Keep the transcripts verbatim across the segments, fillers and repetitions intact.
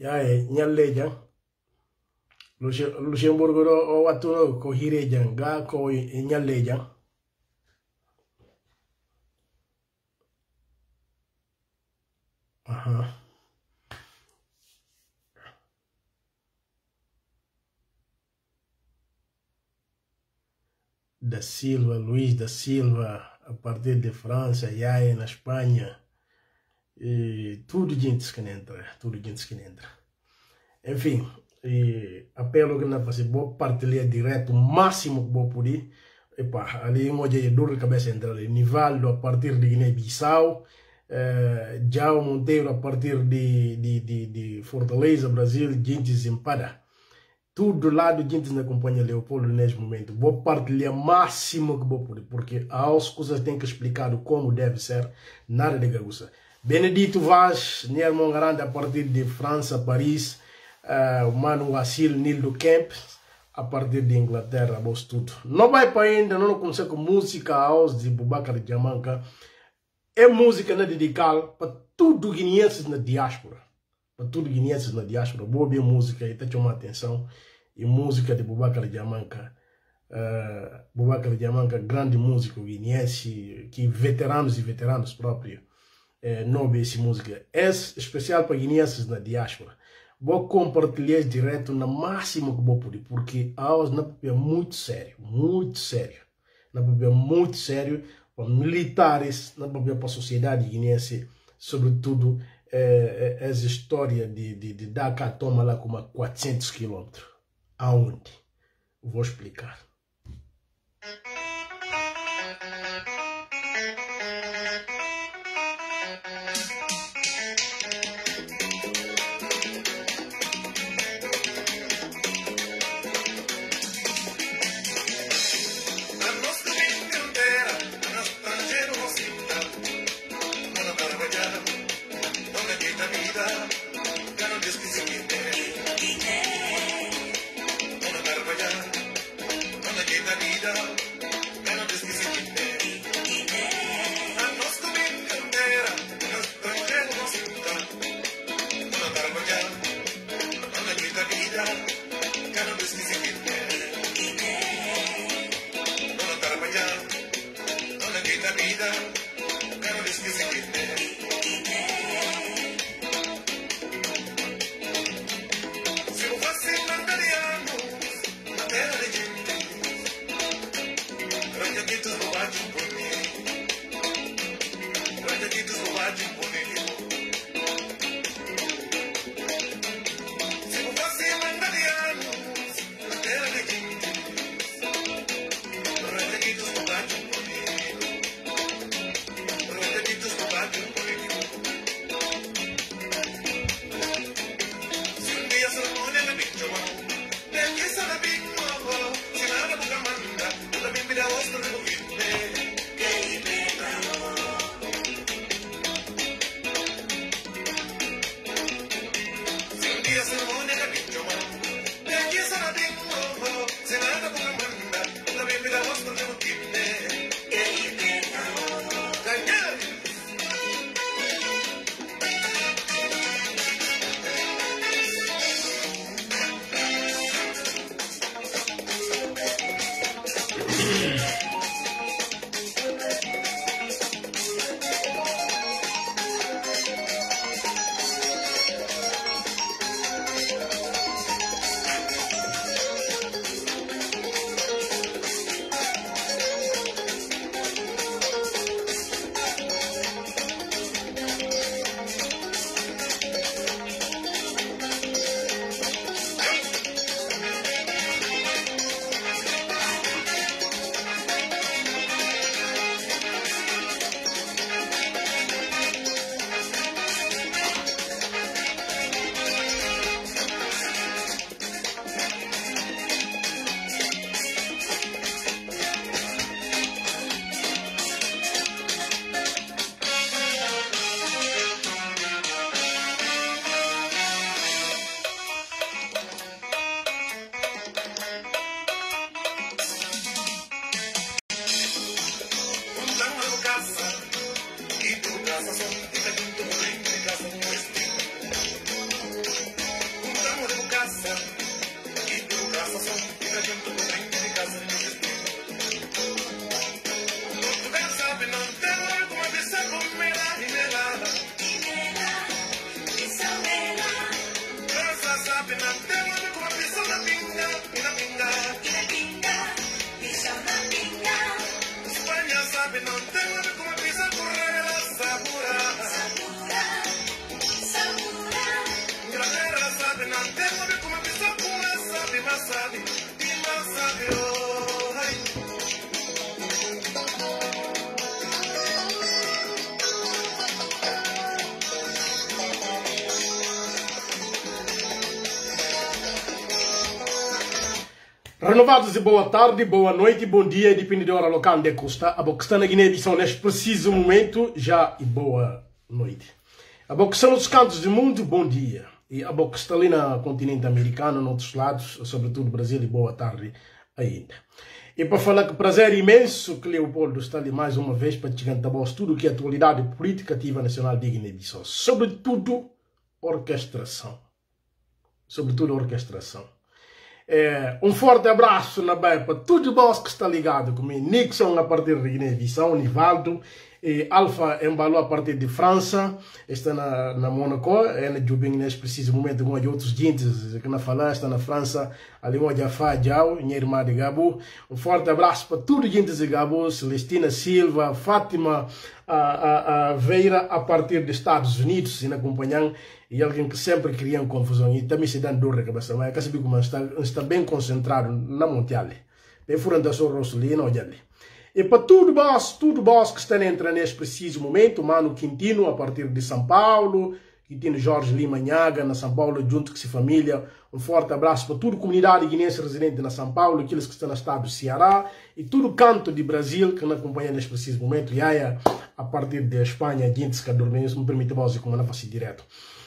Ya e nyalle jang. Luxembourg do o watu ko hire jang ga ko nyalle jang. Aha. Da Silva, Luís da Silva, a partir de França, Yaya na Espanha, e tudo gente que entra, tudo gente que entra. Enfim, e apelo que não fazer, vou partilhar direto o máximo que vou poder. Epa, ali hoje é dor de cabeça entrar ali, Nivaldo a partir de Guiné-Bissau, uh, João Monteiro a partir de, de, de, de Fortaleza, Brasil, gente Zempada. Tudo lado de gente na companhia Leopoldo neste momento. Vou partilhar o máximo que vou poder, porque as coisas têm que explicar como deve ser, nada de gaguça. Benedito Vaz, Niermon Garante a partir de França, Paris, uh, Mano Wassil, Nildo Kemp, a partir de Inglaterra, vos tudo. Não vai para ainda, não consegue música house de Boubacar Diamanka. É música né, dedicada para tudo guineenses na diáspora. Para tudo guineenses na diáspora. Boa bem música e está chamando atenção. E música de Boubacar Diamanka. Uh, Boubacar Diamanka, grande músico guineense, que veteranos e veteranos próprios uh, não ouvem essa música. É especial para guineenses na diáspora. Vou compartilhar direto na máximo que vou poder, porque a aula na papel é muito sério, muito sério. Na papel é muito sério para militares, na papel para a sociedade guineense, sobretudo eh, essa história de, de, de Dakar toma lá como a quatrocentos quilômetros. Aonde? Vou explicar. Renovados e boa tarde, boa noite, bom dia, depende da hora local onde está. A boa que está na Guiné-Bissau neste preciso momento, já e boa noite. A boa que está nos cantos do mundo, bom dia. E a boa que está ali no continente americano, nos outros lados, sobretudo Brasil, e boa tarde ainda. E para falar que prazer imenso que Leopoldo está ali mais uma vez para te cantar tudo o que é a atualidade política ativa nacional de Guiné-Bissau. Sobretudo, orquestração. Sobretudo, orquestração. É, um forte abraço na Bahia para todos os que estão ligados comigo. Nixon a partir de Guiné-Bissau, Nivaldo, e Alfa embalou a partir de França, está na, na Mônaco, é na Jubim neste preciso momento com outros gentes que na falar, está na França, ali onde a Fadjau, minha irmã de Gabo. Um forte abraço para todos os gentes de Gabo, Celestina Silva, Fátima a, a, a Veira a partir dos Estados Unidos, e na acompanhando. E alguém que sempre cria confusão e também se dá dor de cabeça, mas quer saber como está, está bem concentrado na Montiale. Bem furando da sua Rosolina, olha ali. E para tudo boss, tudo boss que está entrando neste preciso momento, Mano Quintino, a partir de São Paulo, Quintino Jorge Lima Nhaga, na São Paulo, junto com sua família. Um forte abraço para toda a comunidade guinense residente na São Paulo, aqueles que estão no estado do Ceará e todo o canto de Brasil que nos acompanha neste preciso momento. E aí, a partir da Espanha, gente que dorme, isso me permite vos como não faço direto.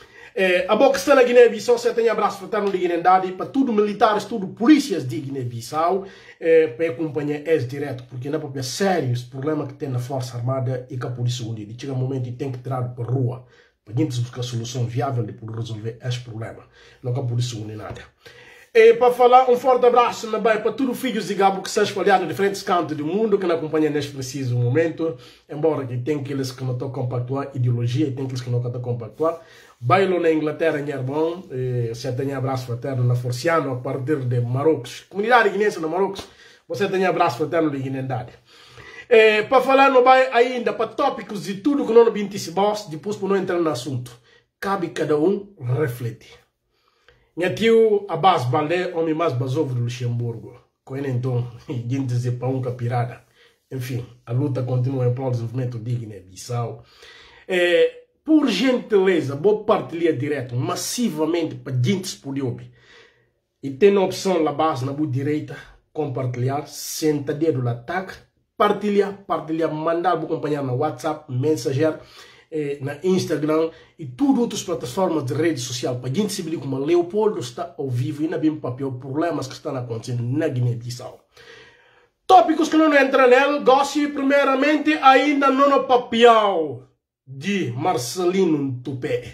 É, a boa que está na Guiné-Bissau, você tem abraço fraterno de Guiné-Ndade para tudo militares, tudo polícias de Guiné-Bissau, é, para acompanhar esse direto, porque não é sério esse problema que tem na Força Armada e com a Polícia Unida. Chega um momento e tem que tirar para a rua, para a gente buscar solução viável de poder resolver esse problema, não com a Polícia Unida nada. E para falar, um forte abraço na Bahia para todos os filhos de Gabo que são espalhados em diferentes cantos do mundo que nos acompanham neste preciso momento, embora que tem aqueles que não estão compactuar ideologia e tem aqueles que não estão compactuar. Bailo na Inglaterra, em Arbon, você tem abraço fraterno na Forciano a partir de Marrocos. Comunidade guinense na Marrocos, você tem abraço fraterno de Guiné-Ndade. É, para falar no Bahia ainda, para tópicos de tudo que não vinte boss, depois para não entrar no assunto, cabe cada um refletir. Minha tio Abbas Balé, homem mais basovo do Luxemburgo, com ele então, gente dizer para um capirada. Enfim, a luta continua em prol do desenvolvimento de Guiné-Bissau. É, por gentileza, vou partilhar direto, massivamente para gente poder ouvir. E tem a opção lá base na boa direita, compartilhar, senta dedo no ataque, partilhar, partilhar, mandar para acompanhar no WhatsApp, Messenger, eh, na Instagram e tudo outras plataformas de rede social para gente saber como Leopoldo está ao vivo e não bem papel problemas que estão acontecendo na Guiné-Bissau. Tópicos que não entram nele, gosto primeiramente ainda não no papel de Marcelino Tupé.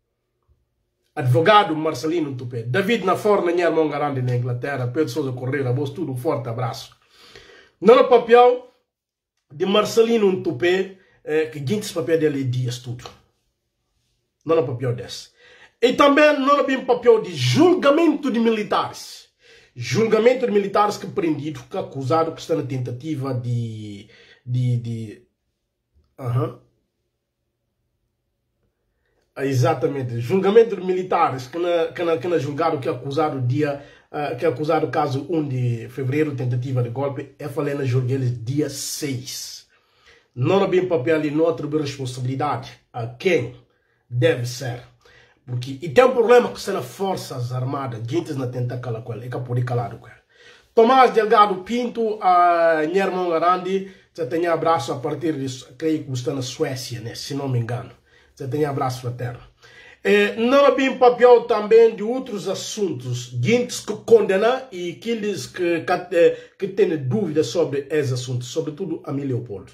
Advogado Marcelino Tupé. David Nafor, na Mongarande, na Inglaterra. Pedro Sousa Correia, vos tudo um forte abraço. Não no papel de Marcelino Tupé, eh, que gente esse papel dele é dias tudo. Não no papel desse. E também não no papel de julgamento de militares. Julgamento de militares que prendido, que acusado, que está na tentativa de... de, de uh-huh. Exatamente, julgamento de militares que na, que na, que na julgado que é acusado dia uh, que é acusado caso um de fevereiro, tentativa de golpe, é falei na julguei dia seis. Não há bem papel ali, não atribui responsabilidade a quem deve ser. Porque, e tem um problema que são as forças armadas, gente não tenta calar com ele, é que pode calar com ele. Tomás Delgado Pinto, a Nhermon Arandi, já tem abraço a partir de, creio que está na Suécia, né, se não me engano. Você tem abraço fraterno. É, não há bem papel também de outros assuntos. Gente que condenam e aqueles que, que, que têm dúvidas sobre esses assuntos. Sobretudo a mim, Leopoldo.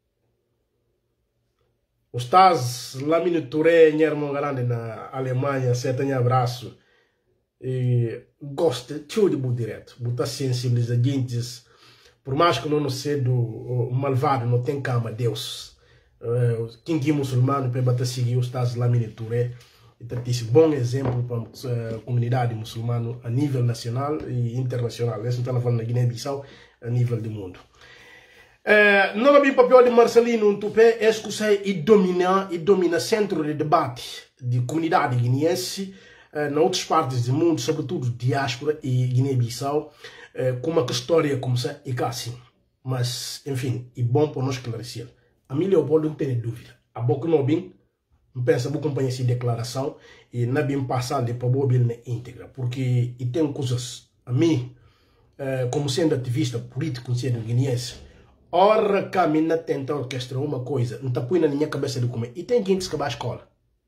Os Taz Lamine Touré, Nhermon Grande na Alemanha, você tem abraço. e gosta de muito direto, botar sensibiliza gente, por mais que não seja do malvado, não tem cama, Deus. Quem é muçulmano para bater seguir o Estado Islâmico Touré, então esse bom exemplo para a comunidade muçulmana a nível nacional e internacional. Essa está falando na Guiné-Bissau a nível do mundo. Uh, não é bem papel de Marcelino Ntupé, é que e domina e domina centro de debate de comunidade guineense uh, em outras partes do mundo, sobretudo diáspora e Guiné-Bissau, uh, com uma história como essa e cá assim. Mas, enfim, é bom para nós esclarecer. A mim, Leopoldo, não tem dúvida. A boca não bem, não pensa, vou acompanhar essa declaração e não bem passar de para a boa na íntegra, porque e tem coisas, a mim, uh, como sendo ativista político, sendo guineense, ora caminha tenta orquestrar uma coisa, não está põe na minha cabeça de comer. E tem gente que vai à escola.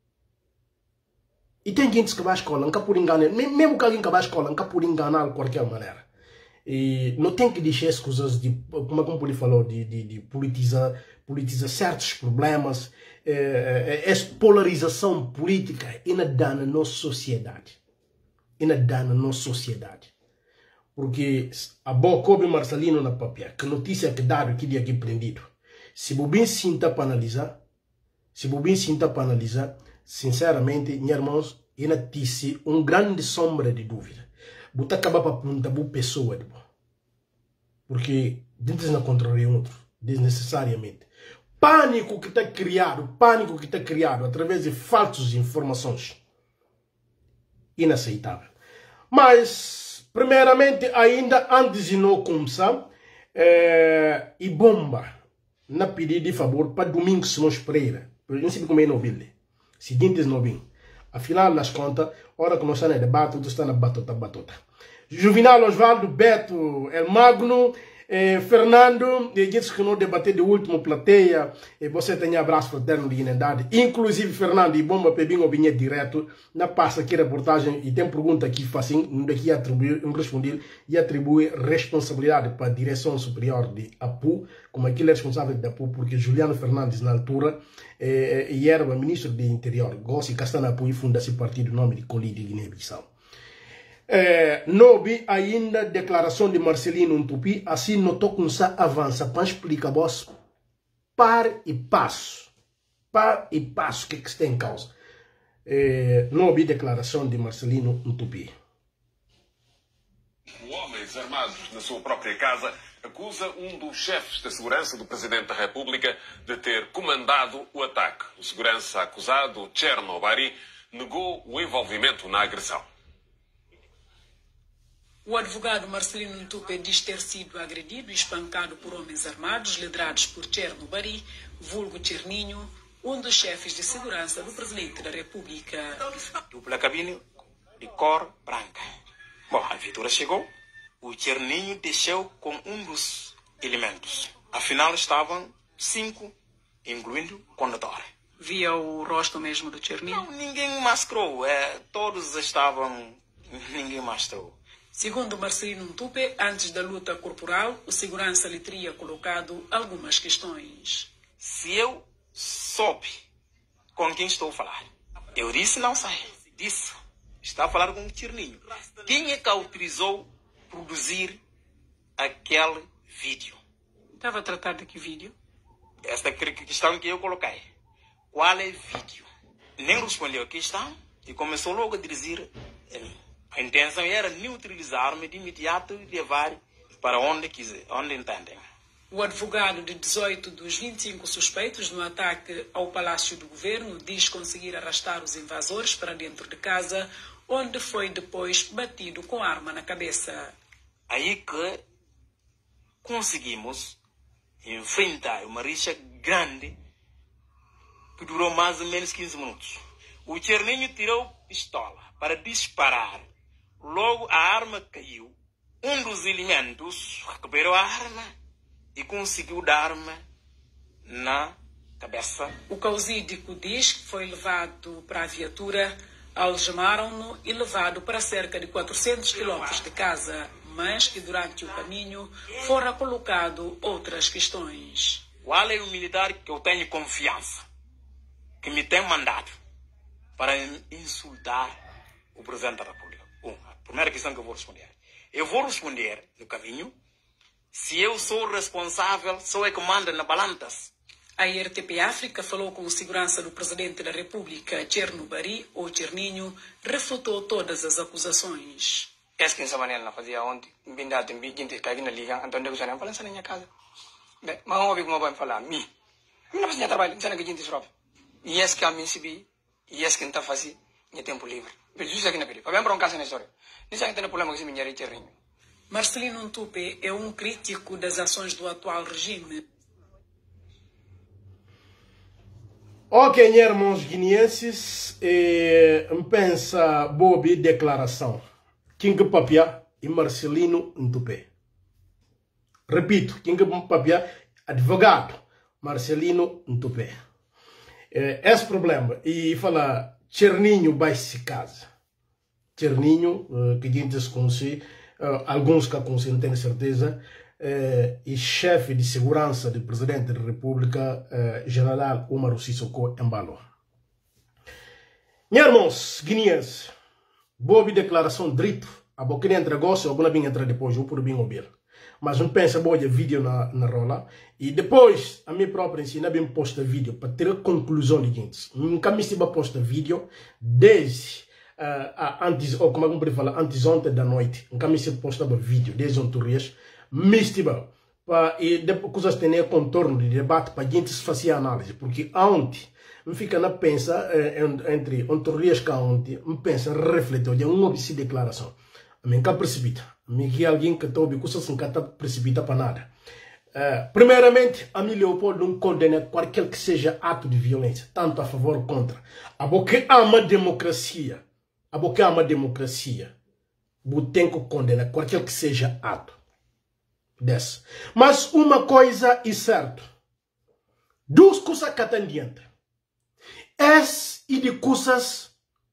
E tem gente que vai à escola, nunca por enganar, mesmo que alguém que vai à escola, nunca por enganar de qualquer maneira. E não tem que deixar as coisas, de, como a ele falou, de, de, de politizar, politizar certos problemas. É, essa polarização política ainda dá na nossa sociedade. Ainda dá na nossa sociedade. Porque a boa coube Marcelino na papel, que notícia que dá aqui de aqui prendido. Se o bem sinta para analisar, se o bem sinta para analisar, sinceramente, meus irmãos, ainda disse um grande sombra de dúvida. Botar acabar para perguntar boa pessoa de bom. Porque dentro não controla outro, desnecessariamente. Pânico que está criado, pânico que está criado através de falsas informações. Inaceitável. Mas, primeiramente, ainda antes de não começar, é, e bomba, na pedido de favor para domingo se não espera. Eu não sei como é no vídeo. Seguintes não bem. Afinal das contas, hora que nós estamos no debate, tudo está na batota, batota. Juvenal Osvaldo, Beto, El Magno, eh, Fernando, e disse que não debater de última plateia, e você tem abraço fraterno de dignidade. Inclusive, Fernando, e bomba pebinho opinião direto, na passa aqui reportagem, e tem pergunta aqui, assim, daqui atribuir, eu respondi, e atribui responsabilidade para a direção superior de A P U, como aquele é responsável da A P U, porque Juliano Fernandes, na altura, eh, e era o ministro do Interior, Gossi Castana A P U, e funda esse partido, nome de Coli de Guiné-Bissau. É, não vi ainda declaração de Marcelino Ntupé, assim notou que se avança para explicar vos par e passo, par e passo que, que está em causa. É, não vi declaração de Marcelino Ntupé. Homens armados na sua própria casa acusa um dos chefes da segurança do Presidente da República de ter comandado o ataque. O segurança acusado, Cherno Bari, negou o envolvimento na agressão. O advogado Marcelino Ntupé diz ter sido agredido e espancado por homens armados liderados por Cherno Bari, vulgo Cherninho, um dos chefes de segurança do Presidente da República. Dupla cabine de cor branca. Bom, a viatura chegou, o Cherninho desceu com um dos elementos. Afinal, estavam cinco, incluindo o condutor. Via o rosto mesmo do Cherninho? Não, ninguém mascarou. É, todos estavam... Ninguém mascarou. Segundo Marcelino Ntupé, antes da luta corporal, o segurança lhe teria colocado algumas questões. Se eu soube com quem estou a falar, eu disse não sei. Disse, está a falar com o Cherninho. Quem é que autorizou produzir aquele vídeo? Estava a tratar de que vídeo? Esta questão que eu coloquei. Qual é o vídeo? Nem respondeu a questão e começou logo a dizer a mim. A intenção era neutralizar-me de imediato e levar para onde quiser, onde entendem. O advogado de dezoito dos vinte e cinco suspeitos no ataque ao Palácio do Governo diz conseguir arrastar os invasores para dentro de casa, onde foi depois batido com arma na cabeça. Aí que conseguimos enfrentar uma rixa grande que durou mais ou menos quinze minutos. O Cherninho tirou pistola para disparar. Logo a arma caiu. Um dos elementos recuperou a arma e conseguiu dar-me na cabeça. O causídico diz que foi levado para a viatura, algemaram-no e levado para cerca de quatrocentos quilômetros de casa, mas que durante o caminho foram colocado outras questões. Qual é o militar que eu tenho confiança, que me tem mandado para insultar o Presidente da República? Um. Primeira questão que eu vou responder. Eu vou responder no caminho se eu sou responsável, sou eu que manda na balanças. A R T P África falou com o segurança do presidente da República, Cherno Bari, ou Cherninho, refutou todas as acusações. Essa que essa na fazia ontem, binda tem gente que na liga, então eu já não falo na minha casa. Bem, mas eu ouvi como vai falar, mi. Eu não faço trabalho, não sei que gente sofre. E esse que a mim se bi, e esse que não tá fazendo, é tempo livre. Eu justo aqui na pele. Para bem para um caso na história. Não sei que tem problema com esse minha Cherninho. Marcelino Ntupé é um crítico das ações do atual regime. Ok, irmãos guineenses, eh, pensa Bobi declaração. King Papia e Marcelino Ntupé. Repito, King Papia, advogado, Marcelino Ntupé. Eh, esse problema, e fala, Cherninho vai se casa. Cherninho, eh, que a gente desconhece, eh, alguns que conhecem, não tenho certeza, Eh, e chefe de segurança do presidente da República, eh, general Umaru Sissoko Embalo. Meus irmãos guineenses, boa declaração direito, a boa que entra gosto, alguma bem entra depois, eu por bem ouvir. Mas não pensa boa vídeo na, na rola, e depois a minha própria ensina bem posta vídeo para ter a conclusão de gente. Nunca me estive a posta vídeo desde uh, a antes, ou como eu falo, antes ontem da noite. Nunca me estive a posta vídeo desde ontem. Mística, e depois coisas têm contorno de debate para a gente fazer análise, porque ontem me fica na pensa entre ontem e ontem, me pensa refletir, olha uma dessa declaração, a mim que precipita, a mim que alguém que está ouvindo coisas que está precipita para nada. Uh, primeiramente, a mim Leopoldo não condena qualquer que seja ato de violência, tanto a favor ou contra. A boca ama a democracia, a boca ama a democracia, tem que condenar qualquer que seja ato. Desse. Mas uma coisa é certa. Duas coisas que estão diante. Es e de coisas.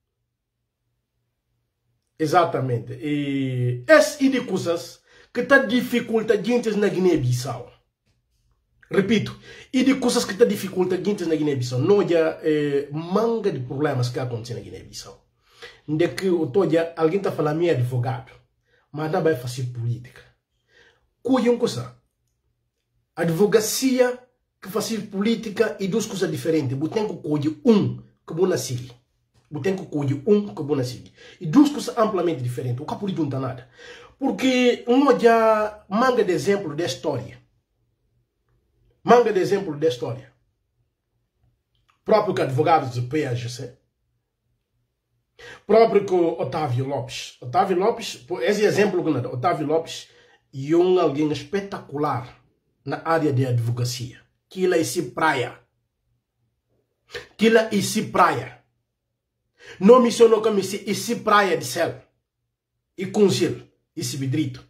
Exatamente. E es e de coisas que estão dificultando gente na Guiné-Bissau. Repito. E de coisas que estão dificultando gente na Guiné-Bissau. Não há eh, manga de problemas que acontecem na Guiné-Bissau. Onde que alguém está falando meu advogado. Mas não vai fazer política. Cuidam coisa. Advocacia que faz política e duas coisas diferentes. Você tem que cuidar um que você não siga. Você tem que cuidar um que você não siga. E duas coisas amplamente diferentes. O que não junta nada. Porque um já manga de exemplo da história. Manga de exemplo da história. Próprio que advogados do P A G C. Próprio que Otávio Lopes. Otávio Lopes, esse exemplo que nada. Otávio Lopes e um alguém espetacular na área de advocacia. Que ele é esse praia. Que ele é esse praia. Não mencionou como esse praia de céu. E conselho. Esse vidrito.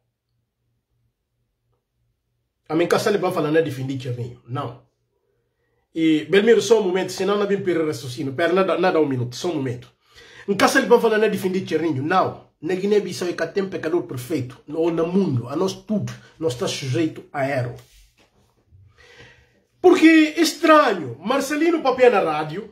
A minha casa ele vai falar não é defender Cherninho. Não. E, Belmiro, só um momento. Senão não vem perder raciocínio. Pera nada, nada um minuto. Só um momento. Em casa ele vai falar não é defender Cherninho. Não. Na Guiné-Bissau é que tem pecador perfeito. Ou no mundo. A nós tudo. Nós está sujeito a erro. Porque é estranho. Marcelino papel na rádio.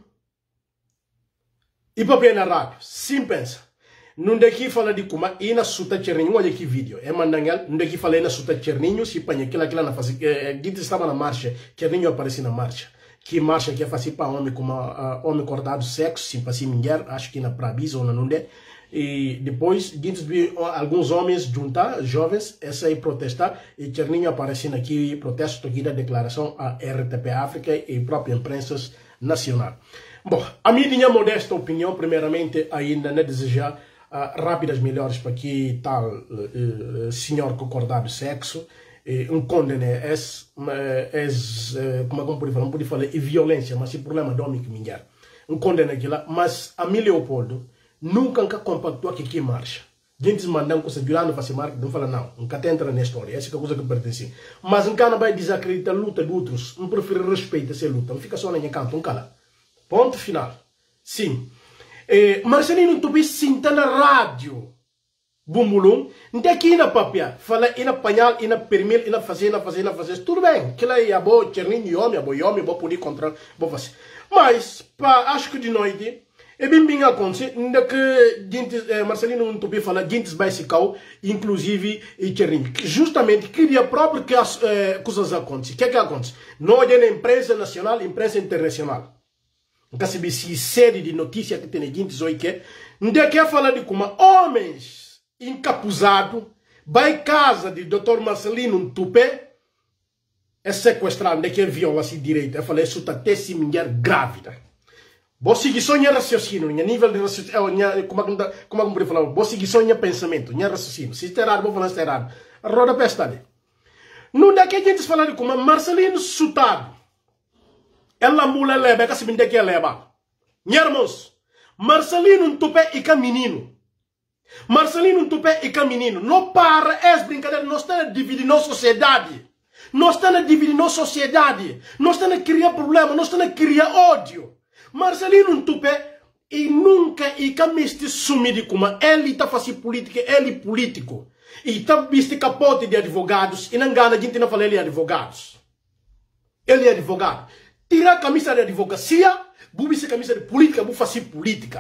E papel na rádio. Sim, pensa. Não daqui fala de como e na suta Cherninho. Olha aqui vídeo. É mandangal. Não daqui fala na suta Cherninho. Se panha aquilo aquilo na fase. Guita estava na marcha. Cherninho apareceu na marcha. Que marcha que é fazer para homem como uh, homem cortado sexo. Sim, para si mulher. Acho que na Prabisa ou na não é. E depois, alguns homens juntar, jovens, essa aí protestar, e Cherninho aparecendo aqui, protesto aqui da declaração à R T P África e própria imprensa nacional. Bom, a minha modesta opinião, primeiramente, ainda não desejar uh, rápidas melhores para que tal uh, uh, senhor concordado sexo, uh, um condena é, é, uh, como é que pode falar, não pode falar, é violência, mas é problema de homem que mulher. Um condena aquilo, mas a mim Leopoldo, nunca nunca compactou aqui que marcha. Gente mandam coisa durante fazer marca, não fala não, nunca entra na história, essa é a coisa que pertence. Mas nunca não vai desacreditar a luta de outros, não prefere respeitar essa luta, não fica só na minha canto, não cala. Ponto final. Sim. Eh, Marcelino Ntupé sinta na rádio. Bumbulum, não aqui na papel, fala e na panhal, e na permil, e na fazer, e na fazer, e na fazer, tudo bem. Que lá é a boa Cherninho, homem, a boa homem, vou poder contra, vou fazer. Mas, pá, acho que de noite, E bem bem acontece, ainda que gente, eh, Marcelino Ntupé fala, gente vai se cal, inclusive e Tcherim. Justamente, queria próprio que as eh, coisas acontecem. O que é que acontece? Nós é imprensa nacional, imprensa internacional. Então, se se série de notícias que tem gente hoje que, ainda que fala de como homens encapuzados, vai casa de doutor Marcelino Ntupé, é sequestrado, ainda que é violação de direito. Eu falei, isso está até se mulher grávida. Você que sonha raciocínio, a nível de raciocínio, como é que eu poderia falar? Você que sonha pensamento, não raciocínio. Se está errado, vou falar se está errado. Roda pesta ali. Não dá que a gente fala de como Marcelino Sutado. Ela mula leva, que se me dê que leva. Minha irmãos, Marcelino Ntupé e menino. Marcelino Ntupé e menino. Não para essa brincadeira, nós estamos dividindo a sociedade. Nós estamos dividindo a sociedade. Nós estamos criando problema, nós estamos criando ódio. Marcelino Ntupé e nunca e camiste sumir como ele está fazendo política, ele político. E está vestindo capote de advogados e não gana a gente não fala ele é advogados. Ele é advogado. Tira a camisa de advocacia, bubi se camisa de política, bu fazer política.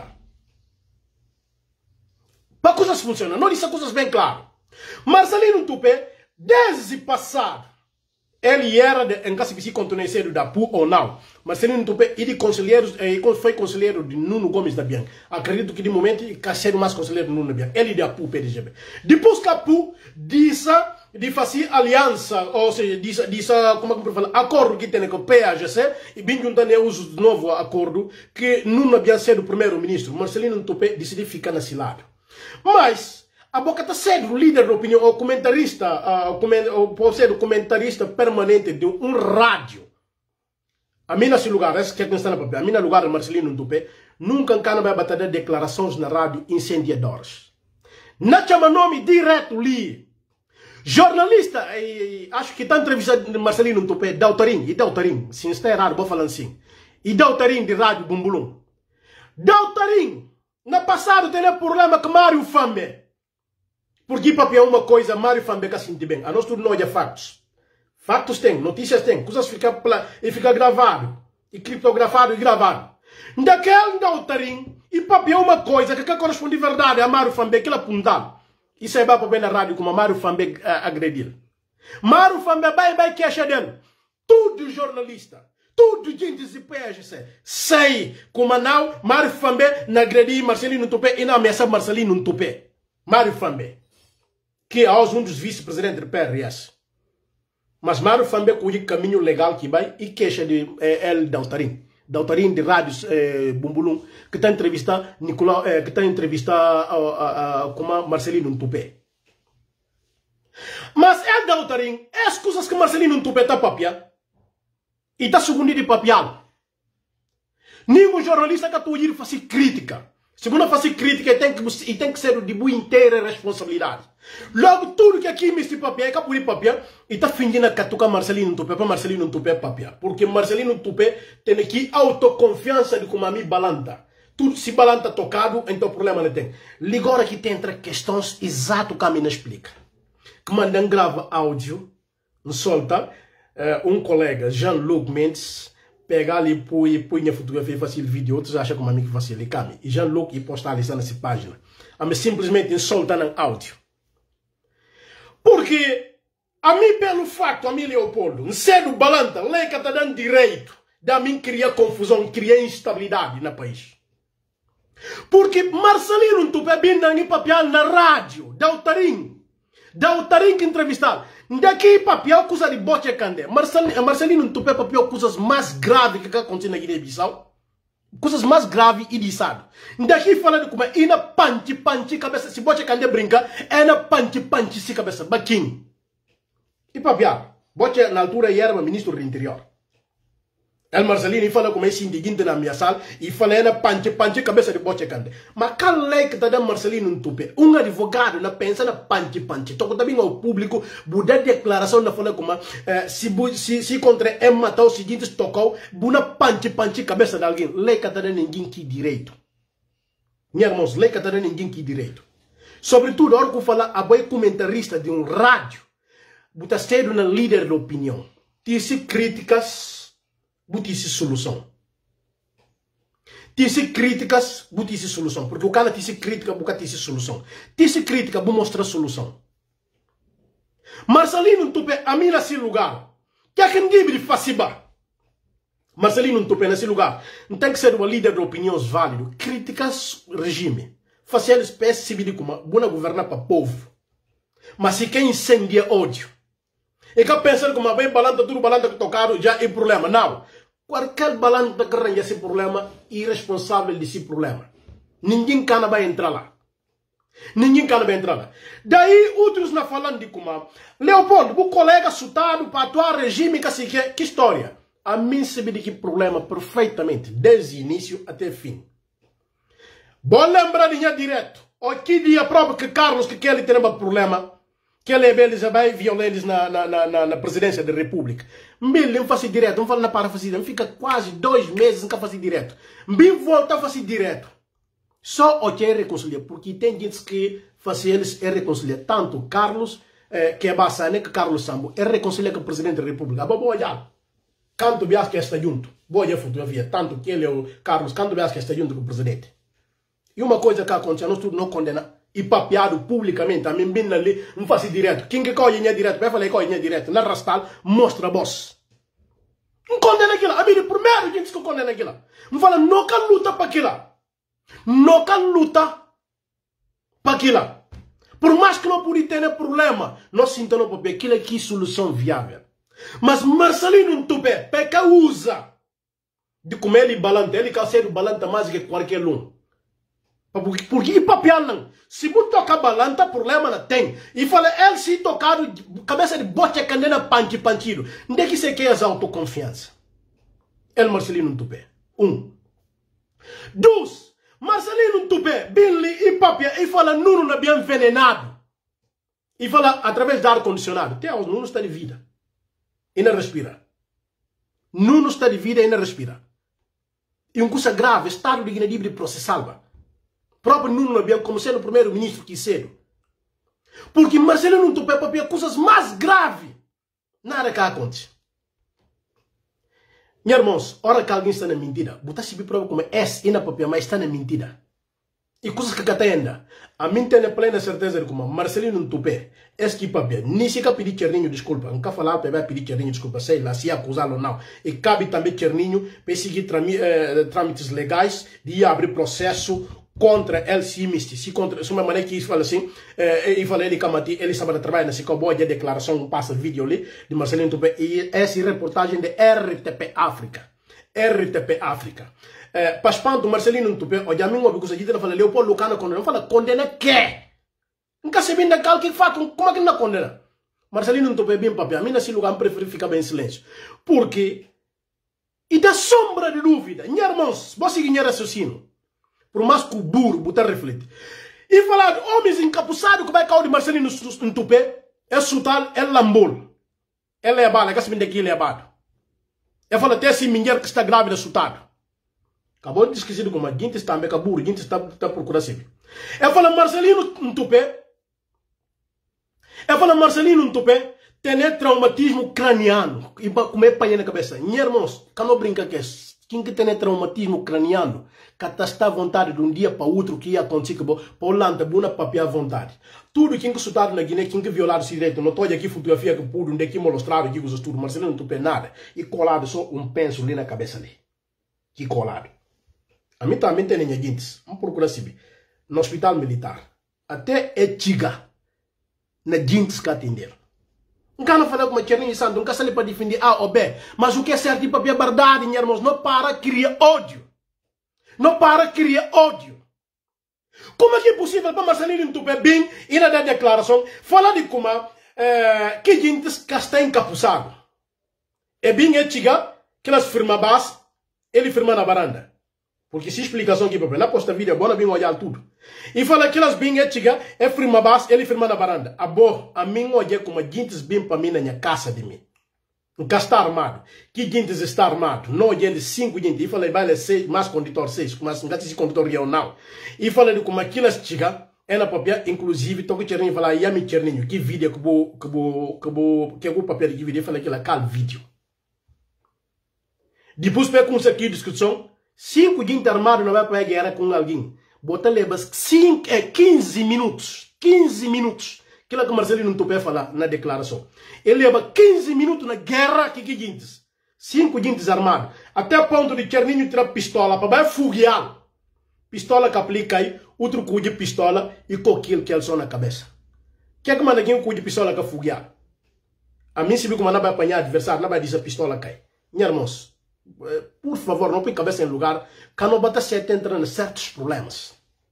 Para coisas funcionam, não disse coisas bem claras. Marcelino Ntupé, desde passado, ele era de, em caso se conhecer da P U ou não. Marcelino Ntupé, ele conselheiro, foi conselheiro de Nuno Gomes da Bianca. Acredito que de momento ele ser mais conselheiro de Nuno da Bianca. Ele da P U P D G B. Depois que a P U disse de fazer aliança, ou seja, disse, disse como é que eu falo, acordo que tem com o P A G C, e bem juntando o uso de novo acordo, que Nuno Bianca ser o primeiro-ministro. Marcelino Ntupé decidiu ficar nesse lado. Mas a boca está sendo o líder de opinião, o comentarista, uh, coment, ou pode ser o comentarista permanente de um rádio. A mim nesse lugar, esse que está na papel, a mim no lugar de Marcelino Ntupé, nunca can vai bater declarações na rádio incendiadoras. Não chama nome direto ali. Jornalista, eh, acho que está entrevistando Marcelino Ntupé, Dautarim, e Dautarim, se está errado, vou falar assim. E Dautarim de rádio Bumbulum. Dautarim, no passado teve problema com Mário Fambe. Porque papai é uma coisa, Mário Fambe que sente bem. A nós tudo não é fatos. Fatos tem, notícias tem, coisas ficam e fica gravado, e criptografado e gravado. Daquele Dautarim, e papai é uma coisa que corresponde de verdade a Mário Fambe, que ele apontar. Isso é para bem na rádio como Mário Fambe uh, agredir. Mário Fambe vai vai que acha dele. Tudo jornalista, tudo gente de P G C. Sei como não, Mário Fambe na agredir Marcelino Ntupé e na ameaça Marcelino Ntupé. Mário Fambe, que é um dos vice-presidentes do P R S. Mas Mário Fambe com o caminho legal que vai e queixa de eh, El Dautarim. Dautarim de rádios eh, Bumbulum, que está entrevistando Nicolau, eh, que está entrevistando uh, uh, uh, como Marcelino Ntupé. Mas El Dautarim, as coisas que Marcelino Ntupé está papiando, e está segundo de papiar. Nenhum jornalista que está fazer crítica. Se você fazer crítica, tem que, tem que ser de boa inteira responsabilidade. Logo, tudo que aqui me se papel, que por papel, e está fingindo a catucar Marcelino Ntupé, para Marcelino Ntupé papel. Porque Marcelino Ntupé tem aqui autoconfiança de como a mim balanta. Tudo se balanta tocado, então o problema não tem. Agora que tem entre questões exato que a mim não explica. Que mandam grava áudio, solta, uh, um colega, Jean-Luc Mendes, pegar ali, põe, põe a fotografia e fazer vídeo, outros acham como a mim que fazia ali, cami. E Jean-Luc e postar ali nessa página. A mim simplesmente soltar no áudio. Porque, a mim pelo facto, a mim Leopoldo, não sei do balanta, lei que está dando direito, da mim criar confusão, criar instabilidade no país. Porque Marcelino Ntupé bem dando papel na rádio, Dautarim, Dautarim que entrevistar. Daqui papel coisa de bote cande. Marcelino, Marcelino Ntupé papel coisas mais graves que acontecem na Guiné-Bissau. Coisas mais graves e dissado. Daqui falando como é na panchi panchi cabeça. Se bote cande brinca, é na panchi panchi se cabeça. Baquinho. E papel, bote na altura era ministro do interior. El Marcelino e fala como é indignante na minha sala e fala na panche panche cabeça de bote cande. Mas qual é que está dando Marcelino Ntupé? Um advogado na pensa na panche panche. Toco também ao público, buda declaração na fala como eh, se se se contra é matar o seguinte tocou, buna panche panche cabeça de alguém. Lei que está dando ninguém que direito. Minha irmãos, lei que está dando ninguém que direito. Sobretudo, a hora que eu falo a boa comentarista de um rádio, buta cedo na líder de opinião. Disse críticas, disse solução. Tisse críticas, bu tisse solução. Porque o cara tisse crítica, bu tisse solução. Tisse crítica, bu mostra solução. Marcelino Tupé, a mim nesse lugar. Que é que ninguém me faciba? Marcelino Tupé nesse lugar. Não tem que ser um líder de opiniões válido. Críticas regime. Fazer eles perceberem como boa governar para o povo. Mas se quem incendia ódio. E que pensar como bem balanta, tudo balanta que tocaram já é problema. Não. Qualquer balanta que arranja esse problema, irresponsável desse problema. Ninguém cana vai entrar lá. Ninguém cana vai entrar lá. Daí outros na falando de como Leopoldo, o colega sutado para atuar regime que, que, que história. A mim sabe de que problema perfeitamente, desde o início até o fim. Vou lembrar de direto. O que dia próprio que Carlos que ele tem um problema. Que ele eles vai violar eles na, na, na, na presidência da República. Mil não faz direto, não fala na para fazer, fica quase dois meses nunca faz direto. Mil volta a fazer direto. Só o que é reconciliar, porque tem gente que faz eles é reconciliar. Tanto Carlos, eh, que é Bassane, que Carlos Sambo, é reconciliar com o presidente da República. Boa boa já. Canto bias que está junto. Boa já fotografia, tanto que ele é o Carlos, canto bias que está junto com o presidente. E uma coisa que acontece, nós tudo não condena. E papeado publicamente, a mim bem ali, não faz direto. Quem que colhe direto, vai falar que colhe direto. Na rastal, mostra a boss. Não condena aquilo. A mim, primeiro, gente que condena aquilo. Não fala, não can luta para aquilo. Não can luta para aquilo. Por mais que não pode ter problema, nós sintamos para aquilo aqui é solução viável. Mas Marcelino Tupé, peca usa de como ele balanta, ele quer ser balanta mais que qualquer um. Porque, porque papel não. Se você tocar balanta, problema não tem. E fala, ele se tocar, cabeça de bote candena panque pantido. Onde é que você quer essa autoconfiança? Ele Marcelino Tupé. Um. Dois. Marcelino Tupé, bem e papel, e fala, Nuno não é bem envenenado. E fala, através do ar-condicionado. Até os Nuno está de vida. E não respira. Nuno está de vida e não respira. E um coisa grave, estado de Guiné de processá-lo. Próprio Nuno Labian como sendo o primeiro-ministro que cedo. Porque Marcelino Tupé papia coisas mais graves. Nada que acontece. Meus irmãos, hora que alguém está na mentira, botar se prova como é e na papia, mas está na mentira. E coisas que está ainda. A mim tem a plena certeza de como Marcelino Tupé, esse que papia, nem sequer pedir Cherninho desculpa. Nunca falar para pedir Cherninho desculpa, sei lá se acusá-lo ou não. E cabe também Cherninho para seguir trâmites legais de abrir processo contra ele se misti, se contra, se uma maneira que fala assim, eh, e fala ele camati, ele estava trabalhando nesse boa de declaração, passa vídeo ali de Marcelino Tupé e essa reportagem de R T P África, R T P África. Eh, para espanto Marcelino Tupé, o já minha coisa dita fala Leopoldo Lucano condena, fala condena que? Nunca se vende cal que faz, como é que não condena? Marcelino Tupé bem papel, a mim nesse lugar prefiro ficar bem em silêncio, porque e da sombra de dúvida, minha irmãos, você seguir raciocínio. Por mais que o burro botar refletir. E falar de homens encapuçados que vai cair de Marcelino Tupé, é sutal, é lambol. Ele é bala, que se vende aqui, ele é bala. Eu falo até esse mulher que está grávida, sutado. Acabou de esquecer como a gente está, meio que burro, a gente está procurando sempre. Eu falo Marcelino Tupé, eu falo Marcelino Tupé, tem traumatismo craniano. E como é pai na cabeça. Minha irmãos, que não brinca que é. Quem que tem traumatismo craniano, que está à vontade de um dia para outro que ia acontecer, que para o lanta, boa papel à vontade. Tudo quem que estudado na Guiné, quem que violado esse direito, não estou aqui fotografia que pude, onde é que mostrado aqui os estudos, Marcelino não tem nada. E colado só um penso ali na cabeça ali. Que colado. A mim também tem ninguém gente, vamos procurar saber. No hospital militar, até é chiga, na gente que atenderam. Nunca não falar com a Cherninho Santo, nunca se para defender A ou B. Mas o que é certo para a verdade, meus irmãos, não para criar ódio. Não para criar ódio. Como é que é possível para Marcelino Tupé bem e na declaração falar de como é, que gente está encapuçado? É bem é chiga que elas firma base, ele firma na varanda. Porque se explicação aqui, na posta vídeo, é bom bem olhar tudo. E fala que elas bem é chiga, é firma base, ele firma na varanda. A boa, a mim olha como a gente bem para mim na minha casa de mim. Nunca está armado. Que gente está armado? Não olhando cinco gente. E fala, vai seis, mais condutor seis, mas não se condutor real não. E fala de como aquelas chiga, é na papel, inclusive, tô que Cherninho falar, ia me Cherninho, que vídeo que vou, que vou, que vou, que vou papel de vídeo, fala que ela cal vídeo. Depois pega com isso aqui, discussão, cinco gente armado não vai para a guerra com alguém. Bota levas cinco, é, quinze minutos. quinze minutos. Aquilo que o Marcelino Tupé falar na declaração. Ele leva quinze minutos na guerra que que gente. Cinco gente armados. Até o ponto de Cherninho tirar pistola para vai fugiar. Pistola que aplica aí, outro cu de pistola e coquilo que ele só na cabeça. Que é que manda aqui um cu de pistola que fugiar? A mim se viu como não vai apanhar adversário, não vai dizer pistola cai. Minha irmãos, por favor, não põe cabeça em lugar, que não bata certo entrando em certos problemas.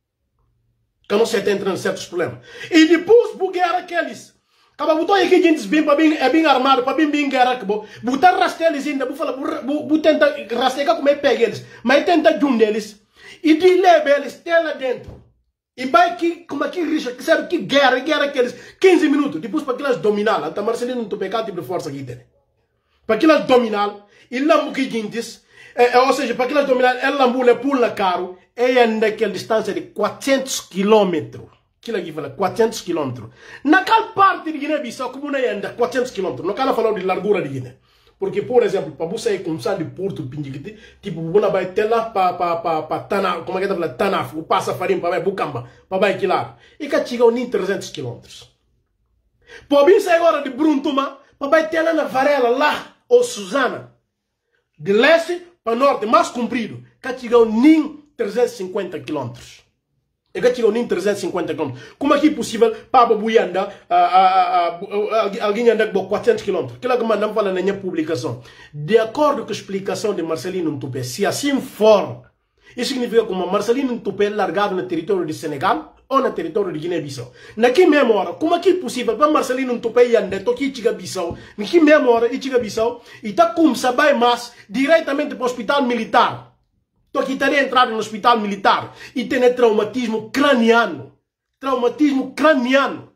Que não certo entrando em certos problemas. E depois, buguear aqueles. Acaba botou aqui gente bem para bem é bem armado, para bem bem guerra que bo. Botar rastear eles ainda, vou falar, vou tentar rastear como é pega eles, mas tenta juntar eles e de levar eles até lá dentro. E vai que como aqui rixa, que sabe que guerra, guerra aqueles quinze minutos, depois para que elas dominar, até Marcelino não tem tipo de força aqui tem. Para que elas dominar, e lá que gente, é, ou seja, para que elas dominar, ela mula pula caro, é ainda aquela distância de quatrocentos quilômetros. Aquilo aqui fala quatrocentos quilômetros. Naquela parte de Guiné-Bissau, como não é ainda quatrocentos quilômetros, não quero falar de largura de Guiné. Porque, por exemplo, para você começar de Porto Pindiquiti, tipo, você vai ter lá para Tanaf, como é que tá falando? Tanaf, o Passafarim, para vai Bucamba, para vai aqui lá. E que chega nem trezentos quilômetros. Para vir sair agora de Bruntuma, para vai ter lá na Varela, lá, ou Suzana, de leste para norte, mais comprido, que chega nem trezentos e cinquenta quilômetros. É que chegou nem trezentos e cinquenta quilômetros. Como é que é possível para a Buianda, alguém anda com quatrocentos quilômetros? Aquilo que mandamos falar na minha publicação. De acordo com a explicação de Marcelino Tupé, se assim for, isso significa que Marcelino Tupé é largado no território de Senegal ou no território de Guiné-Bissau. Naquela mesma hora, como é que é possível para Marcelino Tupé e anda aqui em Bissau, naquela mesma hora, em Bissau, e está como saber mais diretamente para o hospital militar? Então aqui teria entrado no hospital militar e ter traumatismo craniano. Traumatismo craniano.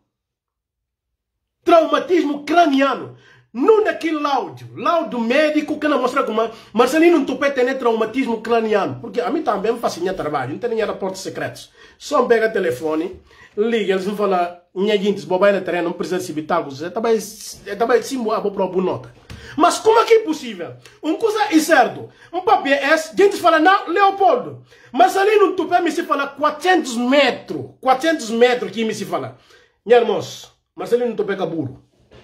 Traumatismo craniano. Não daquele laudo. Laudo médico que não mostra como Marcelino Tupé tem traumatismo craniano. Porque a mim também me fascina trabalho. Não tem nem aeroportos secretos. Só pega o telefone, liga, eles vão falar, minha gente, bobai na terreno, não precisa se evitar. Você também se moa para boa nota. Mas como é que é possível? Uma coisa é certo. Um papel é, gente fala, não, Leopoldo. Marcelino Tupé me se fala quatrocentos metros. quatrocentos metros que me se fala. Minha irmãos, Marcelino Tupé é burro.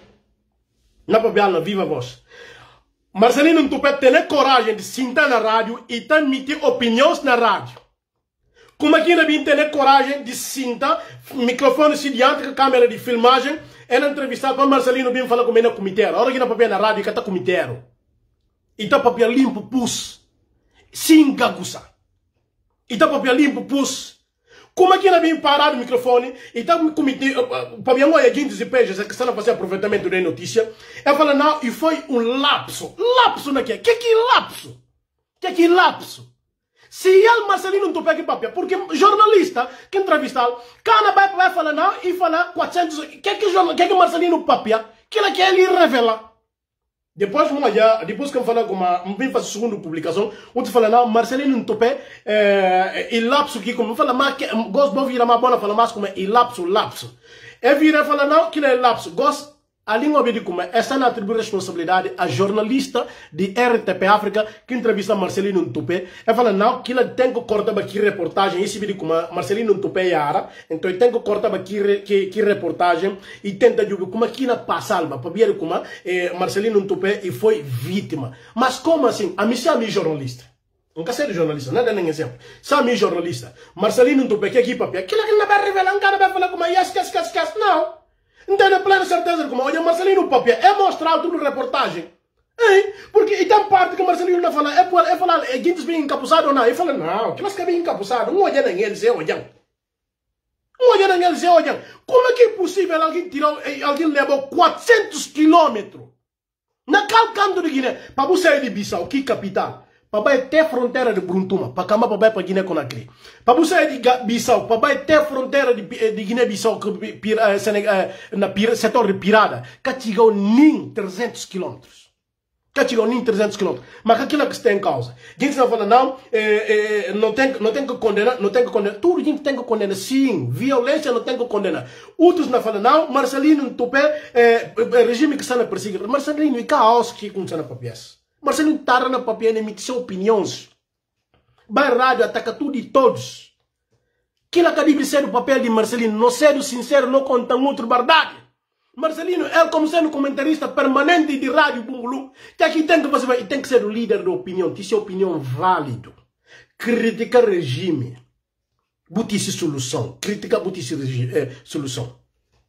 Não papel na viva voz. Marcelino Tupé tem a coragem de sentar na rádio e transmitir opiniões na rádio. Como aqui na Bim tem a coragem de sentar, microfone se diante com a câmera de filmagem, ela entrevistar para Marcelino Bim falar com ele no comitê. A hora que na papel na rádio, que está comitê. E está papel limpo, pus. Sem gaguça. E está papel limpo, pus. Como aqui na Bim parar o microfone, e está comitê, papel não é gente de peixes, que estão a fazer aproveitamento da notícia. Ela fala, não, e foi um lapso. Lapso naquele. Que que lapso? Que que lapso? Se ele Marcelino Tupé que papel, porque jornalista que entrevistar, cada vai vai falar não e falar quatrocentos, que que jornal, que que Marcelino papel, que ele quer ele revela. Depois vamos já, depois que eu falar com uma, vem fazer segunda publicação, outro fala não, Marcelino Tupé, é, e lapso que como fala mais que gosto de virar mais boa fala mais como é lapso, lapso. É vira fala não, que é lapso, gosto a língua de como essa não atribui responsabilidade a jornalista de R T P África que entrevista Marcelino Tupé. Ele fala, não, que ele tem que cortar aqui reportagem. Esse vídeo como Marcelino Tupé é ara. Então ele tem que cortar aqui que, que reportagem e tenta jogar como aqui na passalva. Para ver como eh, Marcelino Tupé e foi vítima. Mas como assim? A mim é jornalista. Nunca sei de jornalista, não é nem exemplo. Sabe jornalista. Marcelino Tupé que aqui papel. Aquilo que não vai revelar, não vai falar como yes, yes, yes, yes. Não. Não tem plena certeza como olha Marcelino papel é mostrar tudo na reportagem. Hein? Porque e tem parte que Marcelino não fala, é, é falar, é gente bem encapuçado ou não? Ele fala, não, que elas que bem encapuçado, um olhando em eles é olhando. Um olhando em eles é olhando. Como é que é possível alguém tirar, alguém levou quatrocentos quilômetros naquele canto de Guiné, para você sair de Bissau, que capital? Para até a fronteira de Bruntuma, para cá para para Guiné-Conakry. Para você de Bissau, para até a fronteira de, de Guiné-Bissau, na setor de Pirada, que chegou nem trezentos quilômetros. Que chegou nem trezentos quilômetros. Mas aquilo que está em causa. Gente não fala, não, é, é, não, tem, não tem que condenar, não tem que condenar. Tudo a gente tem que condenar, sim. Violência não tem que condenar. Outros não falam, não, Marcelino Tupé, é, é, regime que está na perseguição. Marcelino, e caos que está na papias. Marcelino está na papel e emitir opiniões. vai rádio, ataca tudo e todos. Aquilo que deve ser o papel de Marcelino, não sendo sincero, não conta outra verdade. Marcelino, ele como sendo comentarista permanente de rádio Bungulu, que aqui tem que fazer, tem que ser o líder da opinião, tem que ser opinião válido. Critica regime, botice solução, critica botice eh, solução.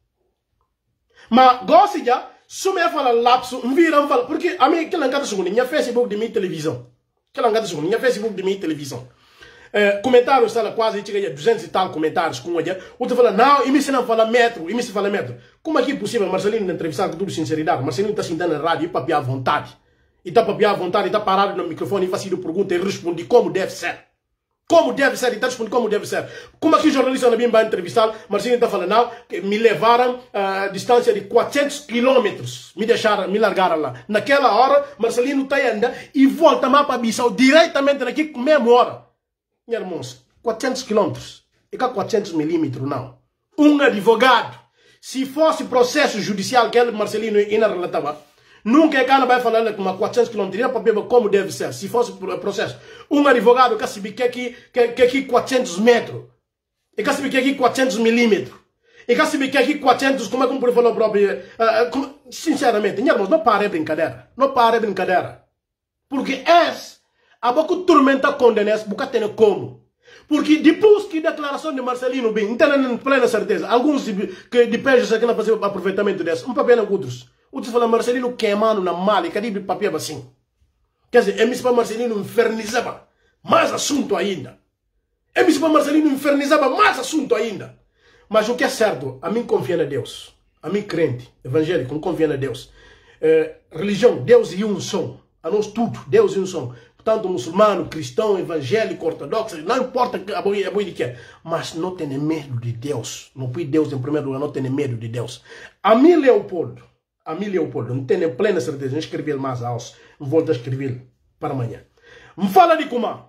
Mas gosta já, se me fala lapso, me viram fala, porque a mim que não cada segundo, minha Facebook de minha televisão, que não cada segundo, minha Facebook de minha televisão. Uh, comentários, sala quase, chega a duzentos e tal comentários com ele. Outro fala, não, e me se não fala metro, e me se fala metro. Como é que é possível, Marcelino, na entrevista com toda sinceridade? Marcelino está sentando na rádio e papiar à vontade. E está papiar à vontade, e está parado no microfone e fazendo pergunta e responde como deve ser. Como deve ser, e está respondendo como deve ser. Como aqui o jornalista não vai entrevistar, Marcelino está falando, não, que me levaram a uh, distância de quatrocentos quilômetros, me deixaram, me largaram lá. Naquela hora, Marcelino está andando e volta mais para Bissau, diretamente daqui com mesma hora. Minha irmãos, quatrocentos quilômetros, e cá quatrocentos milímetros não. Um advogado, se fosse processo judicial que ele, Marcelino, ainda relatava, nunca é que vai falar com quatrocentos quilômetros, para ver como deve ser, se fosse processo. Um advogado que sabe que aqui, que, que aqui quatrocentos metros, e que sabe que aqui quatrocentos milímetros, e que sabe que aqui quatrocentos, como é que eu falar próprio, uh, como, sinceramente, minha irmãos, não para é brincadeira, não para é brincadeira, porque esse a boca tormenta condenas, boca tem como. Porque depois que a declaração de Marcelino bem, não tem plena certeza. Alguns que de pejos aqui não fazem aproveitamento desse. Um papel não outros. Outros falam Marcelino queimando na mala e cadê o papel assim? Quer dizer, é mesmo para Marcelino infernizava mais assunto ainda. É mesmo para Marcelino infernizava mais assunto ainda. Mas o que é certo, a mim confia em Deus. A mim crente, evangélico, não confia em Deus. É, religião, Deus e um som. A nós tudo, Deus e um som. Tanto muçulmano, cristão, evangélico, ortodoxo, não importa a boi, a boi de que, mas não tem medo de Deus. Não põe Deus em primeiro lugar, não tem medo de Deus. A mim, Leopoldo, a mim, Leopoldo, não tenho plena certeza, não escrevi mais aos, não volto a escrever para amanhã. Me fala de como,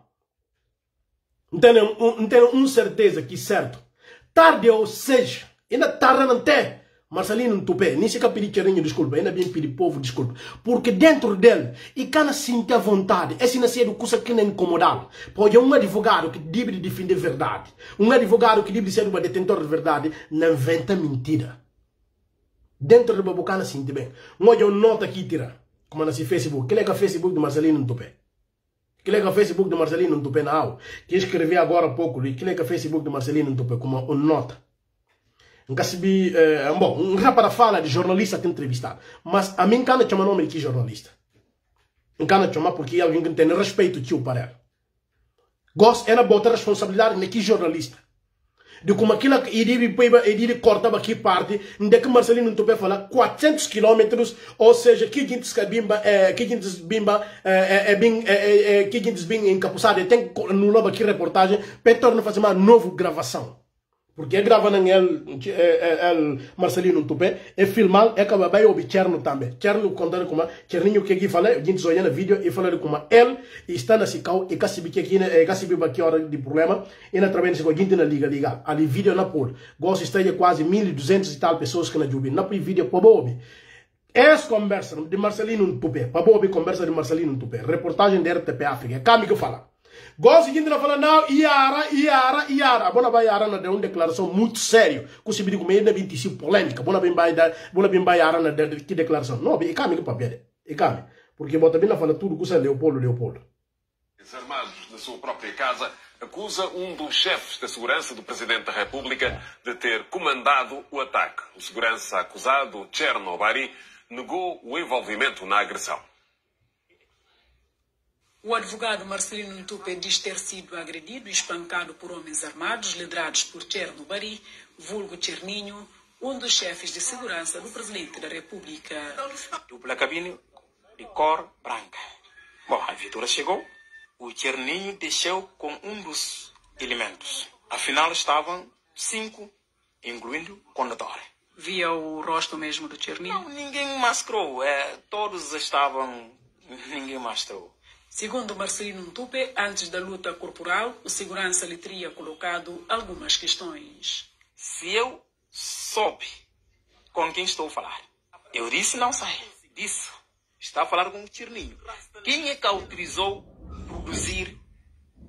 não tenho, não tenho uma certeza que certo, tarde ou seja, ainda tarde não tem. Marcelino não topé, nem sequer pedir cheirinho desculpa, ainda bem pedir povo desculpa. Porque dentro dele, e cana sentir a vontade, esse não é do coisa que não incomodá-lo. Pode um advogado que deve defender a verdade, um advogado que deve ser um detentor de verdade, não inventa mentira. Dentro do babu cana sentir bem. Olha uma nota aqui tira, como nesse Facebook, que é que o Facebook de Marcelino não topé. Que é que o Facebook de Marcelino não topé na aula. Que escrevi agora há pouco, que é que o Facebook de Marcelino não topé, como uma nota. Nunca sabi, eh, bom, um rapaz fala de jornalista que entrevistado, mas a mim não chama nome de jornalista. Não chama porque alguém que tem respeito tio para ele. Gosto era botar responsabilidade naquele jornalista. De como aquilo que ele ele cortava aqui parte, onde que Marcelino não topa falar quatrocentos quilômetros, ou seja, que gente que bimba, que gente bimba, é bem, que gente bem encapuçado, tem que anular aqui reportagem para tornar fazer uma nova gravação. Porque gravando ele, ele Marcelino Tupé, é filmar, é que vai ouvir Cherno também. Cherno contando como, Cherninho que aqui fala, a gente só no vídeo e falando como ele está na Sicau e cacibi que aqui, é cacibi aqui hora de problema, e na trabalho com a gente na liga liga. Ali vídeo na pôr, gosto está de quase mil e duzentos e tal pessoas que na jubim, na pôr vídeo para ouvir. Essa conversa de Marcelino Tupé, para ouvir conversa de Marcelino Tupé, reportagem da R T P África, é Cami que fala. Gosto de falar, não, Iara, Iara, Iara. Bona vai Iara na de uma declaração muito séria. Com se com meio de vinte e cinco polêmica. Bona bem vai dar, bona bem vai Iara na de que declaração. Não, é Cami que papel. É Cami. Porque bota bem na fala tudo com o Leopoldo, Leopoldo. Armados na sua própria casa, acusa um dos chefes da segurança do Presidente da República de ter comandado o ataque. O segurança acusado, Cherno Bari, negou o envolvimento na agressão. O advogado Marcelino Tupé diz ter sido agredido e espancado por homens armados liderados por Cherno Bari, vulgo Cherninho, um dos chefes de segurança do Presidente da República. Dupla cabine de cor branca. Bom, a viatura chegou, o Cherninho desceu com um dos elementos. Afinal estavam cinco, incluindo o condutor. Via o rosto mesmo do Cherninho? Não, ninguém mascarou. É, todos estavam... Ninguém mascarou. Segundo Marcelino Tupé, antes da luta corporal, o segurança lhe teria colocado algumas questões. Se eu soube com quem estou a falar, eu disse não sei. Disse, está a falar com o Cherninho. Quem é que autorizou produzir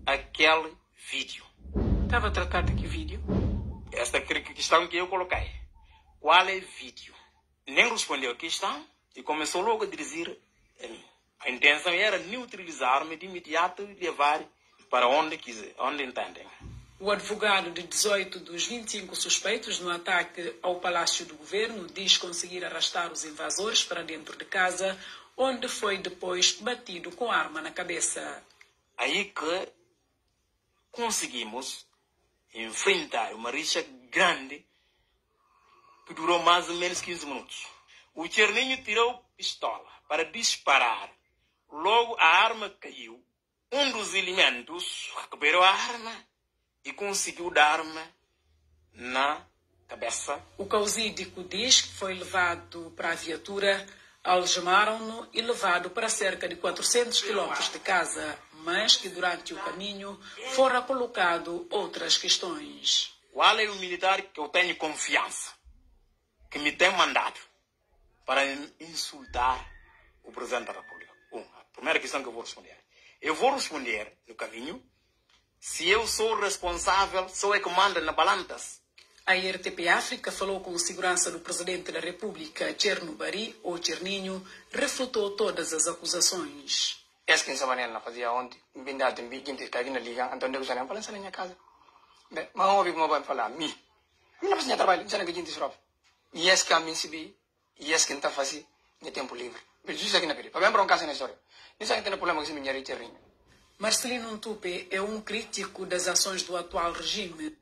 aquele vídeo. Estava a tratar de que vídeo? Esta questão que eu coloquei. Qual é o vídeo? Nem respondeu a questão e começou logo a dizer a mim. A intenção era neutralizar-me de imediato e levar para onde quiser, onde entendem. O advogado de dezoito dos vinte e cinco suspeitos no ataque ao Palácio do Governo diz conseguir arrastar os invasores para dentro de casa, onde foi depois batido com arma na cabeça. Aí que conseguimos enfrentar uma rixa grande que durou mais ou menos quinze minutos. O Cherninho tirou pistola para disparar. Logo a arma caiu. Um dos elementos recuperou a arma e conseguiu dar-me na cabeça. O causídico diz que foi levado para a viatura, algemaram-no e levado para cerca de quatrocentos quilômetros de casa, mas que durante o caminho fora colocado outras questões. Qual é o militar que eu tenho confiança, que me tem mandado para insultar o Presidente da República? Uma, a primeira questão que eu vou responder. Eu vou responder no caminho se eu sou responsável, sou eu que manda na balanças. A R T P África falou com o segurança do Presidente da República, Cherno Bari, ou Cherninho, refutou todas as acusações. Esse que sabia na fazia ontem, binda tem bigin te cai na liga, então eu já não falo na minha casa. Bem, mas eu ouvi como vai falar, mi. Minha passinha trabalho, já não que gente srop. E esse que a mim se bi, e esse que não tá fazendo, de tempo livre. Bem, justo aqui na pele. Para bem para um caso na história. Isso aí tem problema com esse minha Cherninho. Marcelino Ntupe é um crítico das ações do atual regime.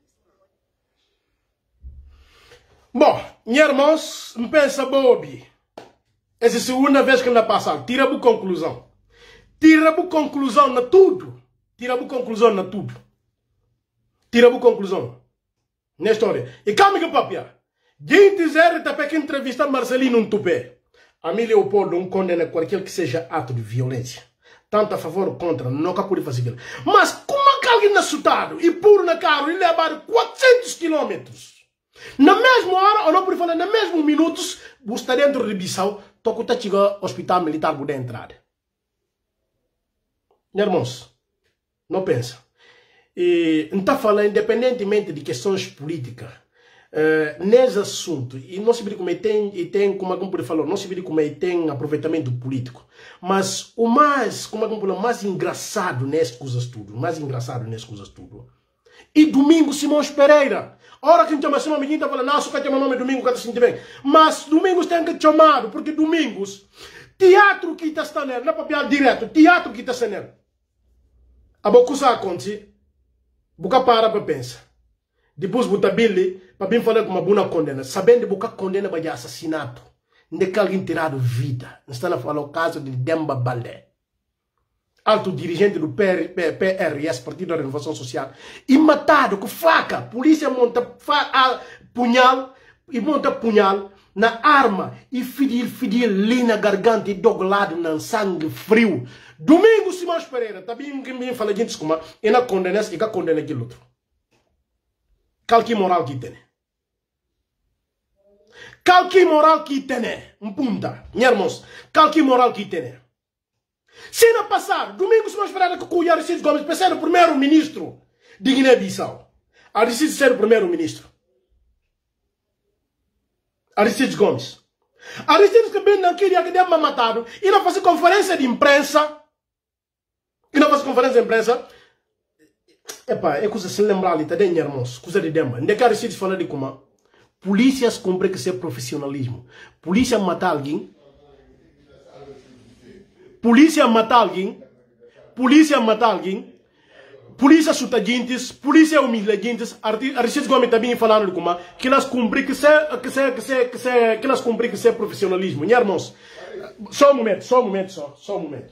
Bom, minha irmãos, me pensa, Bobi. Essa é a segunda vez que anda passando. Tira a conclusão. Tira a conclusão na tudo. Tira a conclusão na tudo. Tira a conclusão na história. E calma que papia. Gente dizer que que entrevista Marcelino Ntupe. A mim Leopoldo não condena qualquer que seja ato de violência. Tanto a favor ou contra, nunca pude fazer aquilo. Mas como é que alguém assustado e puro na carro e levar quatrocentos quilômetros? Na mesma hora, ou não por falar, na mesmo minutos, você está dentro de Bissau, toco tá chegando ao hospital militar por entrada. Irmãos, não pensa. E não está falando, independentemente de questões políticas, uh, nesse assunto, e não se vê como ele tem, e tem, como algum pode falar, não se vê como ele tem aproveitamento político. Mas o mais, como algum pode falar, mais engraçado nessas coisas tudo, mais engraçado nessas coisas tudo. E domingo Simões Pereira. A hora que a gente chama Simão, ninguém está falando, não, só que chama nome domingo, que está se sentindo bem. Mas domingos tem que chamar, porque domingos, teatro que está sendo, não é papel direto, teatro que está sendo. A boca usa acontece, boca para para pensar. Depois botar Billy, para bem falar com uma boa condena, sabendo que boca condena para assassinato. Onde que alguém tirado vida. Não está a falar o caso de Demba Baldé. Alto dirigente do P R S, Partido da Renovação Social, e matado com faca. Polícia monta punhal e monta punhal na arma e fidil, fidil ali na garganta e doglado na sangue frio. Domingo Simões Pereira, também quem fala gente como e na condena e que condena aquele outro. Calque moral que tem. Calque moral que tem. Um punta, minha irmãos. Calque moral que tem. Se não passar, domingo Simões Pereira que o Aristides Gomes para ser o primeiro-ministro de Guiné-Bissau. Aristides ser o primeiro-ministro. Aristides Gomes. Aristides que bem não queria que deva matado. E não fazer conferência de imprensa. E não fazer conferência de imprensa. Epá, é coisa se lembrar ali, tá bem, irmãos? Coisa de demba. Onde é que Aristides fala de como? Polícias cumprem que ser profissionalismo. Polícia matar alguém. Polícia matar alguém, polícia matar alguém, polícia chuta gente, polícia humilha gente, Aristides Gomes também falando como que nós cumprimos que ser, que ser, que ser, que ser, que nós cumprimos que ser profissionalismo, né, irmãos? Só um momento, só um momento, só, só um momento.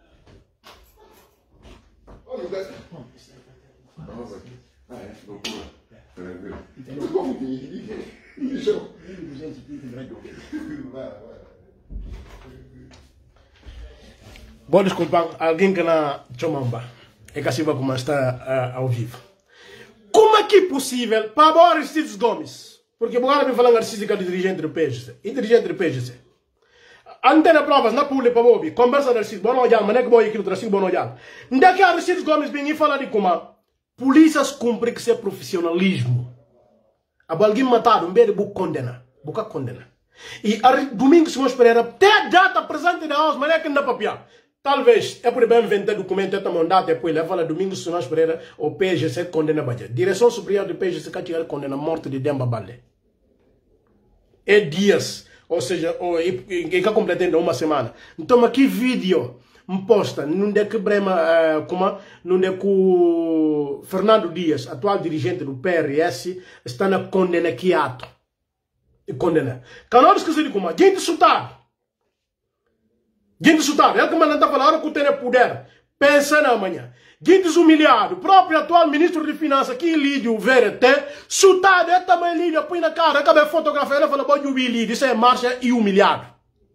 Vou desculpar alguém que na Chomamba é que assim vai como está uh, ao vivo. Como é que é possível para o Aristides Gomes? Porque agora me falando Aristides que é dirigente do P G C. E dirigente do P G C. antena provas na pule para ouvir. Conversa da Arcides, bono já, mané que boy aquilo tracinho bono já. Onde que a Arcides Gomes vem e fala de como polícias cumpre que ser profissionalismo. A alguém matado, um beijo buco condena, buca condena. E a domingo se nós Pereira, até data presente da house, mané que não papia. Talvez é por bem inventar documento esta mandata depois leva lá domingo se nós Pereira o P G C condena badia. Direção superior do P G C que tiver condena a morte de Demba Bale. É dias. Ou seja, que está completando uma semana. Então, aqui vídeo posta, não é que Brema, uh, como, não é que o Fernando Dias, atual dirigente do P R S, está na condena que ato. E condena. Canal esqueci de como, gente sutado. Gente sutado. É que manda está falando que tem poder. Pensa na manhã. Gente humilhado. O próprio atual ministro de Finanças, que Lídio Verete, sutado, é também Lídio, põe na cara, acaba fotografar, ele fala, pode ouvir Lídio, isso é marcha e humilhado.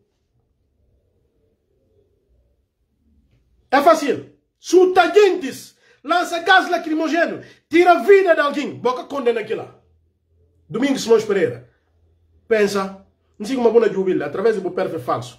É fácil. Suta gentes, lança gás lacrimogêneo, tira a vida de alguém, boca condena aquilo lá. Domingos Simões Pereira. Pensa, não sei como uma boa jubila, através do perfil falso.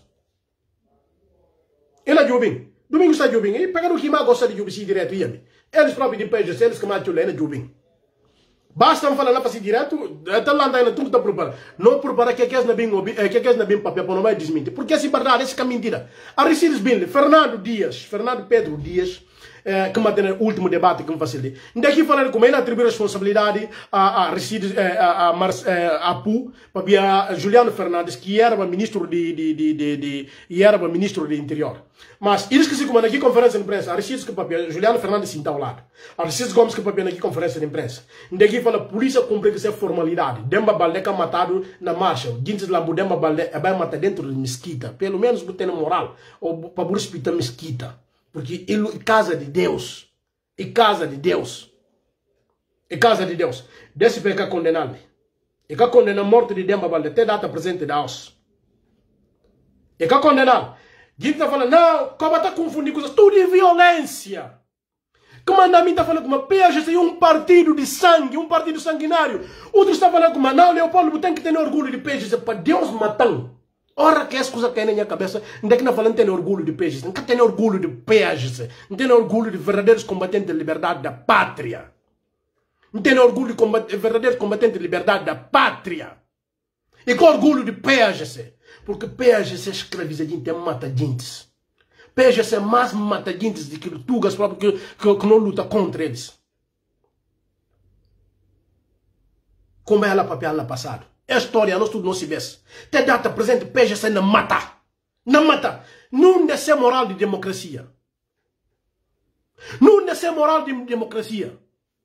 Ele é jubim. Domingo está jubim. E pegaram o que mais gosta de jubim direto. Eles próprios de P G C, eles que mais têm jubim. Basta me falar lá para direto, até lá ainda tudo está preparado. Não prepara que é na bem que é na bem papel para não vai desmentir. Porque essa verdade, essa é mentira. A Arcides Bille, Fernando Dias, Fernando Pedro Dias, eh, que mantém o último debate que me facilita. Daqui falando como ele atribui responsabilidade a Arcides, eh, a, a, eh, a Pu, para Juliano Fernandes, que era ministro de, de, de, de, de, de era ministro do Interior. Mas eles que se comandam aqui conferência de imprensa, Arcides que papel, Juliano Fernandes sim está ao lado. Arcides Gomes que papel aqui conferência de imprensa. Daqui fala polícia cumpre que isso é formalidade. Demba Baldé que é matado na marcha. Gente lambu Demba Baldé é bem matar dentro de mesquita. Pelo menos não tem moral. Ou para o hospital mesquita. Porque ele é casa de Deus. É casa de Deus. É casa de Deus. Desse pé que é condenado. E que condena a morte de Demba Baldé. Até data presente da os. E que condenado. Gente está falando, não, como está confundindo coisas, tudo é violência. Que manda mim está falando como P G C é um partido de sangue, um partido sanguinário. Outro está falando como, não, Leopoldo tem que ter orgulho de P G C para Deus matando. Ora que essa coisa que é na minha cabeça, não é que não falando tem orgulho de P G C, não tem orgulho de P G C, não tem orgulho de verdadeiros combatentes de liberdade da pátria. Não tem orgulho de verdadeiros combatentes de liberdade da pátria. E com orgulho de P G C. Porque P G C escraviza gente, é mata gente. P G C é mais mata gente do que o Tugas próprio que, que, que não luta contra eles. Como é ela papel lá passado. É a história, nós tudo não se vê. Até data presente, P G C não mata. Não mata. Não deve ser moral de democracia. Não deve ser moral de democracia.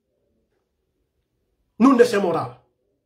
Não deve ser moral.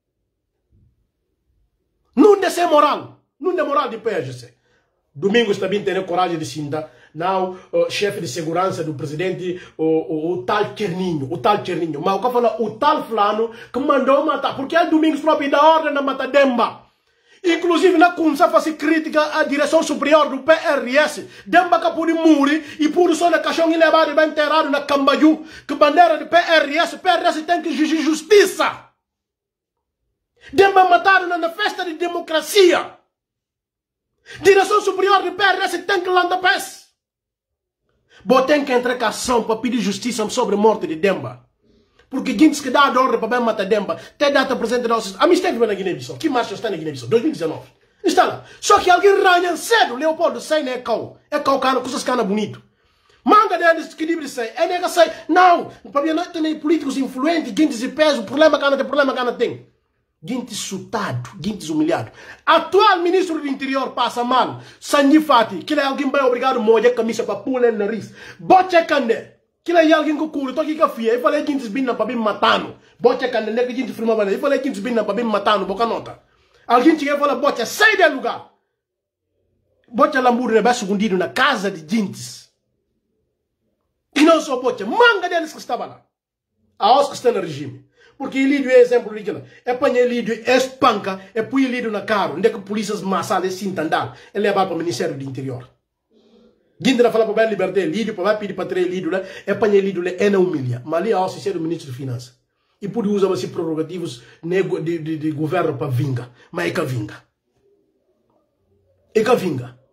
Não deve ser moral. Não é moral de P G C. Domingos também tem coragem de sinta. Não, o chefe de segurança do presidente, o, o, o tal Cherninho, o tal Cherninho. Mas o que fala, o tal fulano que mandou matar. Porque é Domingos próprio da ordem de matar Demba. Inclusive na Kunsa faz crítica à direção superior do P R S. Demba que pode morrer e por só na caixão e levar e bem enterrado na Cambaju. Que bandeira de P R S, P R S tem que exigir justiça. Demba matado na festa de democracia. Direção superior do P R S tem que lançar pés. Bom, tem que entrar com ação para pedir justiça sobre a morte de Demba. Porque gente que dá a ordem para bem matar Demba, até data presente da nossa. A mim na Guiné-Bissau. Que marcha está na Guiné-Bissau? dois mil e dezenove. Está lá. Só que alguém ranha cedo. Leopoldo sai, né? É cau. É cau, cara, coisas cana bonito. Manga deles que livre sai. É nega sai. Não. Para mim não tem políticos influentes, gente de peso. O problema que tem, problema que tem. Gente sutado, gente humilhado. Atual ministro do interior passa mal. Sanji Fati, que é alguém bem obrigado a molhar a camisa para pular no nariz. Bote cande, que é alguém que cura, tô aqui com a filha. Eu falei gente esbina para bem matando. Bote cande, não é que gente filma para eu falei gente esbina para bem matando, boca nota. Alguém tinha falado, bote, sai do lugar. Bote lamburo ne baixo escondido na casa de gentes. E não só bote, manga deles que estava lá. A os que estão no regime. Porque ele é exemplo de que é para ele é espanca, é para ele na carro, onde é que polícias massas se entendam, é levar para o Ministério do Interior. Guinda fala para a liberdade, lídio, para pedir para ter lídio, é para ele é na humilha, mas ali é o assessor do Ministro de Finanças. E por usar esses prerrogativos de, de, de, de governo para vinga, mas é que vinga. É que vinga.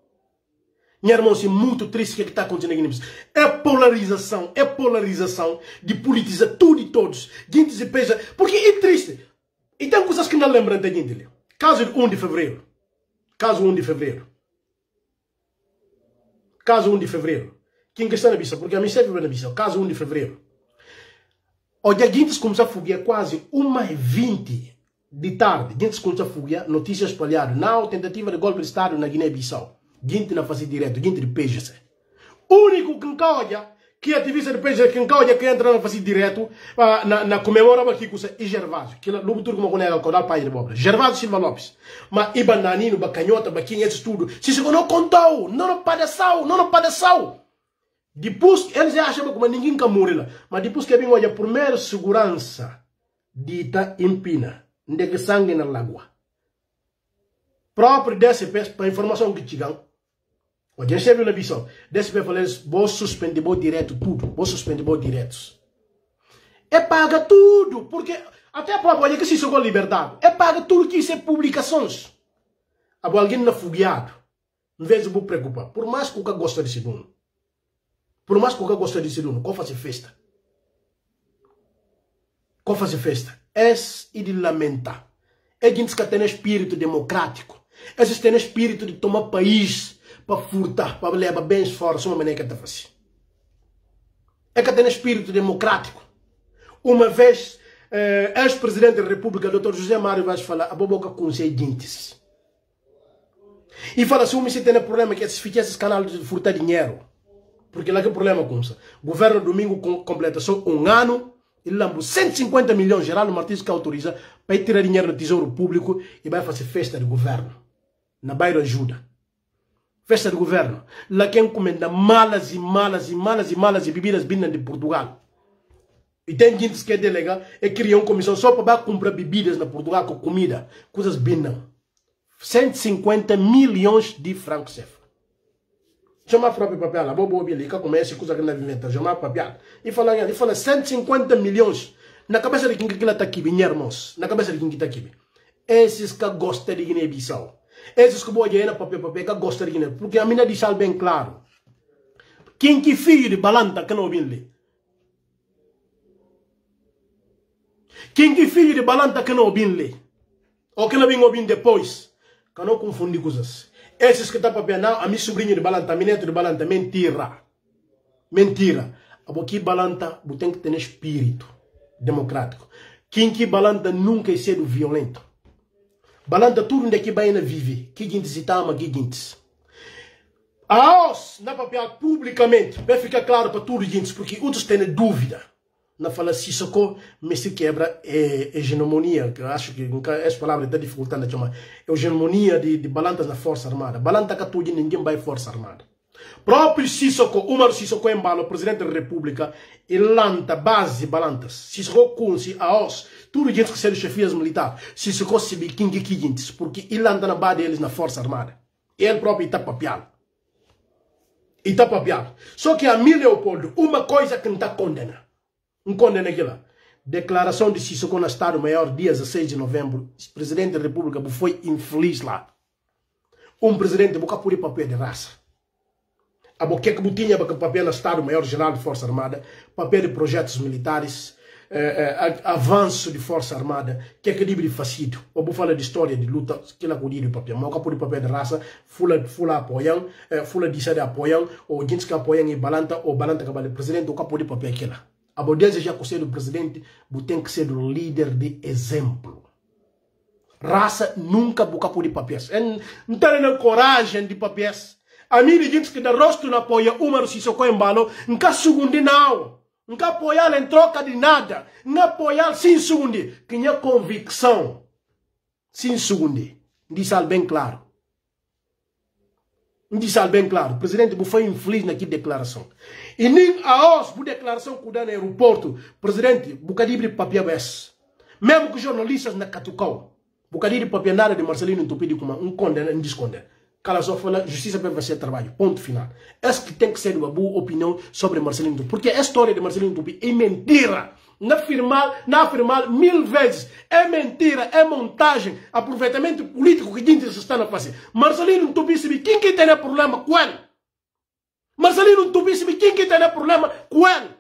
Minha irmã, é muito triste o que está acontecendo aqui nisso. É polarização, é polarização de politizar tudo e todos. Gente se pensa, porque é triste. E tem coisas que não lembram da gente. Caso de um de fevereiro. Caso um de fevereiro. Caso um de fevereiro. Quem que está na Bissau? Porque a minha serve na Bissau. Caso um de fevereiro. Hoje a gente começou a fugir quase uma e vinte de tarde. A gente começou a fugir, notícias espalhadas. Não, tentativa de golpe de Estado na Guiné-Bissau. Gente não faz direto, gente de P G C. O único que olha, que ativista de P G C, que olha, que entra na fazer direto, uh, na, na comemorava aqui com e Gervásio, que lá no turco como é o pai de Bob. Gervásio Silva Lopes. Mas Iba Nanino, Bacanhota, Baquinha, esse tudo. Se isso não contou, não não padeceu, não não padeceu. Depois, eles acham que ninguém can morrer lá. Mas depois que vem, olha, primeiro segurança dita empina, de sangue na lagoa. Próprio D S P, para informação que chegam. O D S P na Bissau, D S P falou, vou suspender o direto tudo, vou suspender o diretos. É paga tudo, porque até a própria, olha que se isso é liberdade, é paga tudo que isso é publicações. Agora alguém não fugiado, em vez de me preocupar, por mais que o cara gosta de segundo, por mais que o cara gosta de segundo, qual fazer festa? Qual fazer festa? É de lamentar. É gente que tem espírito democrático, é gente que tem espírito de tomar país, para furtar, para levar bens fora, só uma maneira que está fazendo. É que tem espírito democrático. Uma vez, eh, ex-presidente da República, doutor José Mário Vaz fala, a boca com os seguintes. E fala, se o homem tem problema que se fizer esses canais de furtar dinheiro, porque lá que o problema com isso. O governo domingo com, completa só um ano, ele lembra cento e cinquenta milhões, Geraldo Martins que autoriza, para ir tirar dinheiro do Tesouro Público e vai fazer festa de governo. Na bairro ajuda. Festa de governo. Lá quem encomenda malas e malas e malas e malas e bebidas vindas de Portugal. E tem gente que é delega e cria uma comissão só para comprar bebidas na Portugal com comida. Coisas vindas. cento e cinquenta milhões de francos C F A. Chama a própria papel. A boa boa ali, que começa coisa que não inventa. Chama a papel. E fala, e fala cento e cinquenta milhões. Na cabeça de quem que está aqui, minha irmãos. Na cabeça de quem que está aqui. Esses que gostam de Guiné-Bissau. Esses que vão na papel, papel, que gostam de Guiné. Porque a mina diz algo bem claro. Quem que filho de balanta que não vem Quem que filho de balanta que não vem ou que não vem ouvir depois. Que não confundir coisas. Esses que estão papel, não, a minha sobrinha de balanta, a minha neto de balanta, mentira. Mentira. A que balanta, tem que ter espírito democrático. Quem que balanta nunca é sendo violento. Balanta tudo onde que vai vive. Que gente se tama, que gente. Aos, na papel publicamente, vai ficar claro para tudo gente, porque outros têm dúvida. Na fala se socorro, mas se quebra é hegemonia, que eu acho que essa palavra está dificultando a chamar. É hegemonia de, de balantas na Força Armada. Balanta que tudo ninguém vai Força Armada. Próprio Sissoko, Umar Sissoko Embalo, presidente da República, ele lanta base de balantas. Sissoko Kunsi, Aos, tudo gente que são chefias militares. Sissoko se biquim que quintes, porque ele anda na base deles na Força Armada. Ele próprio está papiado. Está papiado. Só que a mim, Leopoldo, uma coisa que não está condena. Não condena aquilo. Declaração de Sissoko no Estado-Maior, dia dezesseis de novembro. O presidente da República foi infeliz lá. Um presidente nunca pôde papel de raça. A boquê que tinha papel no Estado-Maior-Geral de Força Armada, papel de projetos militares, eh, eh, avanço de Força Armada, que é que livre facido. Ou vou falar de história de luta, que ela podia de papel, mas nunca pôde papel de raça, fula, fula apoiam, eh, fula de sede apoiam, ou gente que apoiam e balanta, ou balanta que o presidente, nunca pôde papel aquilo. A boa desejar que o presidente tem que ser o líder de exemplo. Raça nunca boca pôde papel. Não tem coragem de papel. A mim, gente que dá rosto não apoia uma Sissoko Embalo, nunca segundo não. Nunca apoiar em troca de nada. Não apoiar sem segundo. Que é convicção. Sem segundo. Diz algo bem claro. Diz algo bem claro. O presidente foi infeliz naquela declaração. E nem a os, a declaração que dá no aeroporto, presidente, bocadinho de papel esse. Mesmo que os jornalistas na Catucau, bocadinho de papel nada de Marcelino Tupi como um condena, um descondena. Cala só fala, justiça para fazer trabalho. Ponto final. Essa que tem que ser uma boa opinião sobre Marcelino Tupi. Porque a história de Marcelino Tupi é mentira. Não afirmar, não afirmar mil vezes. É mentira, é montagem, aproveitamento político que a gente está a fazer. Marcelino Tupi, quem que tem problema com ele? quem que tem problema com ele.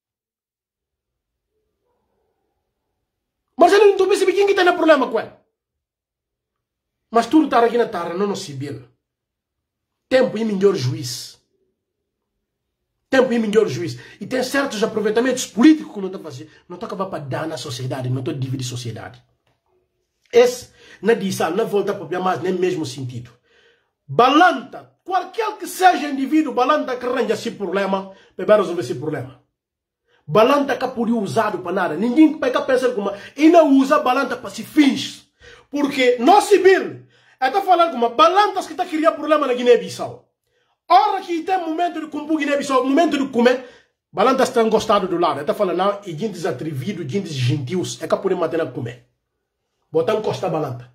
Marcelino, tu percebe quem que tem problema com ele. Mas tudo está aqui na terra, não no civil. Tempo e melhor juiz. Tempo e melhor juiz. E tem certos aproveitamentos políticos que não está fazendo. Não está acabando para dar na sociedade, não está dividir a sociedade. Esse, na dição, não volta para mais nem mesmo sentido. Balanta, qualquer que seja indivíduo, balanta que arranja esse problema, para resolver esse problema. Balanta que podia usado para nada. Ninguém vai pensar como e não usa balanta para se fins. Porque no civil, está falando como balantas que está criando problema na Guiné-Bissau. Ora que tem momento de cumprir Guiné-Bissau, momento de comer, balantas estão gostados do lado. Está falando, não, e gente atrevidos, gente gentios, é que poder matar a comer. Botar costa balanta.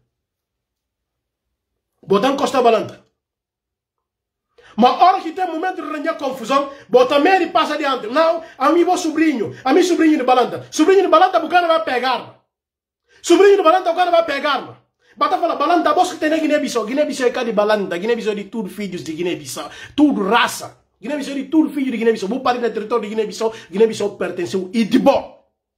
Botar costa balanta. Mas hora que tem momento de arranjar confusão, bota medo e passa adiante. Não, a mim vou sobrinho, a mim sobrinho de balanta. Sobrinho de balanta, o cara vai pegar. Sobrinho de balanta, o cara vai pegar. Bata fala, balanta, a bolsa que tem na Guiné-Bissau. Guiné-Bissau é de balanta, Guiné-Bissau é de tudo filhos de Guiné-Bissau. Tudo raça. Guiné-Bissau é de tudo filho de Guiné-Bissau. Vou parar no território de Guiné-Bissau. Guiné-Bissau pertenceu e de bom.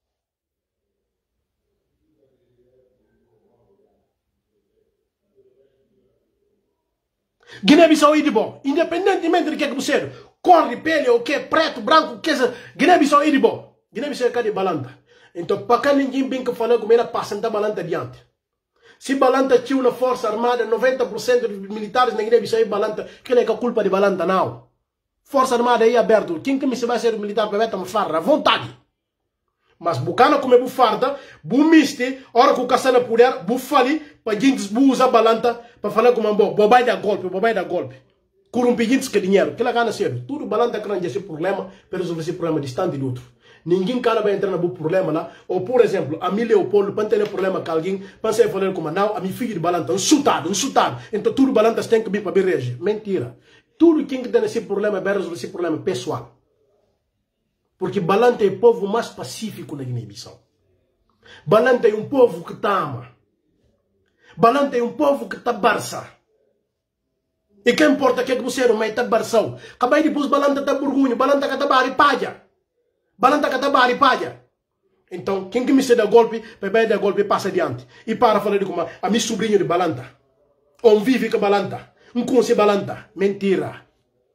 Guiné-Bissau é de bom. Independentemente do que é você corre, pele, o que é preto, branco, o que é. Guiné-Bissau é de bom. Guiné-Bissau é de balanta. Então, para cá ninguém bem que fala como ela passa da balanta adiante. Se balanta tinha uma força armada, noventa por cento dos militares na Guiné-Bissau é balanta. Que é a culpa de balanta, não. Força armada aí aberto. Quem que me se vai ser militar para ver me farra? À vontade. Mas bucana como é bufarda, bu miste, hora que o caçana puder, bu fali, para gente bu usar balanta, para falar como ambo, bobai da golpe, bobai da golpe. Curumpi gente que dinheiro, que lá gana ser. Tudo balanta que não esse problema, para resolver esse problema distante do outro. Ninguém cara vai entrar no problema lá. Ou por exemplo, a mim Leopoldo, para ter problema com alguém, pensei falar como não, a minha filha de balanta, um sultado, um sultado. Então tudo balanta tem que vir para bem reagir. Mentira. Tudo quem que tem esse problema vai resolver esse problema pessoal. Porque balanta é o povo mais pacífico na Guiné-Bissau. Balanta é um povo que está ama. Balanta é um povo que está barça. E que importa que você não está barção. Acabei depois balanta está burgunho, balanta que está baripadia. Balanta que está baripadia. Então, quem que me se dá golpe, vai dar golpe passa adiante. E para falar de como a minha sobrinho de balanta. Ou um vive com balanta. Um conce balanta. Mentira.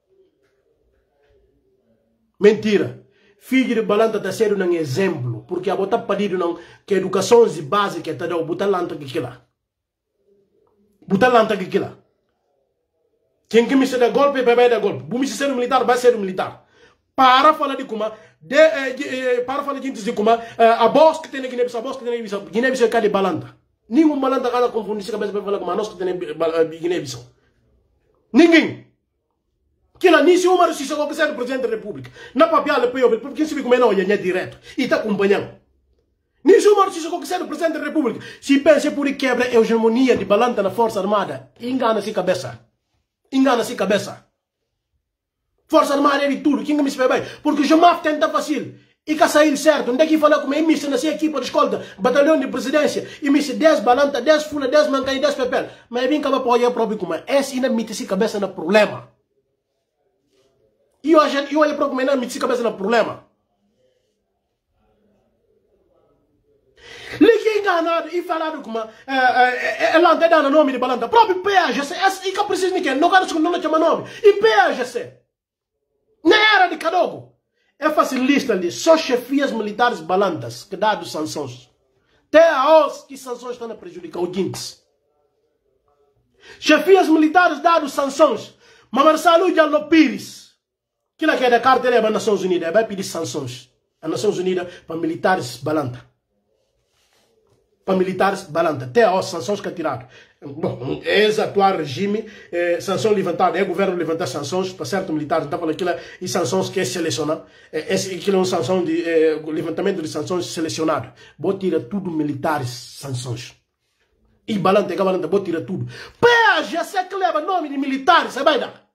Mentira. Filho de balanta está sendo um exemplo. Porque a botar pedido não que a educação básica está dando, botar lanta que aquilo. Botar lanta que aquilo. Quem que me se dá golpe, vai dar golpe. Se me ser um militar, vai ser um militar. Para falar de como, de, eh, de, eh, para falar de de como, eh, a boss que tem na Guiné-Bissau, a boss que tem na Guiné-Bissau, Guiné-Bissau é de balanta. Nenhum balanta cara confundir-se com a cabeça para falar como a nós que tem na Guiné-Bissau. Ninguém. Que lá nem se uma se chegou a ser presidente da República. Na papel para eu, porque se vê como é não, é direto. E está acompanhando. Nem se uma se chegou a ser presidente da República. Se pensa por quebra a hegemonia de balanta na Força Armada, engana-se cabeça. Engana-se cabeça. Força Armada é de tudo. Quem me se vê bem? Porque o Jamaf tenta fácil. E que sair certo. Onde é que fala como é missa nessa equipa de escolta, batalhão de presidência, e missa dez balanta, dez fula, dez mancanha, dez papel. Mas é bem que vai apoiar próprio como é. Esse ainda mete-se cabeça no problema. E eu acho que eu olho para como é não mete-se cabeça no problema. Liga enganado e falado como ela não dá nome de balanta. Próprio P A G C. Esse que precisa de quem? Não quero que não chama nome. E P A G C. Na era de Cadogo. É facilista ali, só chefias militares balantas que dá dos sanções. Até a os que sanções estão a prejudicar o Guintes. Chefias militares dá dos sanções. Mas Marcelo Diallo Pires, que lá que é da carta é para as Nações Unidas, vai pedir sanções. As Nações Unidas para militares balanta. Para militares balanta. Até a os sanções que é tirado. Bom, esse atual regime, eh, sanção levantada, é o governo levantar sanções para certos militares, então aquilo e sanções que é selecionado, eh, esse aquilo é uma sanção de eh, levantamento de sanções selecionado. Vou tirar tudo militares sanções. E balanta, que balanta, vou tirar tudo. Pé, já sei que leva nome de militares, você vai dar.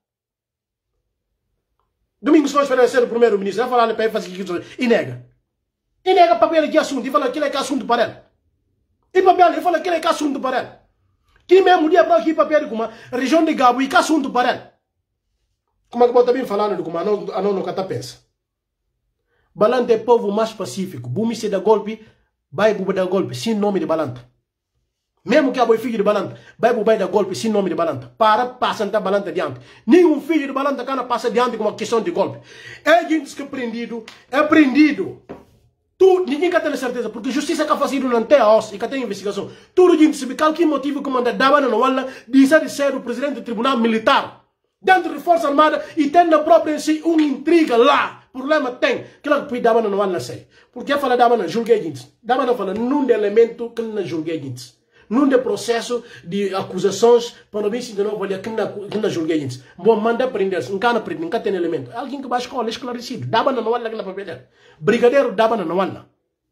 Domingos Costa vai ser o primeiro-ministro, vai falar para ele fazer aquilo e nega. E nega papel de assunto, e fala aquilo é que é assunto para ele. E papel, e fala aquilo é que é assunto para ele. Que mesmo dia para aqui papel como a região de Gabo e que assunto para ele. Como é que você bem falando de como a não, a não, não cata pensa? Balanta é povo mais pacífico. Bumi se dá golpe, vai buba dar golpe, sem nome de Balanta. Mesmo que a boi filho de Balanta, vai buba dar golpe, sem nome de Balanta. Para, passa a Balanta adiante. Nenhum filho de Balanta cana passa adiante com uma questão de golpe. É gente que é prendido, é prendido. Tu, ninguém quer ter certeza, porque justiça que faz não tem a os e que tem investigação. Tudo gente sabe qual que motivo que manda dava na wala dizer de ser o presidente do tribunal militar. Dentro da Força Armada e tem na própria em si uma intriga lá. Problema tem. Que lá que dava na wala sei. Porque fala dava na julguei gente. Dava na fala num de elemento que na julguei gente. Num de processo de acusações para não ver se de novo ali que na que na julguei gente. Bom manda prender, não cana prender, nunca tem elemento. Alguém que vai escola esclarecido. Dava na wala que na papel. Brigadeiro dava na wala.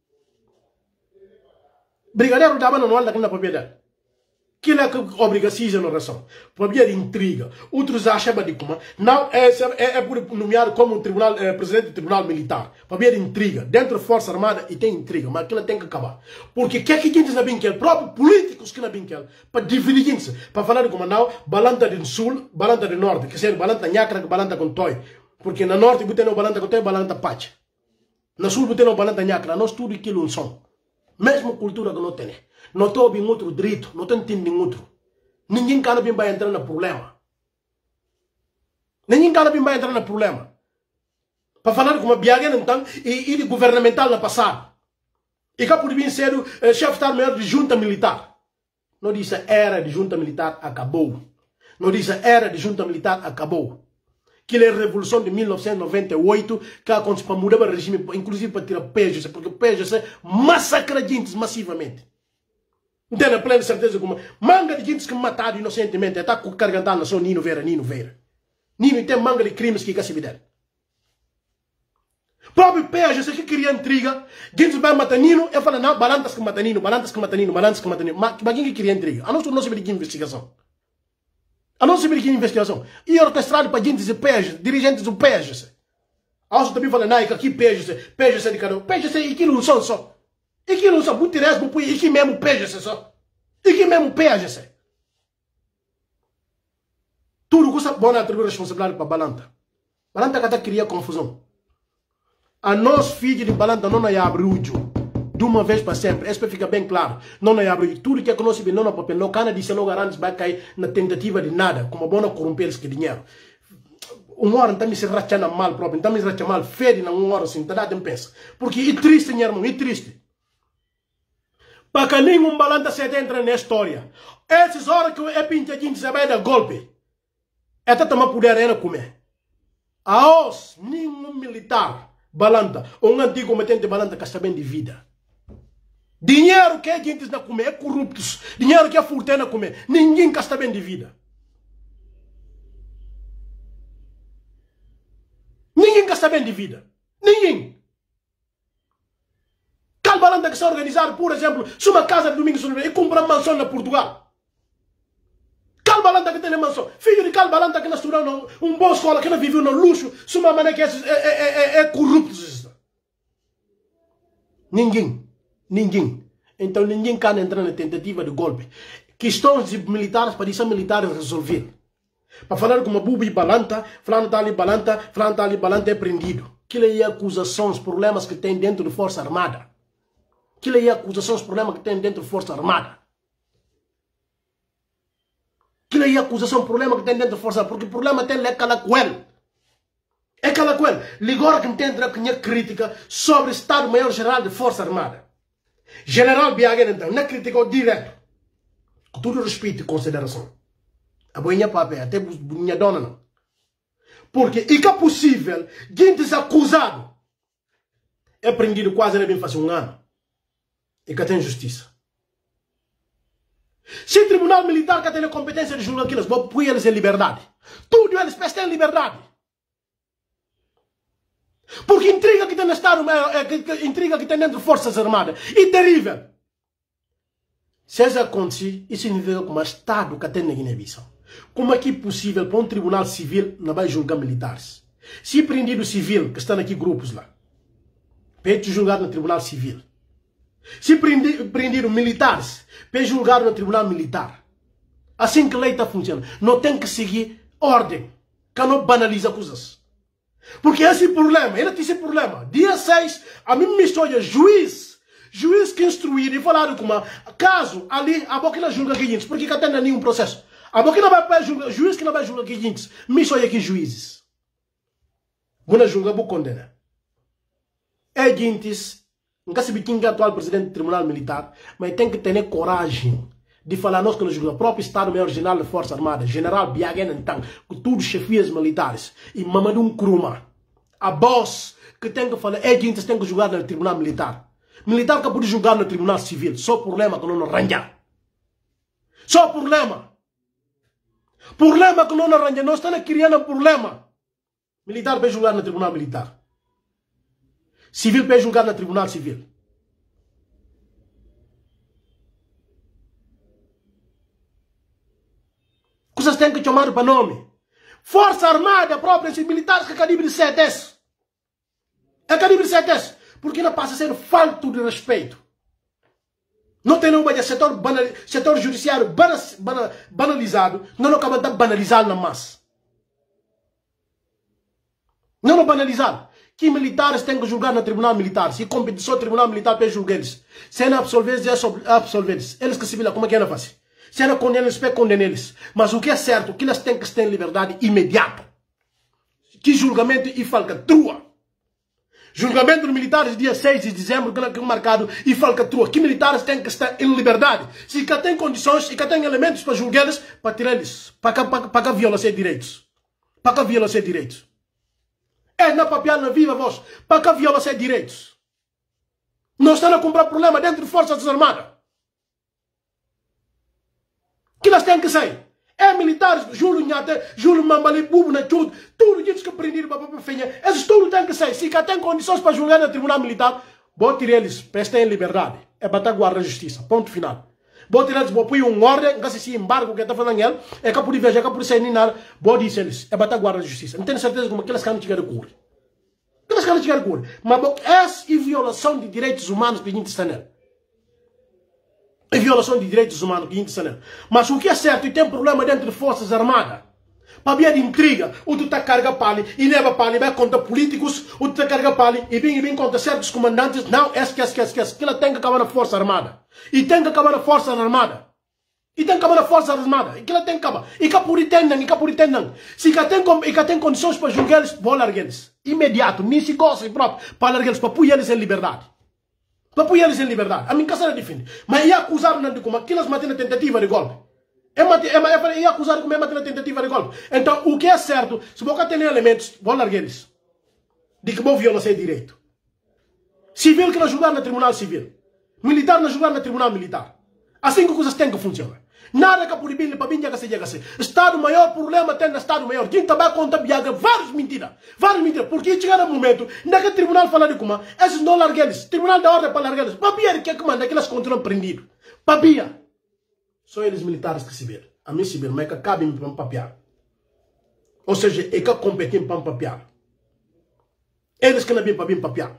Brigadeiro dava na wala que na papel. Que é que obriga a cisão na razão? Por via de intriga. Outros acham de como não é, é, é por nomear como um tribunal, é, presidente do tribunal militar. Por via de intriga. Dentro da Força Armada e tem intriga, mas aquilo tem que acabar. Porque quer que a gente sabe que é próprio políticos que não bem que para dividir isso, para falar de como não, balanta do sul, balanta do norte, que seja balanta nhacra que balanta com toy. Porque na norte você não balanta com toy, balanta pacha. Na sul você não balanta nhacra, nós tudo aquilo são. Mesmo cultura que não tem. Não estou ouvindo outro direito, não estou entendendo outro. Ninguém cara bem vai entrar no problema. Ninguém cara bem vai entrar no problema. Para falar com uma biaguena então, e, e de governamental no passado. E cá por vir ser o eh, chefe de Estado-Maior de junta militar. Não disse a era de junta militar acabou. Não disse a era de junta militar acabou. Que é a Revolução de mil novecentos e noventa e oito, que aconteceu para mudar o regime, inclusive para tirar P G C, porque o P G C massacra gente massivamente. Não tem a plena certeza como manga de gente que mataram inocentemente, está carregando a nação Nino Vera, Nino Vera. Nino tem manga de crimes que se dele. Próprio P G C que cria intriga, gente vai matar Nino, e fala, não, balantas que mata Nino, balantas que mata Nino, balantas que mata Nino. Mas quem que cria intriga? A nós não sabemos de investigação. A não saber que investigação. E orquestrado para gente de P G C, dirigentes do P G C. A nós também fala, não, aqui P G C, P G C de cada um. P G C e aquilo não são só. E que não são muito resmo, e que mesmo P G C só. E que mesmo P G C. Tudo que bom atribuir responsabilidade para Balanta. Balanta que até cria confusão. A nós, filhos de Balanta, não é abre o de uma vez para sempre. Isso fica bem claro. Não é abre tudo que é conhecido não é papel. Não cana de não garante vai cair na tentativa de nada. Como bom corromper esse dinheiro. Uma hora então me se rachando mal próprio. Então me se rachando mal. Fede na uma hora assim. Então dá de pensa. Porque é triste, meu irmão. É triste. Para que nenhum Balanta se entra na história. Essas horas que é pintadinho se vai dar golpe. É até tomar poder ainda comer. A os, nenhum militar Balanta, ou um antigo combatente Balanta que está bem de vida. Dinheiro que a gente não comer é corruptos. Dinheiro que a furtena comer. Ninguém que está bem de vida. Ninguém que está bem de vida. Ninguém. Cal Balanta que está organizado, por exemplo, se uma casa de domingo e compra uma mansão na Portugal. Cal Balanta que tem mansão. Filho de Cal Balanta que não estudou uma boa escola, que não viveu no luxo, se uma maneira que é, é, é, é corrupto. Ninguém. Ninguém. Então ninguém quer entrar na tentativa de golpe. Questões de militares para deixar militares resolver. Para falar com uma buba e Balanta, falando está ali Balanta, falando está ali Balanta é prendido. Aquilo é acusações, problemas que tem dentro da Força Armada. Aquilo é acusações, problemas que tem dentro da Força Armada. Aquilo é acusação, problema que tem dentro da Força Armada. Porque o problema tem é Calacuel. É Calacuel. Ligora que entende a minha crítica sobre o Estado-Maior-Geral da Força Armada. General Biaguena, então, não criticou direto. Com todo respeito e consideração. A boinha papel, até minha dona não. Porque, e que é possível, gente acusado é prendido quase nem bem faz um ano. E que tem justiça. Se o Tribunal Militar que tem a competência de julgar aqueles, vou pôr eles em liberdade. Tudo eles têm liberdade. Porque intriga que tem no Estado, é, é, intriga que tem dentro das Forças Armadas, é terrível. Se isso acontecer, isso significa que o Estado que tem na Guiné-Bissau. Como é que é possível para um tribunal civil não vai julgar militares? Se prendido civil, que estão aqui grupos lá, para julgar no tribunal civil. Se prendido militares, para julgar no tribunal militar. Assim que a lei está funcionando. Não tem que seguir ordem. que não banaliza coisas. Porque esse problema, ele tem esse problema. Dia seis, a mim me história, juiz, juiz que instruir e falar como caso ali, a boca não julga que porque que tem nenhum processo. A boca não vai julgar, juiz que não vai julgar que me história que juízes. Vou julgar, vou condenar. É gente, nunca se biquinha atual presidente do Tribunal Militar, mas tem que ter coragem de falar nós que nos julga o próprio Estado-Maior General da Força Armada, General Biagen Antang, com todos os chefias militares, e Mamadou Nkrumah, a boss que tem que falar, é gente que tem que julgar no Tribunal Militar. Militar que pode julgar no Tribunal Civil, só problema que não arranja. Só problema. Problema que não arranja, nós estamos criando um problema. Militar para julgar no Tribunal Militar. Civil para julgar no Tribunal Civil. Vocês têm que chamar para nome. Força Armada própria, esses militares que é calibre sete S. É calibre sete S. Porque não passa a ser falta de respeito. Não tem nenhuma de setor, banal, setor judiciário banal, banal, banalizado. Não acaba de banalizar na massa. Não não banalizar. Que militares têm que julgar no Tribunal Militar. Se competição Tribunal Militar para julgar eles. Se não absolver eles, é absolver eles. Eles que se viram, como é que é na face? Se não condena eles, para condenar eles. Mas o que é certo, que eles têm que ter liberdade imediata. Que julgamento e falcatrua. Julgamento dos militares dia seis de dezembro, que é marcado, e falcatrua. Que militares têm que estar em liberdade. Se que tem condições e que tem elementos para julgar eles, para tirar eles. Para que, para, para que viola seus direitos. Para que viola seus direitos. É na papel, na viva voz. Para que viola seus direitos. Não estão a comprar problema dentro de Forças Armadas. Que elas têm que sair. É militares, Júlio Nhata, Júlio Mambali, Bubu, Nachudo, tudo isso que prenderam para a Fenha. Esses tudo têm que sair. Se que tem condições para julgar no Tribunal Militar, vou tirar eles, para estar em liberdade. É para estar guardar a justiça. Ponto final. Vou tirar eles, vou pôr um ordem, que se embargo que está falando ele, é que por viajar, é que por sair nem nada, vou dizer eles, é para estar guardar a justiça. Não tenho certeza como aquelas caras chegaram a cura. Aquelas caras chegaram a cura. Mas essa é violação de direitos humanos que a gente está nela. É violação de direitos humanos que a gente está nela. Mas o que é certo, e tem problema dentro de Forças Armadas. Para via de intriga, o tu está carga para ali, e leva para ali, vai contra políticos, o tu está carga para ali, e vem e vem contra certos comandantes. Não, esquece, esquece, esquece. Que ela tem que acabar na Força Armada. E tem que acabar na Força Armada. E tem que acabar na Força Armada. E que ela tem que acabar. E que por entendam, e que por entendam. Se que tem, e que tem condições para julgar eles, vou largar eles. Imediato, nem se gosta próprio, para largar eles, para pôr eles em liberdade. Para pôr eles em liberdade. A minha casa não defende. Mas ia acusar de como aquelas matam tentativa de golpe. É, é, é, é acusar como é matar tentativa de golpe. Então, o que é certo, se você tem elementos, vou largar eles. De que vou violar seu direito. Civil que não julgar no Tribunal Civil. Militar não julgar no Tribunal Militar. Assim que coisas têm que funcionar. Nada que por bem para bem já se assim. Estado maior, problema tem no Estado maior. Quem também conta biaga, várias mentiras. Várias mentiras. Porque chegar no momento, naquele tribunal falar de como, esses não largam eles. Tribunal da ordem para largar eles. Papia que é que manda, que eles continuam prendidos. Papia. Só eles militares que se viram. A mim se viram, mas é que cabem para papiar. Ou seja, é que competem para papiar. Eles que não vêm para vir papiar.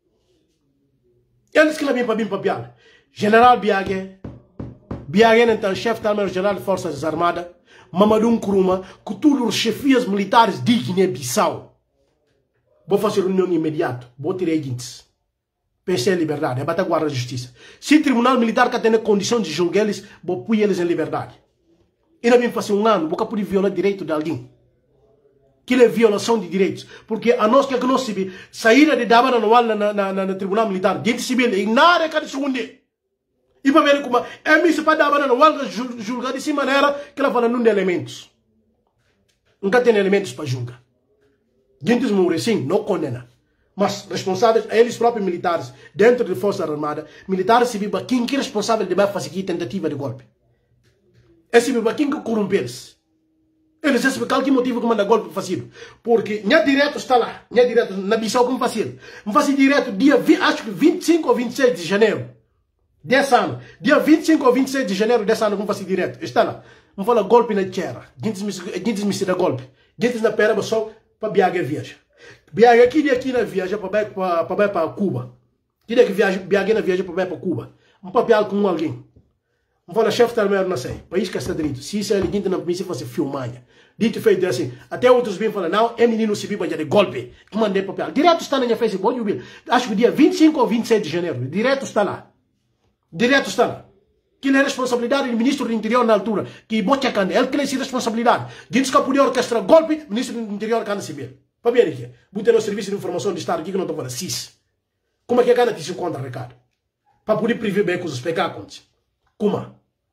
Eles que não vêm para vir papiar. General Biaga. Biagen, então, chefe da Armada-Geral de Forças Armadas, Mamadou Nkrumah, com todos os chefias militares de Guiné-Bissau. Vou fazer reunião imediata. Vou tirar eles. Pensei em liberdade. É para guardar a justiça. Se o Tribunal Militar que tem condição de julgar eles, vou pôr eles em liberdade. E não vem fazer um ano, vou poder violar direito de alguém. Que é violação de direitos. Porque a nós que é que nós se saída de Dabana no, na, na, na, na Tribunal Militar, gente civil, e nada é que de segundo. E para ver como é isso para dar no algo julgar de cima maneira que ela fala num de elementos. Nunca tem elementos para julgar. Gente morre sim, não condena. Mas responsáveis, eles próprios militares, dentro de Força Armada, militares civis, quem que é responsável de fazer aqui tentativa de golpe? É civil, quem que corromper-se? Eles explicam que motivo que manda golpe fazido. Porque não é direto está lá, não é direto na Bissau como fazer. Não faz direto dia, acho que vinte e cinco ou vinte e seis de janeiro. Desse ano, dia vinte e cinco ou vinte e seis de janeiro desse ano, vamos fazer direto. Está lá. Vamos falar golpe na terra. Gente me se dá golpe. Gente na pera só para Biaga viaja. Biaga aqui dia aqui na viaja para para para Cuba. Que dia que viaja Biaga na viaja para para Cuba. Um papel com alguém. Não fala chefe de armado, não sei. País que está direito. Se isso é legítimo, não permite você filmar. Dito feito assim. Até outros bem falam, não, é menino se vive de golpe. Que mandei papel. Direto está na minha Facebook, acho que dia vinte e cinco ou vinte e sete de janeiro. Direto está lá. Direto está lá. Que é responsabilidade do ministro do interior na altura. Que bote cana. Ele que é responsabilidade. Diz que podia orquestrar golpe, ministro do interior cana civil. Para ver aqui. Bota no serviço de informação de Estado aqui que não estou falando. S I S. Como é que a cana te se conta, Ricardo? Para poder prever bem com os pecados. Como?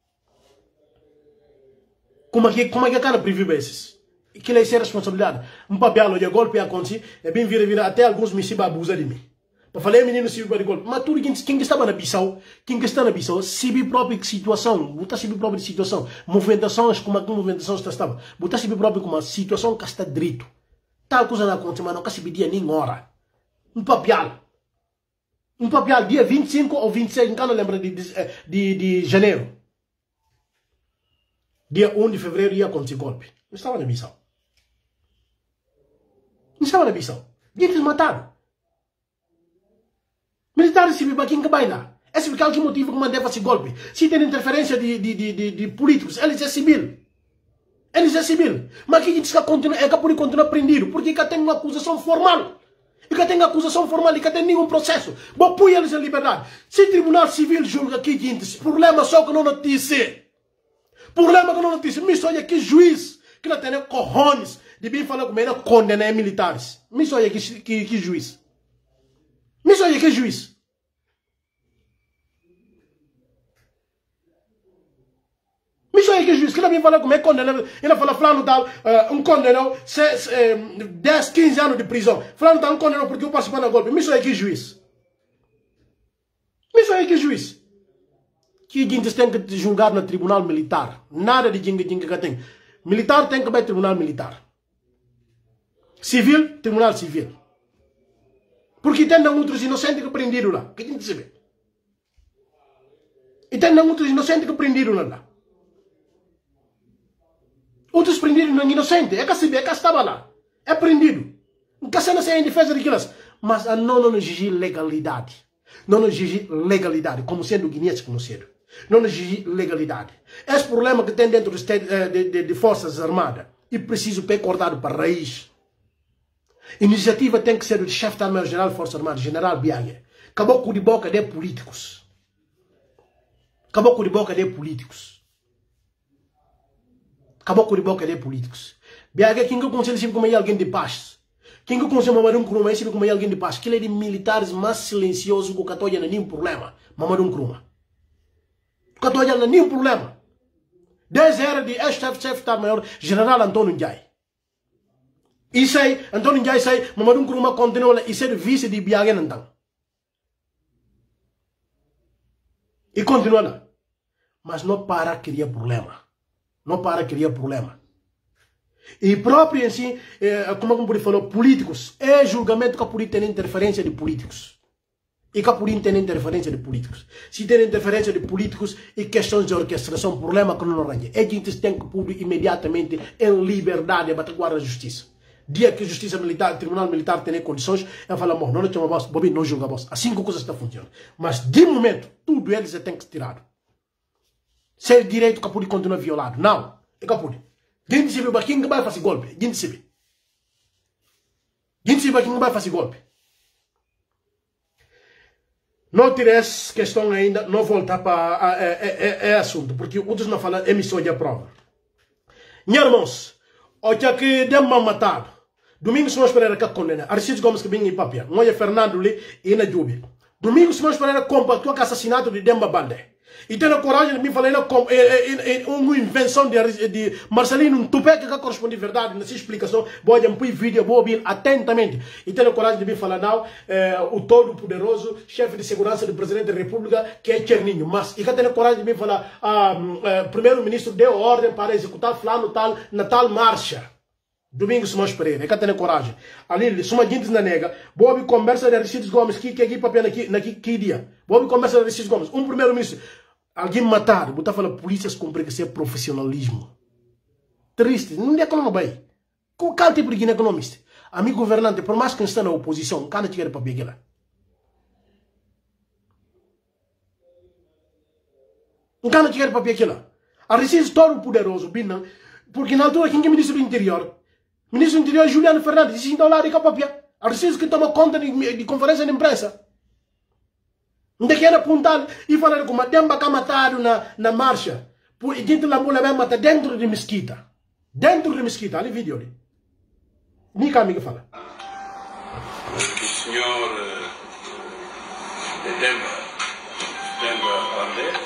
Como é que, como é que a cana previu esses? Que é essa responsabilidade? Um papel de golpe acontece, é bem vir vir até alguns me se abusam de mim. Para falar menino se de golpe, mas tudo quem, quem estava na Bissau, quem está na Bissau, se própria situação, botar se própria situação, movimentações como a movimentação está estava, botar se própria como a situação que está direito. Tal coisa não acontece, mas não se dia nem hora. Um papel. Um papel dia vinte e cinco ou vinte e seis, não lembro de, de, de, de janeiro. Dia um de fevereiro ia acontecer golpe. Eu estava na Bissau. Não estava na Bissau. Eles mataram. Militares civis aqui que vai lá. Esse é o motivo que mandei fazer golpe. Se tem interferência de, de, de, de, de políticos, eles é civil. Eles é civil. Mas aqui diz que continua, é que pode continuar prendido. Porque que tem uma acusação formal. E que tem acusação formal e que tem nenhum processo. Bom, põe eles em liberdade. Se o tribunal civil julga aqui, gente, problema só que não notícia. Problema que não notícia. Me sonha que juiz que não tem cojones de vir falar comigo condenar militares. Me sonha que, que, que juiz. Me sonha que juiz. Me sonha que juiz que não vem falar comigo condenar. Ele fala, fulano tal, uh, um condenou dez, quinze anos de prisão. Fulano tal, um condenou porque eu participei na golpe. Me sonha que juiz. Me sonha que juiz. Que gente tem que julgar no tribunal militar. Nada de gente que tem. Militar tem que ir tribunal militar. Civil, tribunal civil. Porque tem outros inocentes que prenderam lá. Que gente se vê? E tem outros inocentes que prenderam lá. Outros prenderam não inocente. É que se vê, é que estava lá. É prendido. Não quer ser em defesa daquelas. Mas não nos exige legalidade. Não nos exige legalidade. Como sendo guineense conhecido. Não exige legalidade. Esse problema que tem dentro de, de, de, de Forças Armadas e preciso ser cortado para a raiz. Iniciativa tem que ser do chefe da Armada-Geral de Forças Armadas, General Biaga. Acabou com de boca de políticos. Acabou com de boca de políticos. Acabou com de boca de políticos. Biaga, quem que eu conselho sempre como alguém de paz. Quem que eu conselho Mamadou Nkrumah sempre como alguém de paz. Que ele é de militares mais silencioso que o Catoya não tem nenhum problema. Mamadou Nkrumah. Porque não há nenhum problema. Desde a era de ex-chefe de Estado-Maior, General Antônio Njai. E sei, Antônio Njai sei, Mamadou Nkrumah continua e ser vice de Biaga então. E continua lá. Mas não para criar problema. Não para criar problema. E próprio assim, eh, como a gente falou, políticos, é julgamento que pode ter interferência de políticos. E que por ter interferência de políticos. Se tem interferência de políticos e questões de orquestração, problema que não arranja. A gente tem que pôr imediatamente em liberdade para guardar a justiça. Dia que a justiça militar, o tribunal militar tem condições, eu falo, amor, não nos chama boss, Bobi, não julga boss. Assim que a coisa está funcionando. Mas de momento, tudo eles tem que ser tirado. Se é direito que pode continuar violado. Não. É que pode. Gente se vê para quem vai fazer golpe. Gente se vê. Gente se vê para quem vai fazer golpe. Não tire essa questão ainda, não voltar para é, assunto, porque outros não falam emissão de prova. Meus irmãos, olha que demos matado. Domingo se nós esperamos que condena. Aristides Gomes que vem em papel. Não é Fernando ali e na Júbilo. Domingo se nós esperamos compactua com o assassinato de Demba Baldé. E tem a coragem de me falar uma invenção de, de Marcelino Tupé que corresponde à verdade, nessa explicação, vou pôr vídeo, vou ouvir atentamente. E tem a coragem de me falar, não, é, o todo poderoso chefe de segurança do presidente da República, que é Cherninho. Mas, e que tem a coragem de me falar, ah, é, primeiro-ministro deu ordem para executar fulano tal, na tal marcha. Domingo se nós Pereira, é que tem a coragem. Ali, se uma gente na nega, vou ouvir conversa de Aristides Gomes, que aqui papel aqui, aqui, que dia? Vou ouvir conversa de Aristides Gomes, um primeiro-ministro. Alguém matar, botar falar polícias cumprir que ser profissionalismo. Triste, não é que não vai. Qual tipo de economista? Amigo governante, por mais que está na oposição, cada tiver para pegar. Não cana dinheiro para aquilo. Aristides todo poderoso, bina, porque na altura quem é ministro do interior? Ministro do interior Juliano Fernandes, disse então lá de papia. Aristides que toma conta de, de conferência de imprensa. Não quer apontar e falar como a temba que matado na, na marcha. Por dentro da mulher mata dentro de mesquita. Dentro de mesquita, ali vídeo ali. Nica amiga fala. O senhor de Demba, Demba André,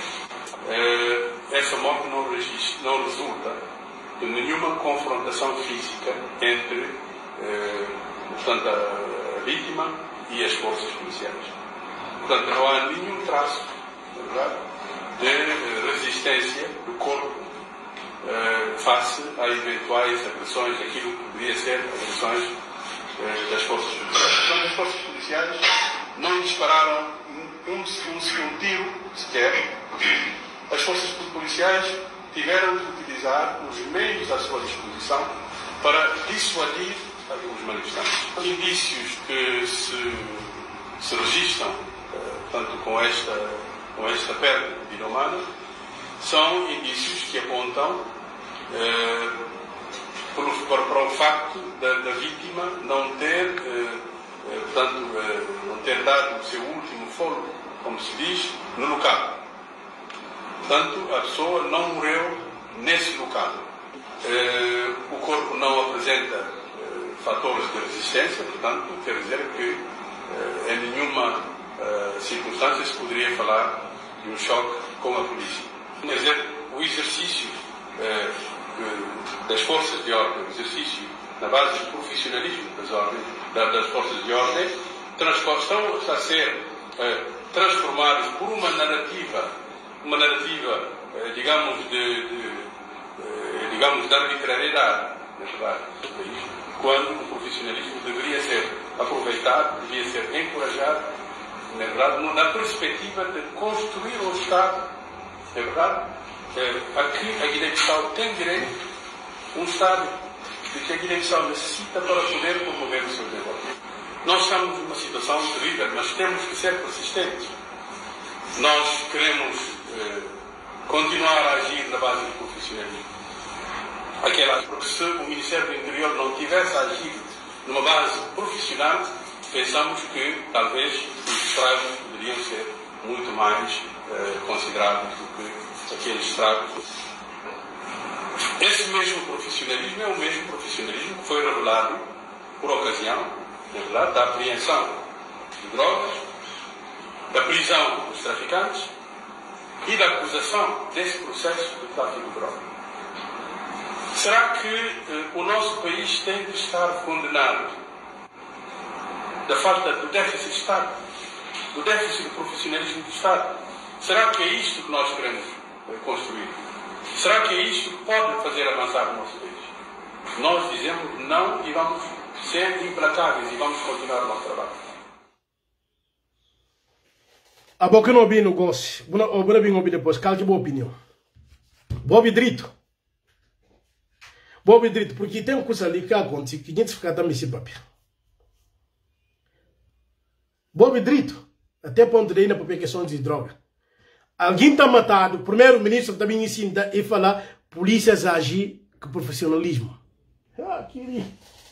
essa morte não, registra, não resulta de nenhuma confrontação física entre eh, portanto, a vítima e as forças policiais. Portanto, não há nenhum traço, na verdade, de resistência do corpo eh, face a eventuais agressões, aquilo que poderia ser agressões eh, das forças policiais. Portanto, as forças policiais não dispararam um, um, um tiro sequer. As forças policiais tiveram de utilizar os meios à sua disposição para dissuadir os manifestantes. Indícios que se, se registram, portanto, com esta, com esta perda de vida humana, são indícios que apontam eh, para, para o facto da, da vítima não ter, eh, portanto, eh, não ter dado o seu último fôlego, como se diz, no local. Portanto, a pessoa não morreu nesse local. Eh, o corpo não apresenta eh, fatores de resistência, portanto, quer dizer que eh, em nenhuma eh, circunstância se poderia falar de um choque com a polícia. Quer dizer, o exercício eh, das forças de ordem, o exercício na base do profissionalismo das, ordens, das forças de ordem, estão a ser eh, transformados por uma narrativa uma narrativa, eh, digamos, de, de, eh, digamos, de arbitrariedade, na verdade, do país, quando o profissionalismo deveria ser aproveitado, deveria ser encorajado, na verdade, na perspectiva de construir um Estado, na verdade, eh, a que a Guiné-Bissau tem direito, um Estado de que a Guiné-Bissau necessita para poder promover o seu desenvolvimento. Nós estamos numa situação terrível, mas temos que ser persistentes. Nós queremos eh, continuar a agir na base do profissionalismo. Aquela, porque se o Ministério do Interior não tivesse agido numa base profissional, pensamos que talvez os estragos poderiam ser muito mais eh, consideráveis do que aqueles estragos. Esse mesmo profissionalismo é o mesmo profissionalismo que foi revelado por ocasião, na verdade, da apreensão de drogas, da prisão dos traficantes e da acusação desse processo de tráfico de drogas. Será que eh, o nosso país tem de estar condenado da falta do déficit de Estado, do déficit do profissionalismo do Estado? Será que é isto que nós queremos eh, construir? Será que é isto que pode fazer avançar o nosso país? Nós dizemos não e vamos ser implacáveis e vamos continuar o nosso trabalho. A boca não ouvi no gosto. O Bruno vem ouvir depois. Qual que é a boa opinião? Boa drito. Boa drito. Porque tem uma coisa ali que acontece que a gente fica também sem papel. Boa drito. Até ponto de ir na papel questão de droga. Alguém está matado. O primeiro-ministro também ensina e fala polícias agir com profissionalismo. Ah, querido.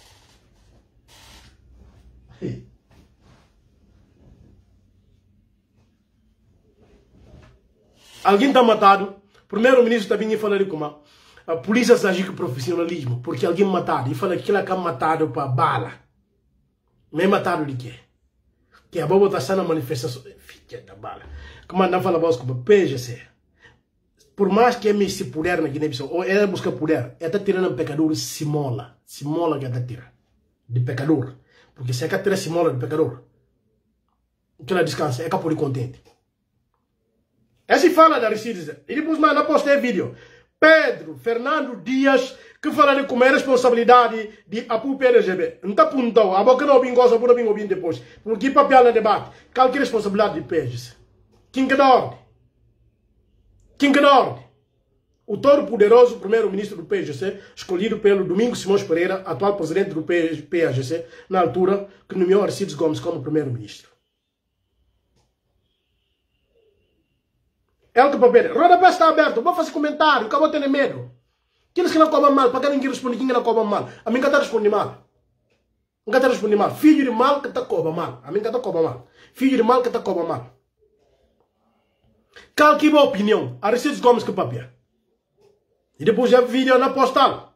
Alguém está matado. O primeiro-ministro também fala como a polícia agir com profissionalismo. Porque alguém matado. E fala que aquilo é matado para bala. Não é matado de quê? Que a boba está na manifestação. Fica da bala. Como não fala voz como P G C. Por mais que é me se puder na Guiné-Bissau, ou ela busca poder, ela está tirando um pecador simola. Simola que ela está tirando. De pecador. Porque se ela tira simola de pecador, que ela descansa, é capaz de contente. Essa fala da Aristides. E depois mais, não postei vídeo. Pedro Fernando Dias, que fala de como é responsabilidade de a P U P L G B. Não está apontando. A boca não gosta, por não ouvir depois. Porque papel no debate. Qual que é a responsabilidade de P G C? Quem que dá ordem? Quem que dá ordem? O todo poderoso primeiro-ministro do P G C, escolhido pelo Domingos Simões Pereira, atual presidente do P A G C, na altura, que nomeou Aristides Gomes como primeiro-ministro. É o que papel. Rodapé está aberto. Vou fazer comentário. Acabou tendo medo. Aqueles que não cobram mal, para ninguém responde, quem não cobra mal. A mim que está respondendo mal. Não está respondendo mal. Filho de mal que está cobra mal. A mim que está cobra mal. Filho de mal que está cobra mal. Qual que é a opinião? A Aristides Gomes que papel. E depois já vídeo na postal.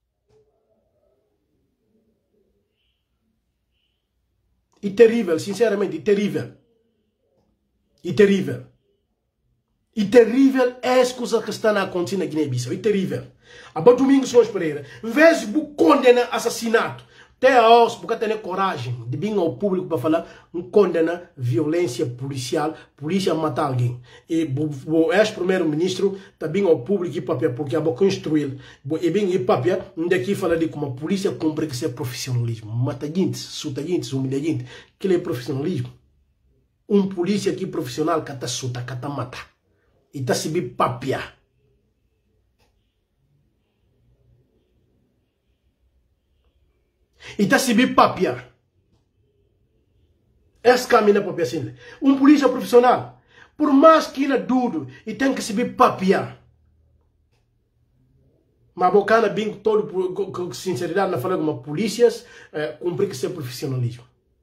E terrível, sinceramente, e terrível. E terrível. E terrível é as coisas que estão acontecendo na Guiné-Bissau. E terrível. Agora, Domingos Soares Pereira, em vez de condenar assassinato, até hoje, porque tem coragem de vir ao público para falar, condena violência policial, polícia matar alguém. E o ex-primeiro-ministro também ao público e papel, porque é para construir. E bem, e papel, daqui fala de como a polícia cumpre que isso é profissionalismo. Mata gente, suta gente, humilha gente. Que é profissionalismo. Um polícia aqui profissional que está suta, que está mata. E está se bem papia. E está se bem papia. Esse caminho é papia assim. Um polícia profissional, por mais que não duro, e tem que se bem papia. Mas a bocana bem todo com sinceridade na fala de uma polícias, é, cumprir que isso é profissionalismo.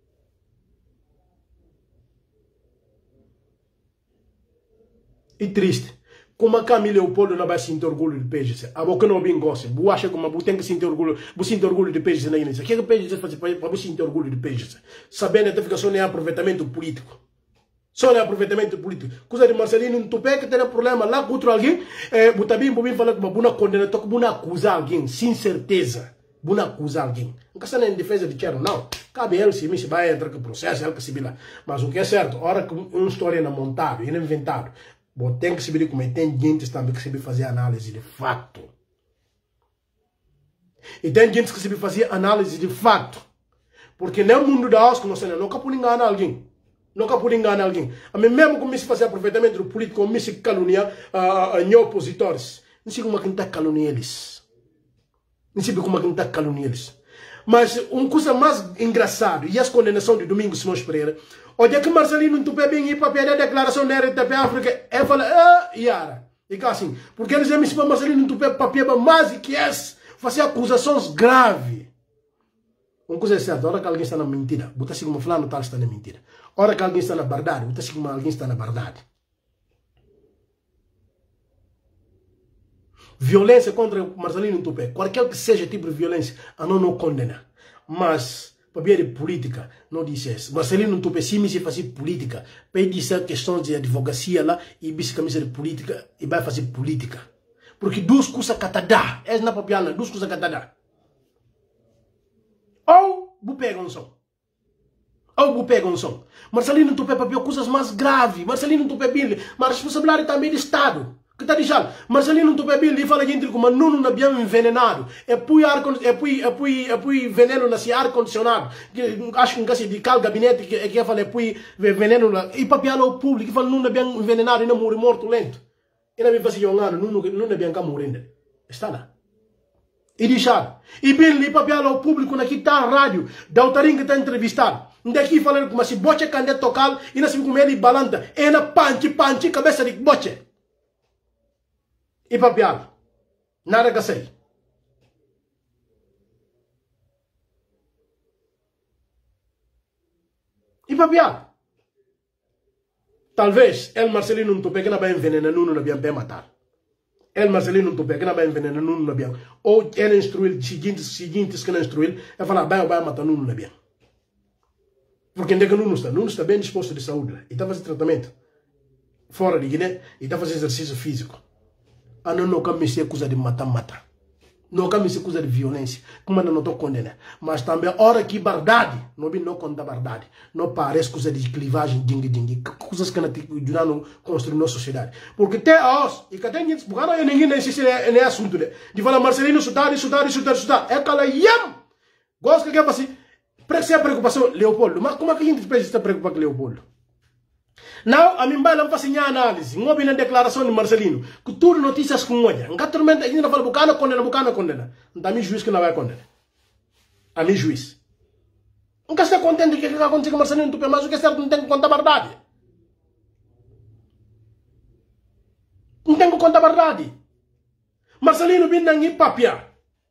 E triste. Como a Camila Leopoldo não vai sentir orgulho de P G C. A boca não bem gosta. Você acha que você tem que sentir orgulho, você sentir orgulho de P G C na Inês. O que é que o P G C faz para você sentir orgulho de P G C? Sabendo até que só não é aproveitamento político. Só não é aproveitamento político. Coisa de Marcelino Ntupé que tem um problema lá contra alguém, é, você também pode falar que você não condena, você não acusa alguém, sem certeza. Você não acusa alguém. Não está sendo em defesa de Chero, não. Cabe ele se se vai entrar com o processo, ele que se vira. Mas o que é certo, a hora que uma história é montada, é inventada, você tem que saber como tem gente também que sabe fazer análise de fato. E tem gente que sabe fazer análise de fato. Porque no mundo da Oscar, nós não nunca pode enganar alguém. Nunca pode enganar alguém. A mim mesmo como se fazer aproveitamento do político, como se caluniar uh, uh, opositores. Não sei como é que está caluniando eles. Não sei como é que está caluniando eles. Mas uma coisa mais engraçada, e as condenações de Domingos Soares Pereira, onde é que Marcelino Ntupé bem ir para pedir a declaração da R T P África, ele fala, ah, Yara. E cá assim, porque eles dizem para Marcelino Ntupé para pedir mais que esse, fazer acusações graves. Uma coisa é certa, a hora que alguém está na mentira, bota assim como fulano tal está na mentira. A hora que alguém está na verdade, bota assim como alguém está na verdade. Violência contra Marcelino Ntupé, qualquer que seja tipo de violência, a não não condena. Mas, para ver de política, não diz isso. Marcelino Ntupé, se me se fazer política, para dizer questões de advocacia lá, e biscamisa de política, e vai fazer política. Porque duas coisas que dá, é na papiana, duas coisas que dá. Ou, bu pega um som. Ou, bu pega um som. Marcelino Ntupé, para ver coisas mais graves. Marcelino Ntupé, mas a responsabilidade também do Estado. Que está dizendo? Marcelino Ntupé ele fala gente como não não bem envenenado. É pui ar é pui é pui é pui veneno nesse ar condicionado. Acho que assim de cal gabinete que que fala é pui veneno lá e papel ao público que fala não é bem envenenado e não morre morto lento. E não me faz jogando não não é bem cá morrendo. Está lá. E deixar. E bem ali papel ao público na que tá rádio, da Utaringa está entrevistado. Daqui falando como se boche candidato tocal e não se como ele balanta. É na panche panche cabeça de boche. E papiado, nada que sei. E papiado. Talvez el Marcelino Ntupé que não vai envenenar, não não vai matar. El Marcelino Ntupé que não vai envenenar, não não vai. Ou ele instruir seguintes, seguintes que não instruir, é falar, vai vai matar, não não vai. Porque onde é que não está? Não está bem disposto de saúde. E está fazendo tratamento fora de Guiné e está fazendo exercício físico. Ah, não, não me se acusa de matar, matar. Não me se acusa de violência. Como não estou condenando. Mas também, a hora que verdade, não vi não conta verdade. Não parece coisa de clivagem, dingue, dingue. Coisas que não ajudam a construir nossa sociedade. Porque até hoje, e que tem gente, porque não ninguém nem se é assunto, de falar Marcelino, estudar, estudar, estudar, estudar. É aquela yam! Gosto que é assim. Parece a preocupação, Leopoldo. Mas como é que a gente precisa estar preocupado com Leopoldo? Não, a mim vai não fazer análise. Não ouvi na declaração de Marcelino. Que tudo notícias com olha. Não tormenta, a gente não fala bucana condena, bucana condena. Não tem juiz que não vai condenar. A mim juiz. Não quer estar contente que aconteceu com Marcelino Ntupé, mas o que é certo não tem que contar a verdade. tenho conta verdade. Marcelino bin nangi papia.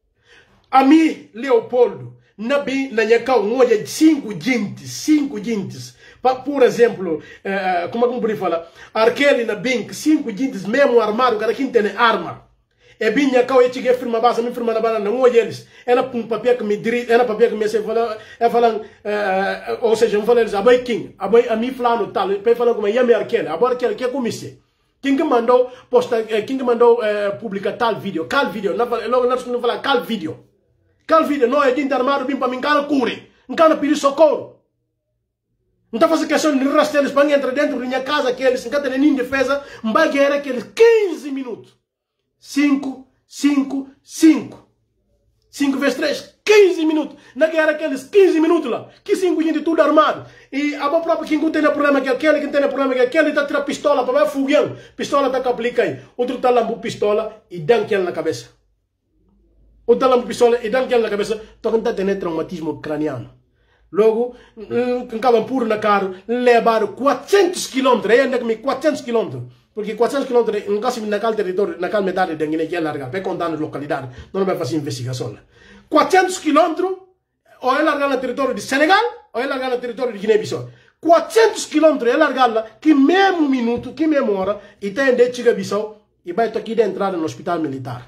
Ami Leopoldo, na bin na nhacau ngoja cinco gentes, cinco gentes. Por exemplo, uh, como é que eu poderia falar? Arquele na bin cinco gentes mesmo armado, cada quem tem arma. E bin nhacau e cheguei firma base, me firma na banana, não olha eles. Era um papel que me dirige, era papel que me se fala, é falando, uh, ou seja, eu falei eles, abai quem, abai a mim falando tal, para falar como é me Arquele, agora Arquele que é como isso. Quem que mandou posta, quem que mandou uh, publicar tal vídeo, tal vídeo, logo nós não falar tal vídeo. Tal vídeo, não é gente armado bem para mim, cara cure, não cara pedir socorro. Não está fazendo questão de rastrear eles para entrar dentro da minha casa, que eles não têm nem defesa, vai guerrear aqueles quinze minutos. cinco, cinco, cinco. cinco vezes três, quinze minutos. Na guerra aqueles quinze minutos lá. Que cinco gente tudo armado. E a própria quem tem problema que aquele, que tem problema que aquele, está tirando pistola para vai fugir. Pistola está com aplica aí. Outro está lá com pistola e dá aquele na cabeça. Outro está lá com pistola e dá aquele na cabeça. Então está tendo traumatismo craniano. Logo, acabam puro na carro, levaram quatrocentos quilômetros. Aí anda comigo quatrocentos quilômetros. Porque quatrocentos quilômetros, não caso naquele território, naquela metade da Guiné que é larga, para contar nas localidades, não vai fazer investigação. quatrocentos quilômetros, ou é largar no território de Senegal, ou é largar no território de Guiné-Bissau. quatrocentos quilômetros é largar lá, que mesmo minuto, que mesmo hora, e tem de Guiné-Bissau, e vai aqui de entrada no hospital militar.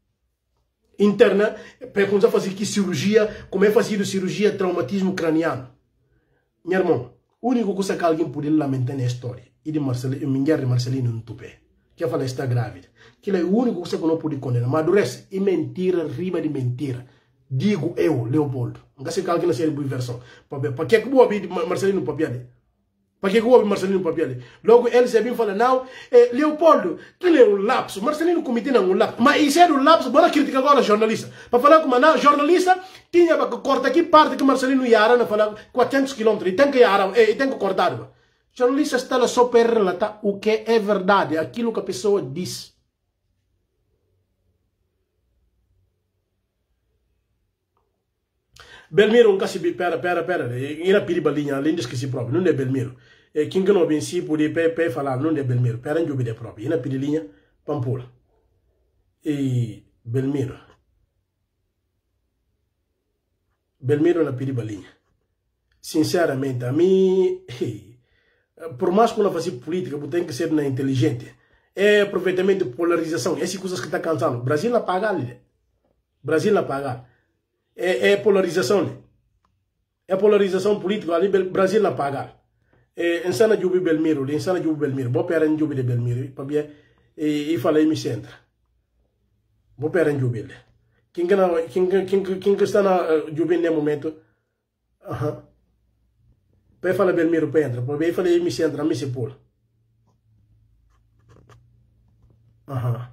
Interna, para começar a fazer aqui cirurgia, como é fazer cirurgia, traumatismo craniano. Meu irmão, o único coisa que alguém pode lamentar na história, e de Marcelino, Minguer de Marcelino no tupé, que fala está grávida, que é o único coisa que não pode condenar, mas do resto, é mentira, rima de mentira. Digo eu, Leopoldo, não sei que alguém não sei de versão, para que é que eu ouvi Marcelino no papel? Para que eu ouvi Marcelino no papel? Logo ele se bem fala, não, eh, Leopoldo, que é um lapso, Marcelino cometeu um lapso, mas isso é um lapso, bora criticar agora jornalista, para falar como não, jornalista, tinha que cortar aqui parte que Marcelino ia na falar quatrocentos quilômetros, e tem que ir, e tem que cortar. Jornalista está lá só para relatar o que é verdade, aquilo que a pessoa diz. Belmiro, um caso, pera, pera, pera, ele pedi balinha, além de que se próprio, não é Belmiro. Quem que não vem se poder pe falar, não é Belmiro, pera, não é próprio, ele pedi linha, Pampula. E Belmiro. Belmiro não pedi balinha. Sinceramente, a mim, por mais que eu não faça política, eu tenho que ser na inteligente. É aproveitamento de polarização, essas coisas que está cansando. Brasil não paga ali. Brasil não paga. É, é polarização. É polarização política ali, Brasil não paga. É insana de Belmiro, insana de Belmiro. Vou pegar em de Belmiro, para ver e falei me centra. Vou pegar em Jubile. Quem que não, quem quem quem que está na Jubile nesse momento? Aham. Para falar Belmiro para entrar, para ver falei me centra, me se pula. Aham.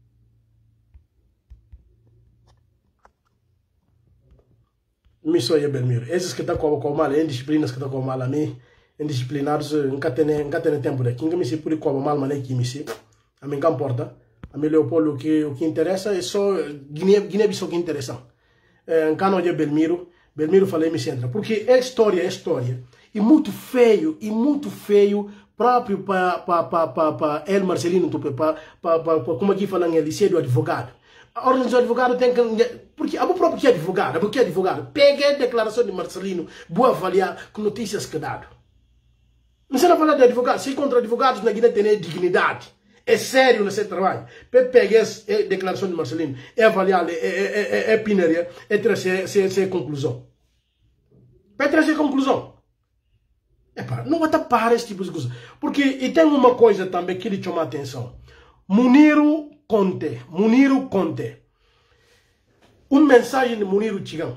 Me sonha Belmiro. Esses que estão com com mal, indisciplinas que estão com mal a mim, indisciplinados, nunca tem nunca tem tempo de. Quem que me se pula com mal, mas que me se, a mim não importa. A mim Leopoldo o que o que interessa é só Guiné Guiné-Bissau que interessa. Em cano de Belmiro, Belmiro falei me centra, porque é história, é história. E muito feio, e muito feio próprio para para para para El Marcelino, para para como aqui falam ele, ser do advogado. A ordem do advogado tem que... Porque a próprio que é advogado, a que é advogado, pega a declaração de Marcelino, boa avaliar com notícias que dado. Não se não falar de advogado, se contra advogados na Guiné tem dignidade. É sério nesse trabalho. Pega a declaração de Marcelino, é avaliar, é, é, é, é pinaria, é trazer essa conclusão. Para trazer conclusão. Epa, não vai tapar esse tipo de coisa. Porque, e tem uma coisa também que lhe chama a atenção. Muniru Conte, Muniru Conte. Uma mensagem de Muniru Chigão.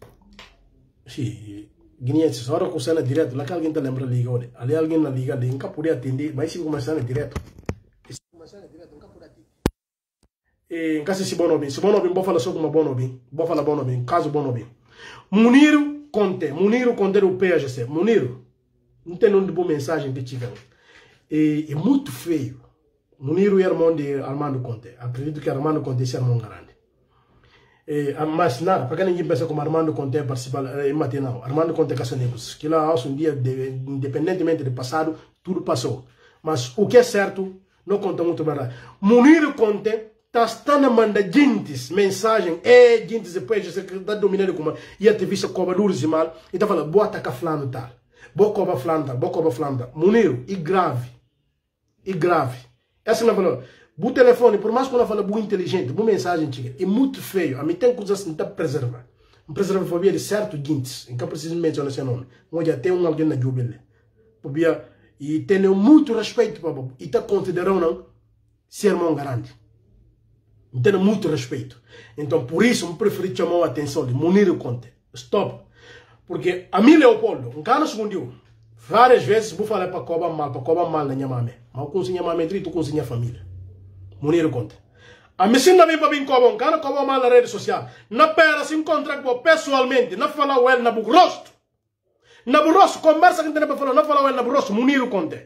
Sim, guineenses, hora que você é direto, lá que alguém está lembrando liga, olha, ali alguém na liga, ele nunca podia atender, mas se começar é direto. Se começar é direto, nunca podia atender. E em caso de Bonobim, se Bonobim, vou falar só com uma Bonobim, vou falar Bonobim, caso Bonobim. Muniru Conte, Muniru Conte do P A G C, Muniru, não tem nome de boa mensagem de Chigão. E é muito feio. Muniru é irmão de Armando Conte. Acredito que Armando Conte é irmão grande. Eh, mas nada, para quem ninguém pensa como Armando Conte participa em matinal. Armando Conte é caçanegos. Que lá, um dia, de, independentemente do passado, tudo passou. Mas o que é certo, não conta muito verdade. Munir Conte tá estando manda gentes mensagem, é gentes depois de que tá dominando como e ativista cobra duros e mal e tá falando boa ataca flano tal, boa cobra flano tal, boa cobra flano tal. Munir e grave, e grave. Essa não falou. O telefone, por mais que ela fala boa inteligente, boa mensagem chega, é muito feio. A mim tem coisas que não tá preservar. Um preservafobia de certo gentes, em que eu preciso mencionar esse nome. Onde até um alguém na jubile. Pobia e tenho muito respeito para e tá considerando ser irmão grande. Tenho muito respeito. Então, por isso, eu preferi chamar a atenção de Munir Conte. Stop. Porque a mim, Leopoldo, um cara escondido. Várias vezes, vou falar para cobrar mal, para cobrar mal na minha mãe. Mas eu consigo minha mãe, tu consigo minha família. Munir Conte. A mim, se não vem para mim cobrar, um cara cobra mal na rede social. Na pera, se encontra com pessoalmente, não fala o ele na bugrosto. Na bugrosto, conversa que tem para falar, não fala o ele na bugrosto, Munir Conte.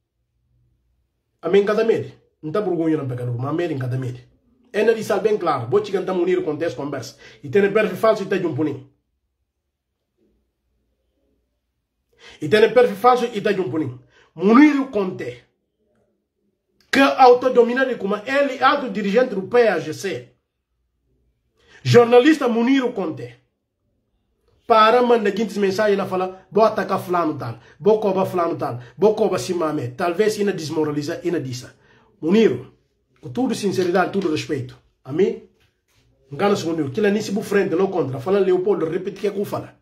A mim, cada medo. Não está vergonha no pecado, mas a mim, em cada medo. É na dizer bem claro, vou te cantar Munir Conte essa conversa. E tem perfil falso e tem um punim. E tem perfil falso e tem um punim. Munir Conte, que autodomina de como ele é autodirigente do P A G C. Jornalista Munir Conte. Para mandar gente mensagem na fala, vou atacar fulano tal, vou cobrar fulano tal, vou cobrar simame, talvez ina desmoraliza, ina dissa. Munir, com tudo sinceridade, tudo respeito. A mim, engano se Munir, que ele nem se frente, não contra. Fala Leopoldo, repete o que eu falo.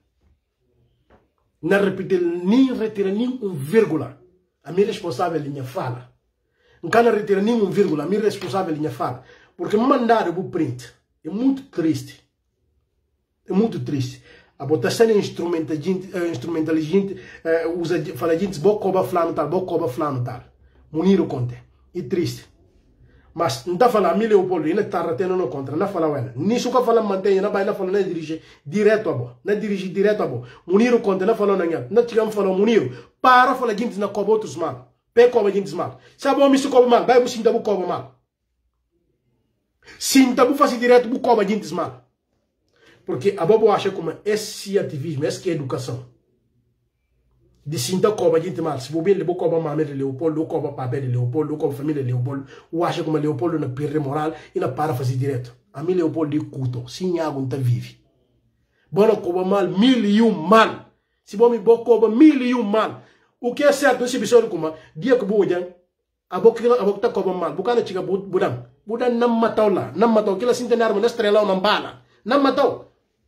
Não repete, nem retira nem um vírgula. A minha responsável linha fala. Não retira nem um vírgula, a minha responsável linha fala. Porque mandar o print é muito triste. É muito triste. A botação instrumentalista, usa, fala gente, vou cobrar fulano tal, vou cobrar fulano tal. Munir Conte. É triste. Mas não está falando, a mim Leopoldo, não está retendo no contra, não fala ela. Nisso que fala mantém, não vai, não fala, não dirige direto a boa, não dirige direto a boa. Munir Conte, não fala ninguém, não chegamos falando Munir, para falar gente na cobra outros mal, pé cobra gente mal. Se a boa me se cobra mal, vai você ainda vou cobra mal. Se ainda vou fazer direto, vou cobra gente mal. Porque a boa acha como esse ativismo, essa que é educação. De sinta cobra gente mal, se você levou cobra mal de Leopoldo, cobra papel de Leopoldo, cobra família de Leopoldo, o acha como Leopoldo na perde moral e na para fazer direto. A mim Leopoldo de culto, sem água não vive. Bona cobra mal, mil e um mal. Se você me cobra mil e um mal, o que é certo nesse episódio como dia que vou olhar, a boca a boca tá cobra mal, porque não chega budam, budam não matou lá, não matou, que ela se entender mas não estrela não bala, não matou.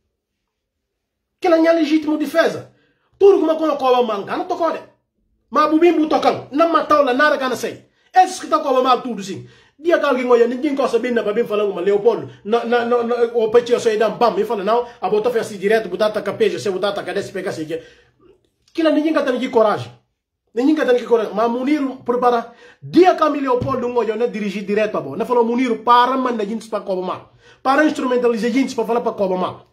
Que ela é legítimo defesa. Tudo como quando cobra mal, não tocou de. Mas o bimbo tocando, não matou lá, nada que sei. Esses que estão cobra mal tudo sim. Dia que alguém olha, ninguém gosta bem na babim falando com Leopoldo, na na na o petinho só dá bam, me fala não, a botar fez assim direto, botar a capeja, se botar a cadê se pegar assim que. Que lá ninguém tá ninguém coragem. Ninguém tá ninguém coragem. Mas Munir prepara. Dia que Leopoldo não olha, não dirigir direto a boa. Não falou Munir para mandar gente para cobra mal. Para instrumentalizar gente para falar para cobra mal.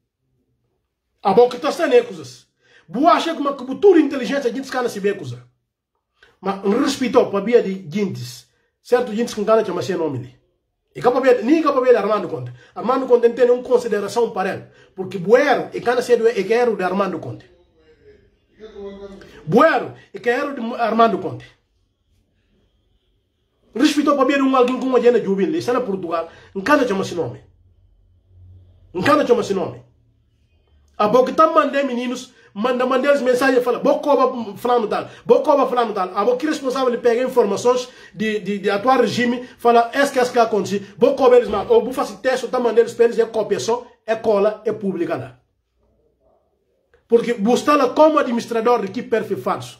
A boca está sem coisas. Boa acha como que tudo inteligência a gente cana se bem coisa. Mas respeito para via de gentes. Certo gentes que cana chama seu nome. E capaz nem capaz de Armando Conte. Armando Conte tem uma consideração para ele, porque Buero e cana cedo é quero de Armando Conte. Buero e quero de Armando Conte. Respeito para via de um alguém com uma agenda jubil, está na Portugal, não cana chama seu nome. Não cana chama seu nome. A boca está mandando meninos, manda mandar as mensagens e fala, vou cobrar fulano tal, vou cobrar fulano tal. A boca responsável de pegar informações de, de, de atual regime, fala, esse que é que acontece, vou cobrar eles mal, ou vou fazer teste, está mandando eles para eles, é cópia só, é cola, é pública lá. Porque buscar como administrador de que perfil falso.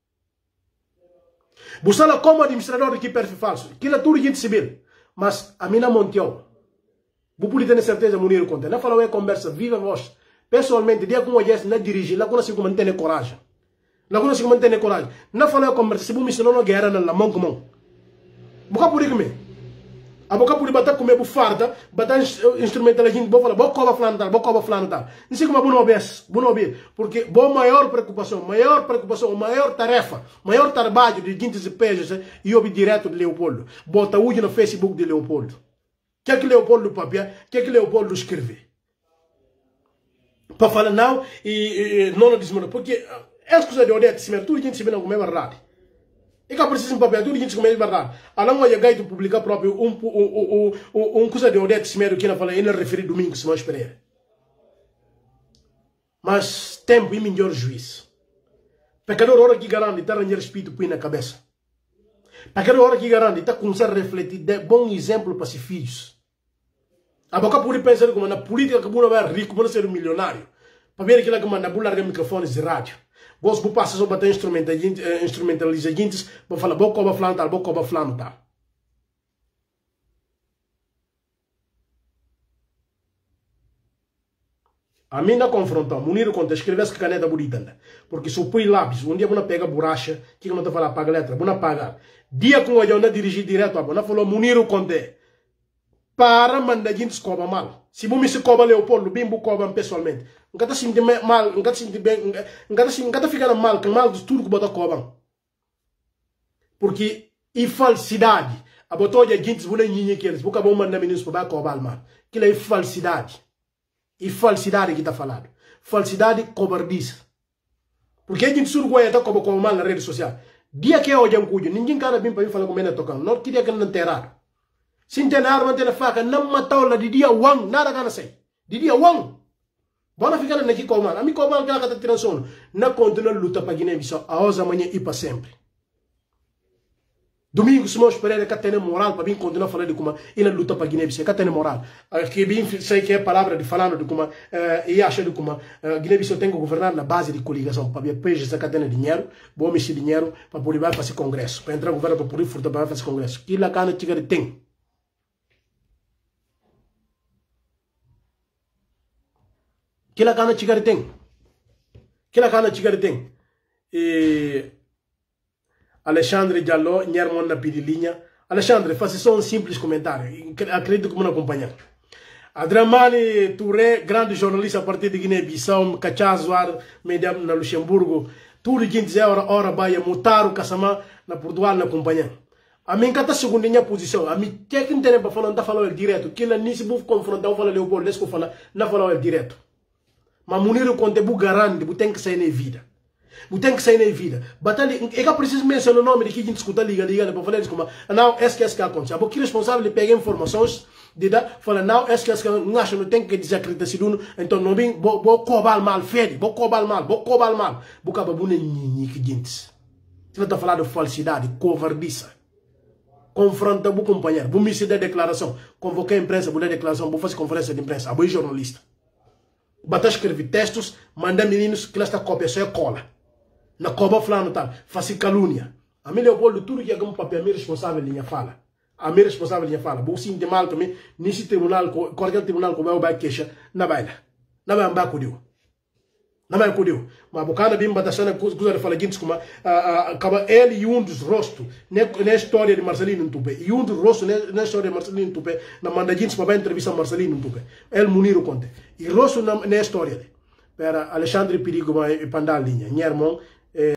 Buscar como administrador de que perfil falso. Aquilo é tudo gente civil. Mas a mina Montiel, vou poder ter certeza Munir Conte. Não falou é conversa, viva voz. Pessoalmente, dia como hoje, não dirige, não consigo manter coragem. Não consigo manter coragem. Não falou é conversa, se você me ensinou na guerra, na mão com mão. Boca por isso, a boca por bater comer bufarda, bater instrumental, a gente vou falar, vou cobrar fulano tal, vou cobrar fulano tal. Não sei como é bom ouvir, bom ouvir, porque boa maior preocupação, maior preocupação, maior tarefa, maior trabalho de gente e peixes, e ouvir direto de Leopoldo. Bota hoje no Facebook de Leopoldo. O que é que Leopoldo papel, o que é que Leopoldo escreve? Para falar não e, e não desmoralizar, porque as coisas de Odete, tudo a gente se vê como é verdade. E que precisa de papel, tudo gente como é verdade. A não vai gaito publicar próprio um um um um coisa de onde se meio que na fala ele refere domingo se não esperar. Mas tempo e melhor juiz. Pecador hora que garante tá ranhar espírito põe na cabeça. Pecador hora que garante tá começar a refletir de bom exemplo para seus filhos. A boca pode pensar como na política que buna vai rico, buna ser um milionário. Para ver aquilo que manda bular microfones de rádio. Vos bu passa só bater instrumentaliza gente, vou falar boca oba flan tal, boca oba flan tal. A mim não confrontou, munir conta, escrever essa caneta bonita, porque se eu põe lápis, um dia eu pega borracha, que eu não te falar paga letra, eu não pagar. Dia com eu não dirigir direto, eu não falou munir conta, para mandar gente cobra mal. Se eu me se cobra Leopoldo, bem bu cobra pessoalmente. Nunca tá sentindo mal, nunca tá sentindo bem, nunca tá nunca tá ficando mal, que mal de tudo que bota cobra. Porque e falsidade, a botou de gente bu nem ninguém que eles, bu acabou mandar meninos para cobrar mal. Aquilo é falsidade. E falsidade que está falando. Falsidade cobardice. Porque a gente surgoia está como com mal na rede social. Dia que é hoje um cujo, ninguém cara bem para mim falar como ele tocando. Não queria que não enterrado. Se tem arma, tem faca, não matou lá de dia wang, nada gana sei. De dia wang. Bona ficar aqui com mal. A mim com mal que ela está tirando sono. Não continua a luta para Guiné-Bissau. A hoje amanhã e para sempre. Domingo, se nós esperar que tenha moral para vir continuar falando de como ele luta para Guiné-Bissau, que tenha moral. Que bem sei que é palavra de falando de como e acha de como Guiné-Bissau tem que governar na base de coligação para ver países que tenha dinheiro, bom mexer dinheiro para poder fazer congresso, para entrar no governo para poder furtar para fazer congresso. Que lá cana tigre tem. Que lá cana tigre tem. Que lá cana tigre tem. E Alexandre Diallo, Nhermon na pedilinha. Alexandre, faça só um simples comentário. Acredito que me acompanhar. Adramani Touré, grande jornalista a partir de Guiné-Bissau, Cachazuar, media na Luxemburgo. Tudo que dizer hora hora vai mutar o Casamá na Portugal na acompanhar. A mim cata segundinha posição. A mim que que não tem para falar, não tá falando direto. Que lá nem se vou confrontar o fala Leopoldo, deixa eu falar, não falar direto. Mas munir o conte bu garante, bu tem que sair na vida. Bu tem que sair na vida. Batalha, é que preciso mencionar o nome de quem a gente escuta liga liga para falar isso como, não, esse que esse que acontece. Porque responsável pega informações de dar, fala não, esse que esse que não acha não tem que desacreditar se não, então não bem, bo bo cobal mal, fede, bo cobal mal, bo cobal mal. Bu caba bu nem que gente. Você vai estar falando de falsidade, covardice. Confronta bu companheiro, bu me se der declaração, convocar a imprensa, bu dar declaração, bu fazer conferência de imprensa, abu jornalista. Bata escrever textos, manda meninos que lá está cópia, só é cola. Na coba falando tal, faz calúnia. A mim Leopoldo, tudo que é como papel, a minha responsável linha fala. A minha responsável linha fala. Vou sim de mal também, nesse tribunal, qualquer tribunal que vai queixa, não vai lá. Não vai ambar com Deus. Não vai com Deus. Mas a bocada bem batachana, coisa de falar gente como, acaba ele e um dos rostos, na história de Marcelino Ntupé. E um dos rostos, na história de Marcelino Ntupé, na manda gente para entrevistar Marcelino Ntupé. Ele munir o conte. E rosto na história dele. Para Alexandre Perigo e Pandal linha. Nhermon, é...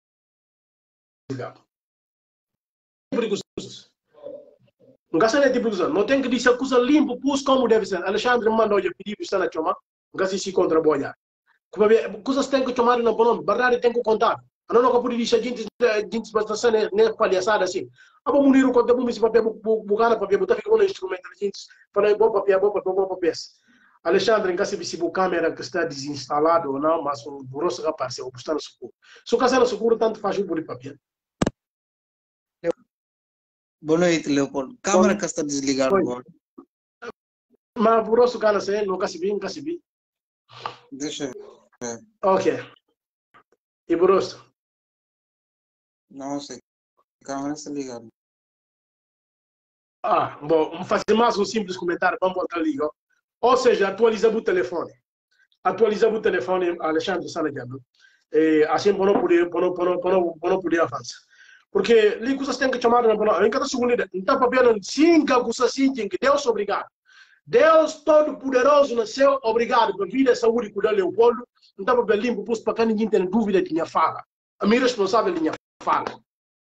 não gasta nem tipo de coisa. Não tem que dizer coisa limpa, pus como deve ser. Alexandre mandou já pedir para na chama, não gasta se contra boia. Coisas tem que tomar na boa, verdade tem que contar. Não não pode dizer gente gente bastante nem palhaçada assim. Abo munir o conta bom, se papel bugana papel botar fica um instrumento gente fala bom papel bom papel bom papel. Alexandre, em caso de se a câmera que está desinstalado ou não, mas o grosso que apareceu, está no seguro. Se o caso no seguro, tanto faz o bonito papel. Boa noite, Leopoldo. Câmera que está desligada agora. Mas o grosso que está não caso bem, não caso bem. Deixa eu ver. Ok. E o grosso? Não sei. A câmera está ligada. Ah, bom, vamos fazer mais um simples comentário, vamos voltar ali, ó. Ou seja, atualiza o telefone. Atualiza o telefone, Alexandre Saladiano. Assim, para não poder, para não, para não, para não, para não poder avançar. Porque ali coisas tem que chamar na palavra. Em cada segundo, então, papel, cinco coisas assim, que Deus obrigado. Deus Todo-Poderoso nasceu, obrigado por vida, saúde e cuidar Leopoldo. Então, papel limpo, pus para cá ninguém tem dúvida de minha fala. A minha responsável de minha fala.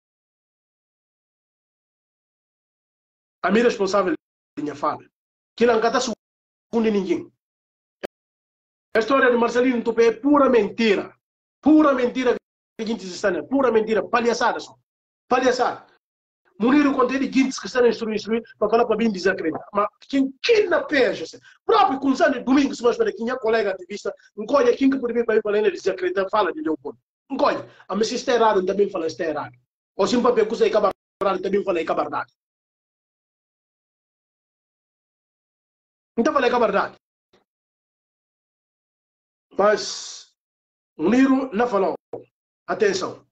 A minha responsável de minha fala. Que não cada segundo de ninguém. A história de Marcelino Ntupé é pura mentira. Pura mentira que a gente está, pura mentira, palhaçada só. palhaçada. Muniru conteúdo de gente que estão instruindo, instruindo, para falar para bem desacreditar. Mas quem quem na peja, próprio com o domingo, se nós para quem é colega ativista, não colhe quem que por mim para ir para ele desacreditar, fala de Leopoldo. Não colhe. A mim se está errado, também fala está errado. Ou se um papel que você é cabardado, também fala é cabardado. Então fala é cabardado. Mas Muniru não falou. Atenção.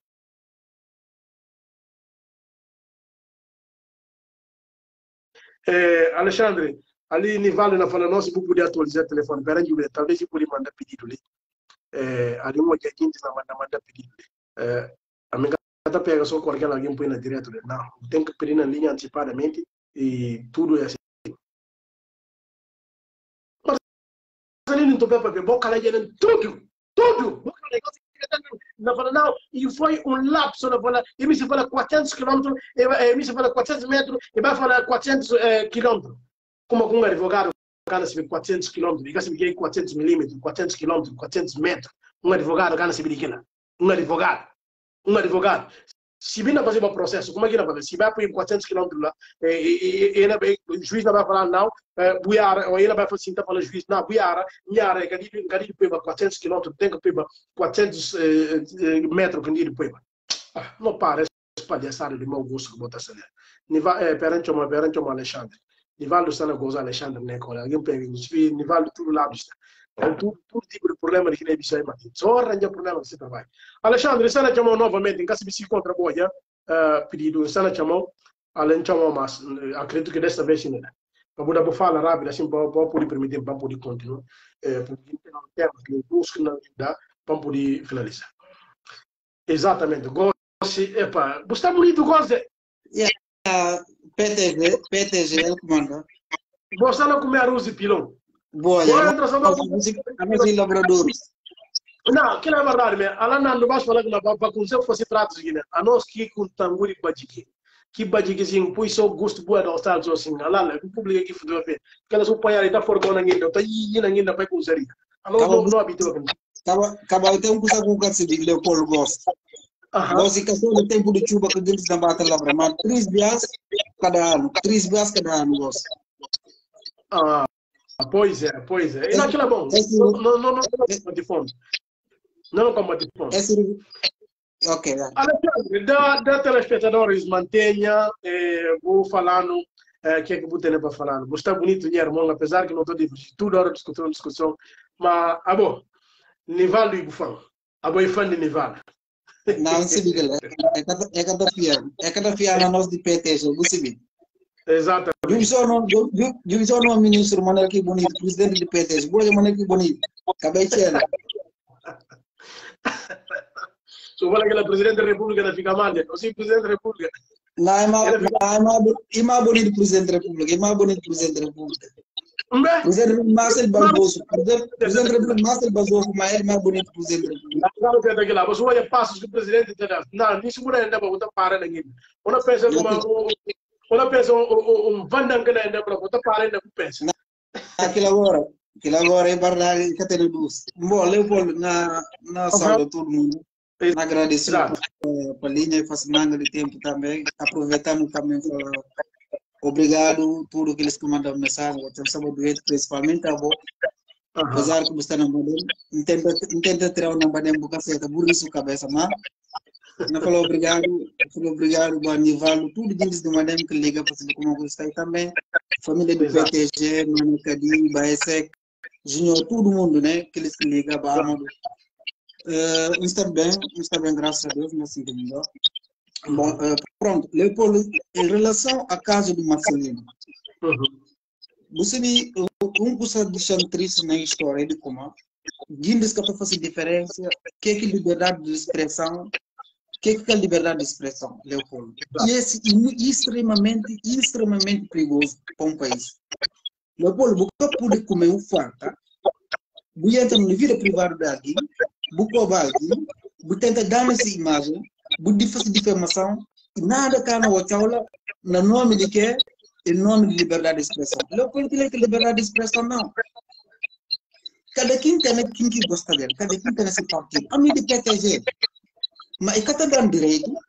Eh, Alexandre, ali Nivaldo na fala nossa, vou poder atualizar o telefone, pera aí, talvez eu possa mandar pedido ali. Eh, ali um dia quinze na manda manda pedido. Eh, a minha gata pega só qualquer alguém põe na direto, não, tem que pedir na linha antecipadamente e tudo é assim. Mas ali não toca para ver, boca lá de tudo, tudo. Na fala não, e foi um lapso na fala, e me se fala quatrocentos quilômetros, e me se fala quatrocentos metros, e vai falar quatrocentos quilômetros. Como um advogado, gana se quatrocentos quilômetros, e gasta se quatrocentos milímetros, quatrocentos quilômetros, quatrocentos metros. Um advogado gana se brincar. Um advogado, um advogado. Se vir na fazer um processo, como é que ele vai fazer? Se vai para quatrocentos quilômetros lá, e ele o juiz não vai falar não, buiara, ou ele vai falar assim, tá falando juiz, não, buiara, minhara, cadê cadê peba quatrocentos quilômetros, tem que peba quatrocentos metros que ele peba. Não para, é palhaçada de mau gosto que bota essa né. Nival, perante uma perante uma Alexandre. Nivaldo está na goza Alexandre, né, colega? Alguém pega, Nivaldo tudo lá está. Tudo, tudo tipo de problema que ele é mas só arranja problema que você trabalha. Alexandre, você não chamou novamente, em caso de se contra boa, uh, pedido, você não chamou, além de chamar, mas acredito que desta vez sim, né? Para poder falar rápido, assim, para poder permitir, para poder continuar, porque não tem tempo que eu busco na vida, para poder finalizar. Exatamente, gosto, epa, você bonito, gosta? Yeah, P T G, P T G, ele comanda. Você não come arroz e pilão? Boa, Boa, entra só para fazer labradores. Não, aquilo é verdade, mas ela não vai falar que para conseguir fazer pratos aqui, né? A nós que com tanguri badiki, que badiki sim, pois só gosto boa da hostal assim, lá lá, o público aqui fudeu ver. Que elas vão apanhar e tá fora com ninguém, tá aí ninguém não vai conseguir. A nós não não habitua com. Acaba, acaba tem um coisa com o que se diz Leopoldo gosta. Nós casou no tempo de chuva que eles não batem lá para mas três dias cada ano, três dias cada ano gosta. Ah. Pois é, pois é. E naquilo é bom. Não, não, não, não combate fome. Não combate fome. Ok. Alexandre, da, da telespectadores, mantenha, eh, vou falando, o eh, que é que vou ter para falar. Vou estar bonito, minha irmã, apesar que não estou divertido, toda hora discussão, discussão. Mas, ah, bom, Nivaldo e Bufão. Ah, bom, é fã de Nivaldo. Não, se diga, é cada fiar. É cada fiar na nossa de P T G, você viu? Exatamente. Eu sou o ministro, maneira que bonito, presidente de P T S, boa maneira que bonito. Acabei de ser. Se eu falar que ele é presidente da República, não fica mal, eu sou presidente da República. Não, é mais bonito presidente da República, é mais bonito presidente da República. Presidente Marcelo Barroso, presidente da República Marcelo Barroso, mas ele é mais bonito presidente da República. Não, não, não, mas olha passos que o presidente tem. Não, isso não é ainda para botar para ninguém. Uma pensa como Quando pensa um vandang que ainda para botar para ainda que pensa. Aquilo agora, aquilo agora é verdade que tem luz. Bom, Leopoldo, na na saúde todo mundo. Agradeço a linha e fascinante de tempo também. Aproveitando também para obrigado tudo que eles que mandam mensagem, atenção do jeito principalmente a vou. Apesar que você está na modelo, intenta intenta tirar uma bandeira um pouco certa, por isso cabeça, mas não falou obrigado, falou obrigado, bom Nivaldo, tudo diz de maneira que liga para saber como está aí também. Família do P T G, Mano Cadi, Baesec, Junior, todo mundo, né? Que eles que ligam, Bahama. Uh, está bem, está bem, graças a Deus, mas sinto melhor. Bom, uh, pronto, Leopoldo, em relação à casa do Marcelino, você viu um curso de chantrice na história de como diz que para fazer diferença, o que é que liberdade de expressão, o que é que é liberdade de expressão, Leopoldo? E esse é extremamente, extremamente perigoso para um país. Leopoldo, você pode comer um farta, você entra na vida privada de alguém, você rouba alguém, você tenta dar essa imagem, você faz difamação, e nada cai na outra no nome de quê? Em nome de liberdade de expressão. Leopoldo, que é liberdade de expressão, não. Cada quem tem quem que gosta dele, cada quem tem esse partido. A mim de P T G, mas é cada dando direito,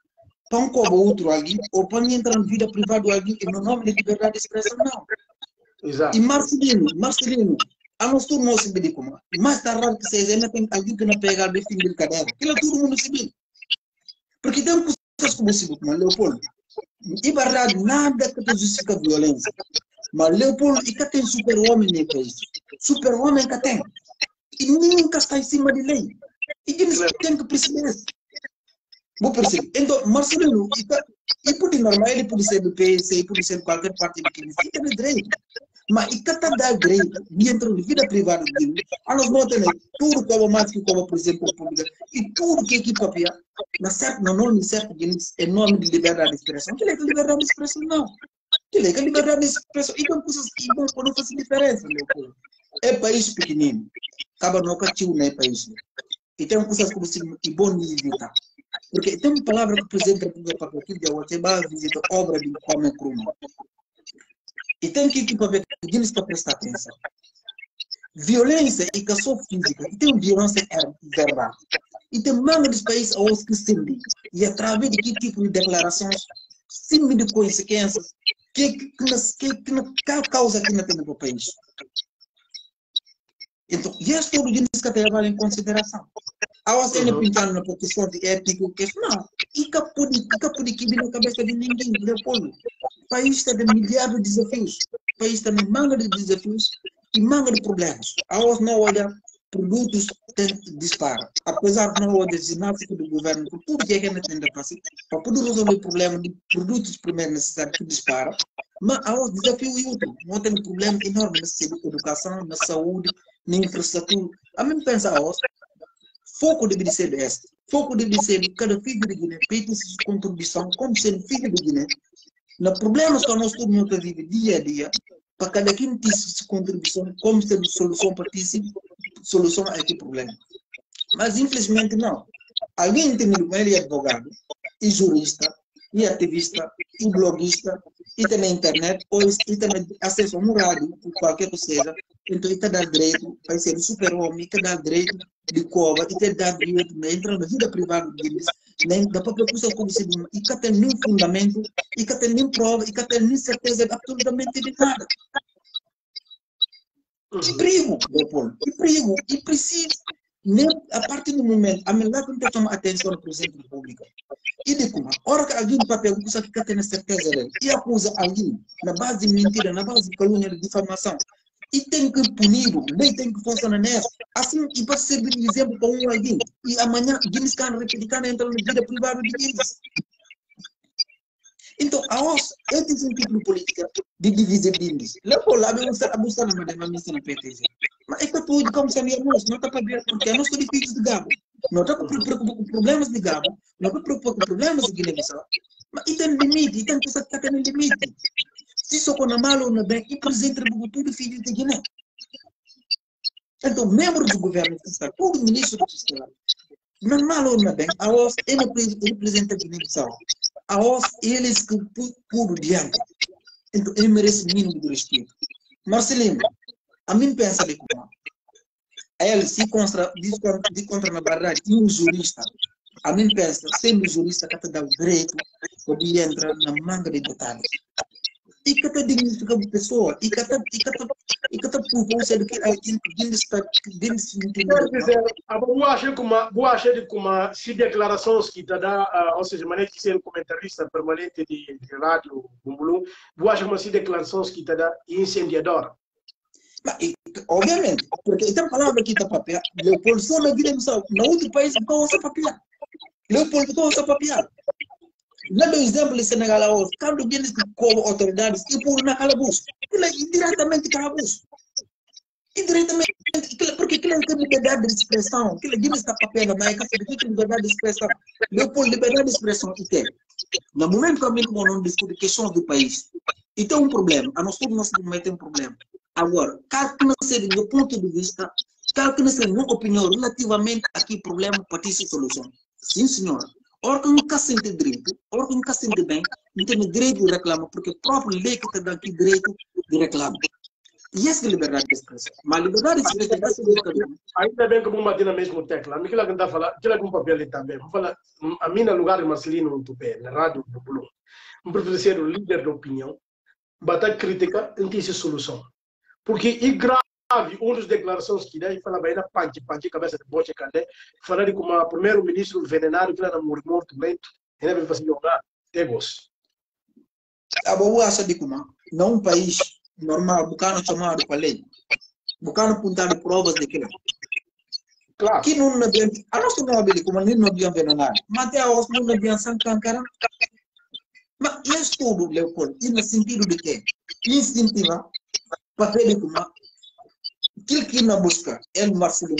para um como outro alguém, ou para entrar na vida privada de alguém, no nome de liberdade de expressão, não. Exato. E Marcelino, Marcelino, a nós todo mundo se vê como, mais tarde que seja, ainda tem alguém que não pega o fim de cadeira. Aquilo todo mundo se vê. Porque tem coisas como se como Leopoldo. E verdade, nada que te justifica a violência. Mas Leopoldo, e que tem super-homem no país. Super-homem que tem. E nunca está em cima de lei. E que eles têm que perceber isso. Vou perceber. Então, Marcelino, e pode normal, ele pode ser do P S, pode ser qualquer partido que ele tem direito. Mas e que está dando direito dentro da vida privada dele, a nós não temos tudo como mais que como presidente da República e tudo que aqui papia, na certo, no nome certo de é nome de liberdade de expressão. Que é que liberdade de expressão não? Que é que liberdade de expressão? E não coisas que não fazem diferença, meu povo. É país pequenino, acaba no catiu não é país. E tem coisas como se e bom de visitar. Porque tem uma palavra que o presidente da República para aquele dia você vai visitar obra de Kwame Nkrumah. E tem que ir para ver que para prestar atenção. Violência e caçou física, e tem violência verbal. E tem manga dos países aos que se e através de que tipo de declarações, sim de consequências, que, que, que, que, que causa que não tem no país. Então, e é tudo isso que tem em consideração. Ao ser pintando na questão de ético, que não, e que pode que vir na cabeça de ninguém, Leopoldo. O país está de milhares de desafios, o país está de manga de desafios e manga de problemas. Ao não olhar, produtos disparam. Apesar de não olhar a ginástica do governo, por tudo que é que a gente tem de fazer, para poder resolver o problema de produtos primeiro necessários que disparam, mas há um desafio e outro. Não tem um problema enorme na educação, na saúde, na infraestrutura. A mim pensa, ó, foco deve ser este. Foco deve ser de cada filho de Guiné, feito sua contribuição, como sendo filho de Guiné, nos problemas que nós todo mundo vive dia a dia, para cada quem tem sua contribuição, como sendo solução para ti, solução a esse problema. Mas infelizmente não. Alguém tem com ele advogado, e jurista, e ativista, e bloguista, e tem na internet, ou e tem acesso a um rádio, ou qualquer coisa seja, então ele dá direito, vai ser um super-homem, ele dá direito de cova, ele dá direito de entrar na vida privada deles, nem da própria coisa como se diz, e que tem nenhum fundamento, e que tem nem prova, e que tem nem certeza absolutamente de nada. Que perigo, Leopoldo, que perigo, e preciso, nem, a partir do momento, a melhor que tem que tomar atenção no presidente da República. E de como, a hora que alguém papel coisa que tem certeza dele, e acusa alguém, na base de mentira, na base de calúnia, de difamação, e tem que punir, nem tem que funcionar nessa. Assim, e pode servir de exemplo para um alguém. E amanhã, eles can republicano entram na vida privada de eles. Então, a nós, esse é um tipo de política de dividir bens. Leopoldo, a gente está abusando na demanda na P T C. Mas é que tudo como se não está para ver, porque nós somos filhos de Gabo. Não está preocupado com problemas de Gabo, não está preocupado com problemas de Guiné-Bissau. Mas e tem limite, e tem coisa que tem limite. Se só quando é malo ou não bem, e presente tudo filho de Guiné. Então, membros do governo fiscal, todo ministro do fiscal, não é malo ou não bem, a nós, ele representa Guiné-Bissau. A nós, eles que puro diante. Então, ele merece o mínimo de respeito. Marcelino, a mim pensa de como ele se contra, diz, diz contra na verdade, um jurista. A mim pensa, sendo jurista, que te dá o direito de entrar na manga de detalhes. E que te dignifica a pessoa, e que te e que te e que te propõe do que alguém está dentro de quer dizer, a boa acha como boa acha de como se declarações que dá, ou seja, maneira de ser comentarista permanente de, de rádio Bumbulu, boa acha como se declarações que dá incendiador. Mas, obviamente, porque tem palavra que está papel, Leopoldo só na Guiné-Bissau, no outro país não usa papel. Leopoldo não usa papel. Dando exemplo de Senegal, quando eles como autoridades e por na calabouço, ele é indiretamente calabouço. Indiretamente, porque aquilo é liberdade de expressão, aquilo é está papel na mãe, que é liberdade de expressão. Leopoldo, liberdade de expressão, e tem. No momento que a gente não discute questões do país, e tem um problema, a nós todos nós também tem um problema. Agora, calcula-se do ponto de vista, calcula-se uma opinião relativamente a que problema pode ter solução. Sim, senhora. Órgão nunca sente direito, órgão nunca sente bem, não tem direito de reclamar, porque a própria lei que te dá aqui direito de reclamar. E essa é a liberdade de expressão. Mas a liberdade de expressão é ainda bem que vamos bater na mesma tecla. A mim que ela está falando, aquilo é um papel ali também. Vou falar, a mim no lugar de Marcelino muito bem, na rádio do Blum. Um professor ser o líder de opinião, bater crítica, não tem solução. Porque é grave, uma das declarações que dá, e fala bem na panque, panque, cabeça de bocha, cadê? Falar de como o primeiro-ministro envenenado, que era morto, lento, ele vai fazer jogar, tem gosto. A boa acha de como, não um país normal, bucano chamado para lei, bucano apontar provas daquilo. Claro. Que não é bem, a nossa não é bem, como não é bem envenenado, mas até a outra não é bem sancancara. Mas isso tudo, Leopoldo, e no sentido de que, instintiva, papel de como, aquilo que não busca, é o Marcelo,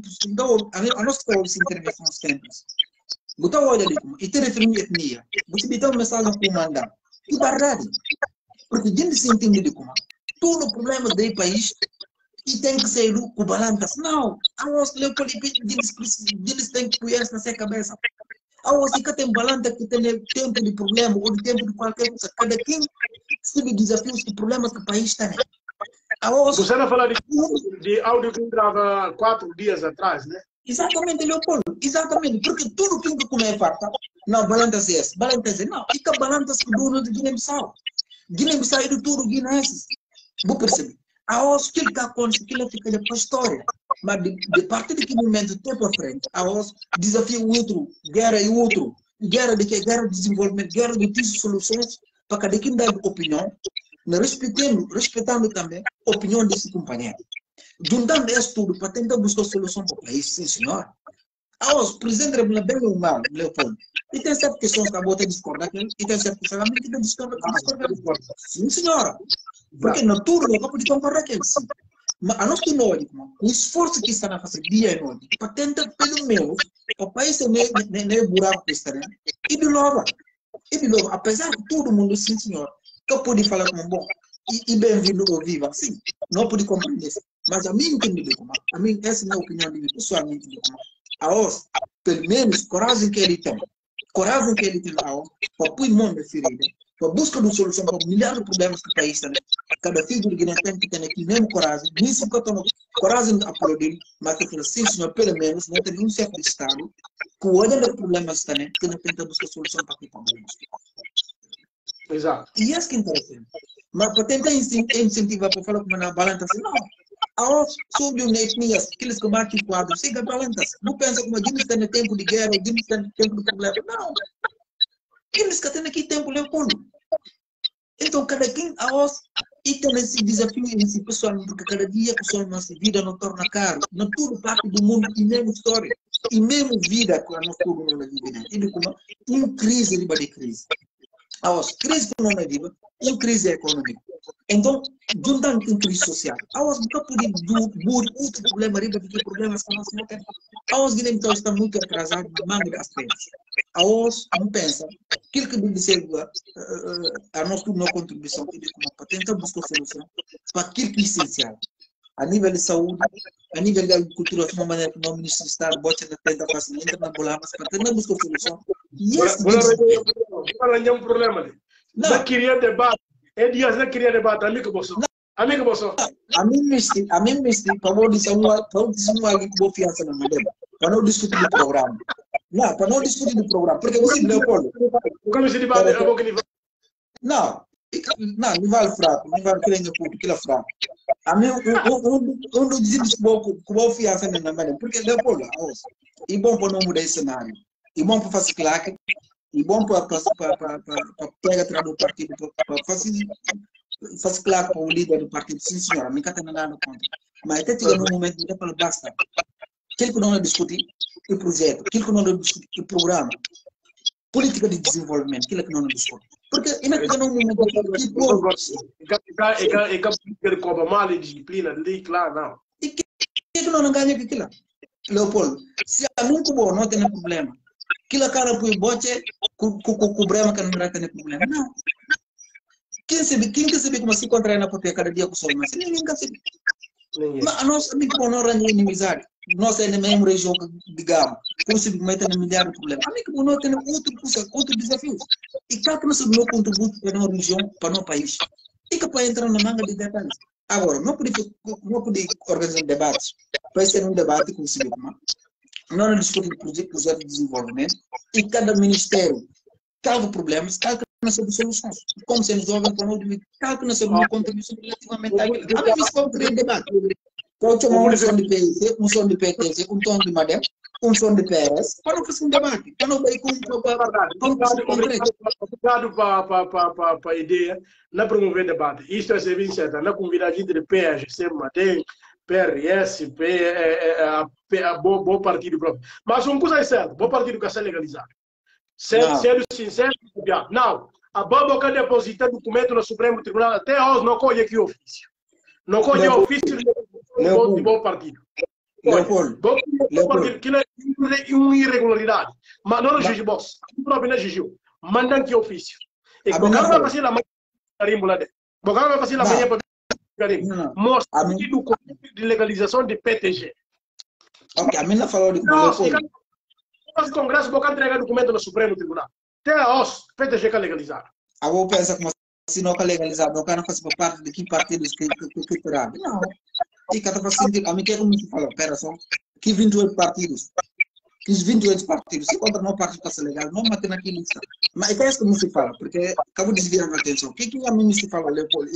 a nossa intervenção simples. Você olha ali como, e tem referência etnia, você me dá uma mensagem para mandar. E verdade, porque a gente se entende de como, todo o problema do país, e tem que ser com balanças. Não, a nossa Leopoldo, eles têm que pôr isso na sua cabeça. A você que tem balança, que tem tempo de problema, ou de tempo de qualquer coisa, cada quem sabe desafios e problemas que o país tem. Você não fala de, de áudio que entrava quatro dias atrás, né? Exatamente, Leopoldo, exatamente, porque tudo que como é farta, não, balanças é esse, balanças é não, e que balanças que duro de Guiné-Bissau. Guiné-Bissau é do tudo guinenses. Vou perceber. A os que está acontecendo, que ele fica para a história. Mas de, de partir daquele momento até para frente, a os desafio o outro, guerra e o outro, guerra de que guerra de desenvolvimento, guerra de soluções, para cada quem dá opinião, respeitando, respeitando também a opinião desse companheiro. Juntando isso tudo para tentar buscar solução para o país, sim senhor. Ah, os presidentes é bem ou mal, Leopoldo. E tem certas questões que a bota discordar, e tem certas questões que a discordar. Sim senhora. Porque no tudo não pode concordar com ele. Mas a nós que nós, o esforço que está a fazer dia e noite, para tentar pelo menos, o país não é buraco que está, e de novo, e de novo, apesar de todo mundo, sim senhor, que eu pude falar como bom, e, e bem-vindo ao vivo, sim, não pude compreender isso. Mas a mim entende de como, a mim, essa é a minha opinião de mim, pessoalmente de como, a os, pelo menos, coragem que ele tem, coragem que ele tem, a os, para pôr mão na ferida, para buscar uma solução para milhares de problemas que o país tem, cada filho de Guiné tem que ter aqui mesmo coragem, nem se eu tenho coragem de aplaudir, mas que eu sim, senhor, pelo menos, não tem um certo estado, que olha os problemas também, que não tenta buscar solução para aquele problema. Exato. E isso que é interessante. Mas para tentar incentivar para falar como na balança, não. A sobre o etnias, aqueles que marcam o quadro, siga balanças. Não pensa como a gente está no tempo de guerra, a gente está no tempo de problema. Não. Eles que têm aqui tempo, Leopoldo. Então, cada quem a os e tem esse desafio, esse pessoal, porque cada dia que a nossa vida não torna caro. Não tudo parte do mundo, e mesmo história, e mesmo vida que a nossa todo mundo vive. E como uma crise, riba de crise. A os crise que não é viva, uma crise econômica. Então, juntando com crise social, a os nunca podem burro outro problema, riba de problemas que nós não temos. A os Guiné está muito atrasado na manga das coisas. A os não pensa, aquilo que deve ser a nossa contribuição, para tentar buscar solução para aquilo que é essencial. A nível de saúde, a nível de agricultura, de uma maneira que o ministro do Estado bota na tenda fácil, entra na bolada, para tentar buscar solução. E esse é um problema ali. Não queria debate. É dias não queria debate. Amigo Bolsão. Amigo Bolsão. A mim me estima, a mim me estima, para não dizer uma, para não dizer uma confiança na mulher, para não discutir o programa. Não, para não discutir o programa, porque você Leopoldo. Como se debate é bom que nível? Não, não, nível fraco, nível que nem puto, que é fraco. A mim, um dos dizeres com confiança na mulher, porque Leopoldo, é bom para não mudar esse cenário, é bom para fazer claque. E bom para pegar atrás do partido, para fazer claro para o líder do partido, sim senhora, não está nada contra. Mas até chega num momento de falar, basta. Aquilo que não é discutir o projeto, aquilo que não é discutir o programa, política de desenvolvimento, aquilo que não é discutir. Porque ainda chega num momento de que povo... É que a política de cobra mal e disciplina, ali, claro, não. E que não ganha aquilo? Leopoldo, se há muito bom, não tem problema. Aquilo cara põe bote com o problema que não tem problema. Não. Quem sabe, quem quer saber como se encontrar na potência cada dia com o sol, mas ninguém quer saber. Mas a nossa amiga não é inimizade. Nós é na mesma região, digamos, como se mete na milhar de problemas. Amiga, nós temos outro coisa, outro desafio. E claro que nós não contribuímos para a nossa região, para o nosso país. E que para entrar na manga de detalhes. Agora, não podia, não podia organizar debates. Vai ser um debate com o Civil Comando. Não discutir projetos de desenvolvimento e cada ministério calca problemas, calca nas soluções. Como se resolvem com o calca na sua contribuição relativamente àquilo. A minha visão é criar debate. Pode chamar um som de P I C, um som de P T C, um tom de Madem, um som de P S, para não fazer um debate. Para não ir com um concreto. Obrigado para a ideia, não promover debate. Isto é serviço certo, não convidar a gente de P S C, Madem, P R S, P, é, é, é, é, bom, bom partido próprio. Mas uma coisa é certa, bom partido que ser legalizado. Sendo, sendo sincero, não. A Bobo que deposita documento no Supremo Tribunal até hoje não colhe aqui ofício. Não colhe ofício de bom, de bom partido. Leopoldo. Bom, bom partido, que não é uma irregularidade. Mas não é Gigi Boss. O próprio não é Gigi. Mandam que ofício. E o cara vai fazer a manhã para o cara vai fazer a manhã para mostra o documento de legalização de P T G. Ok, a minha falou de não, se o Congresso vai entregar documento no Supremo Tribunal. Até a os P T G que é legalizado. Agora pensa como se não é legalizado, não quero fazer parte de que partidos que que terá. Não. E cada paciente, a mim que é como se fala, pera só, que vinte e oito partidos, que os vinte e oito partidos, se contra não partido para ser legal, não matem naquilo. Mas é isso como se fala, porque acabo de desviar a atenção. O que que a mim se fala, Leopoldo?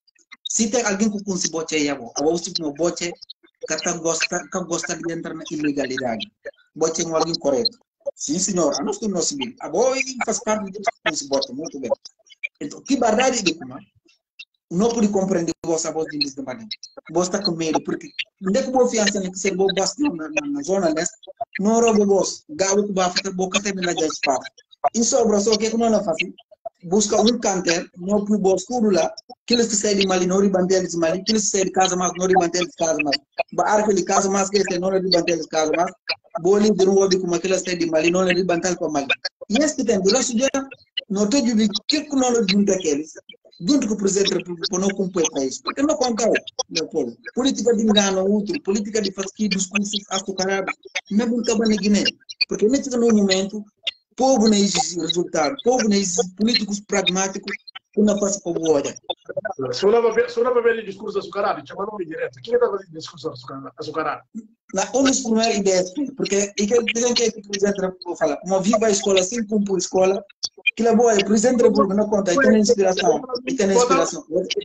Se tem alguém que consegue bote aí, agora se não bote, que gosta, que gosta de entrar na ilegalidade, bote é alguém correto. Sim, senhor, a nós estamos no civil. Agora faz parte do que se bote, muito bem. Então, que barbaridade de como não pode compreender o vosso voz de desdemandamento. Você está com medo, porque não é que boa fiança nem que ser bom bastante na zona leste, não rouba boss, galo que vai fazer boca até na já espaço. E sobra só o que não é fácil. Busca um canter, não para o boss tudo lá, aqueles que saem de Mali, não ribantam de Mali, aqueles que saem de casa, mas não ribantam de casa, mas barca de casa, mas que não ribantam de casa, mas boli de novo de como aqueles que saem de Mali, não ribantam para Mali. E esse tempo, lá sujeira, não tem de que que não junta aqueles, junto com o presidente da República, não cumpre o país. Porque não conta, Leopoldo. Política de engano outro, política de fazer discursos açucarados, não é muito bom na Guiné. Porque nesse momento, o povo não exige resultado, o povo não exige políticos pragmáticos que não fazem para o olhar. Se eu não vai ver discurso açucarado, chama nome direto. Quem está fazendo discurso açucarado? Na única primeira ideia, porque e que dizem que o presidente da República fala, uma viva a escola, sem cumprir a escola, que é boa, o presidente da República não conta, e tem inspiração, e tem inspiração.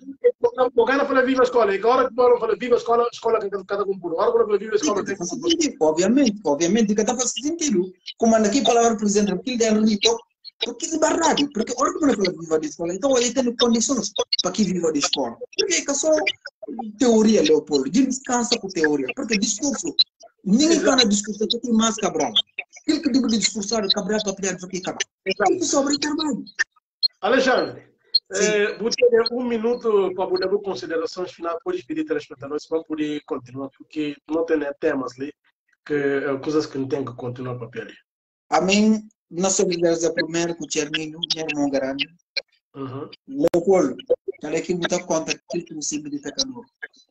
O cara fala viva a escola, e agora que eu falo viva a escola, a escola que cada cumpre. Agora quando eu viva a escola, tem que cumprir. Obviamente, obviamente, que está fazendo sentido. Como aqui a palavra presidente da República, ele é rito, porque é barrado, porque agora quando eu falo viva a escola, então ele tem condições para que viva a escola. Porque é só teoria, Leopoldo, descansa com teoria, porque discurso, ninguém está na discussão, que tem mais Cabral. Aquele que digo de discursar, Cabral para pedir do que Cabral. Isso sobre trabalho. Alexandre, eh, vou ter um minuto para poder dar considerações finais, pode pedir telespectadores para poder continuar, porque não tem temas ali, que, coisas que não tem que continuar para pedir. A mim, nós solidariedade primeiro com o Tcherninho, meu irmão grande. Uhum. Leopoldo, olha aqui muita conta que tu se habilita canoa.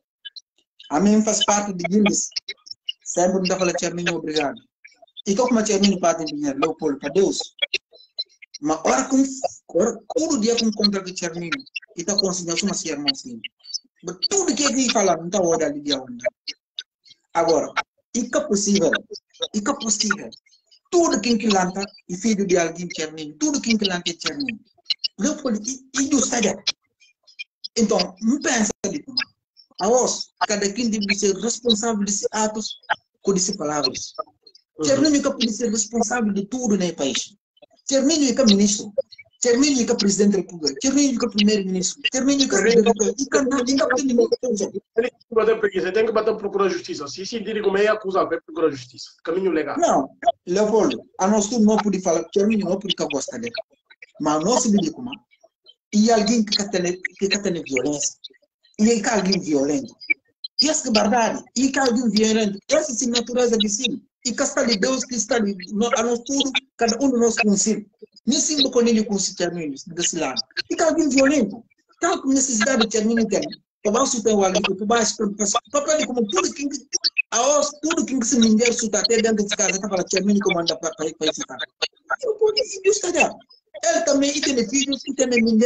A mim faz parte de Guinness. Sempre me dá falar Tcherninho, obrigado. E como a Tcherninho parte de dinheiro, Leopoldo, para Deus. Mas ora com todo dia com contra que Tcherninho, e está conseguindo uma ser irmão assim. Mas tudo que ele fala, não está olhando ali de onde. Agora, e que é possível? E que é possível? Tudo quem que lanta e filho de alguém Tcherninho, tudo quem que lanta é Tcherninho. Leopoldo, e do Sada. Então, não pensa ali. A nós, cada quem deve ser responsável desses atos com essas palavras. Tcherninho é pode ser responsável de tudo no país. Tcherninho é ministro. Tcherninho é presidente da República. Tcherninho é primeiro-ministro. Tcherninho é secretário. E cada um tem que ninguém. Ele tem que bater preguiça, tem que bater procurar justiça. Se sentir como é acusado, vai procurar justiça. Caminho legal. Não, Leopoldo, a nós tudo não pode falar, Tcherninho não pode gostar dele. Mas nós se como e alguém que tem violência. E é alguém violento. E essa é verdade. E é alguém violento. Essa é a natureza de si. E que está de Deus, que está de a nós tudo, cada um de nós consigo. Nem sempre com ele consigo Tcherninho desse lado. E que alguém violento. Tal necessidade de Tcherninho tem. Para você ter o alguém, para baixo, para ele como tudo que a os tudo que se ninguém suta até dentro de casa, está para Tcherninho comanda para esse cara. Não pode se estar. Ele também tem filhos, tem mulher,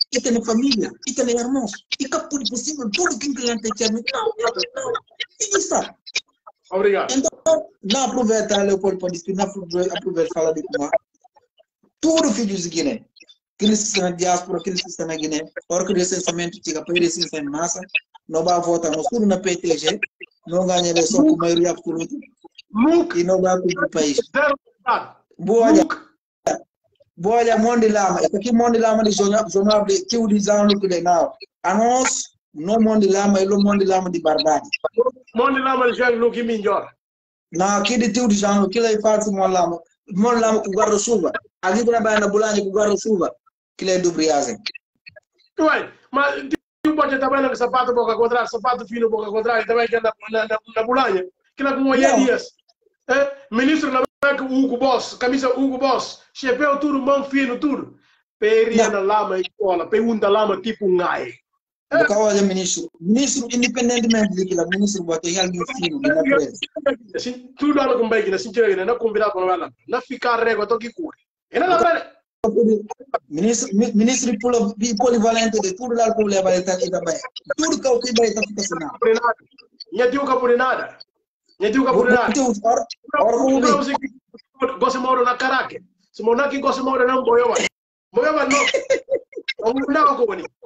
e tem família, e tem irmãos, e que por possível tudo que cliente quer. Não, não, não. E está. Obrigado. Então, não aproveita, Leopoldo, para dizer, não aproveita falar de como tudo filhos de Guiné. Aqueles que estão na diáspora, aqueles que estão na Guiné, hora que o recenseamento chega para licença em massa, não vai votar, nós tudo na P T G, não ganha eleição com maioria absoluta. Nunca. E não vai para o país. Zero. Boa, olha. Boa, olha, Monde Lama. Esse aqui, Monde Lama, de jornal de que o design que ele não. A nós, não Monde Lama, ele é o Monde Lama de Barbade. Monde Lama, ele já não que melhor. Não, aqui de tio de Jano, que ele faz Monde Lama. Monde Lama com guarda-chuva. Ali para baixo na Bolândia com guarda-chuva. Que ele é do Briazen. Ué, mas tu pode trabalhar com sapato boca quadrada, sapato fino boca quadrada, e também que na, na, na, na Bolândia. Que lá com oito dias. É, ministro na banca, Hugo Boss, camisa Hugo Boss, chapéu tudo, mão fino, tudo. Peria na lama escola, pergunta lama tipo um gai. É. Olha, ministro, ministro, independentemente de que o ministro bota em alguém fino, na presa. Assim, tudo ela com bem, assim, chega, não convidar para ela, não ficar régua, tô que cura. E não dá Ministro, ministro polivalente de tudo lá que o leva aqui também. Tudo que o que vai estar ficando assim. Não digo que por nada. Não digo que por nada. Ora, como digo. Gosta de morar na Caraca. Se morar aqui, gosta de morar na Boiova. Boiova não. Não dá como nem.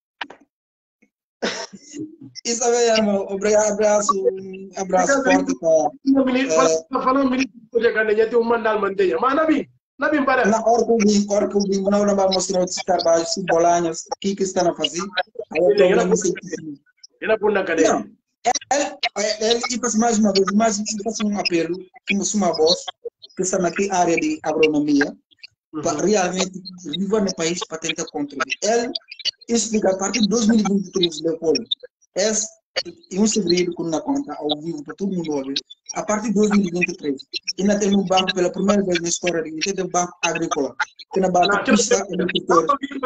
Isso aí, irmão. Obrigado, abraço, abraço forte para. Está falando ministro de Gana, já tem um mandal manteia. Mas não vi. Não vi para. Na hora que eu vim, hora que eu vim, não não vai mostrar os trabalhos, os bolanhos, o que que está a fazer. Aí eu estou vendo isso. Ele põe na cadeia. Ele, ele, ele faz mais uma vez, mais faz um apelo, como uma voz, que está naquela área de agronomia, uhum. Para realmente viver no país para tentar contribuir. Ele explica a partir de dois mil e vinte e três, Leopoldo, é um segredo que não conta ao vivo para todo mundo ouvir. A partir de dois mil e vinte e três, ainda tem um banco pela primeira vez na história de tem um banco agrícola, que na banca pista agricultor.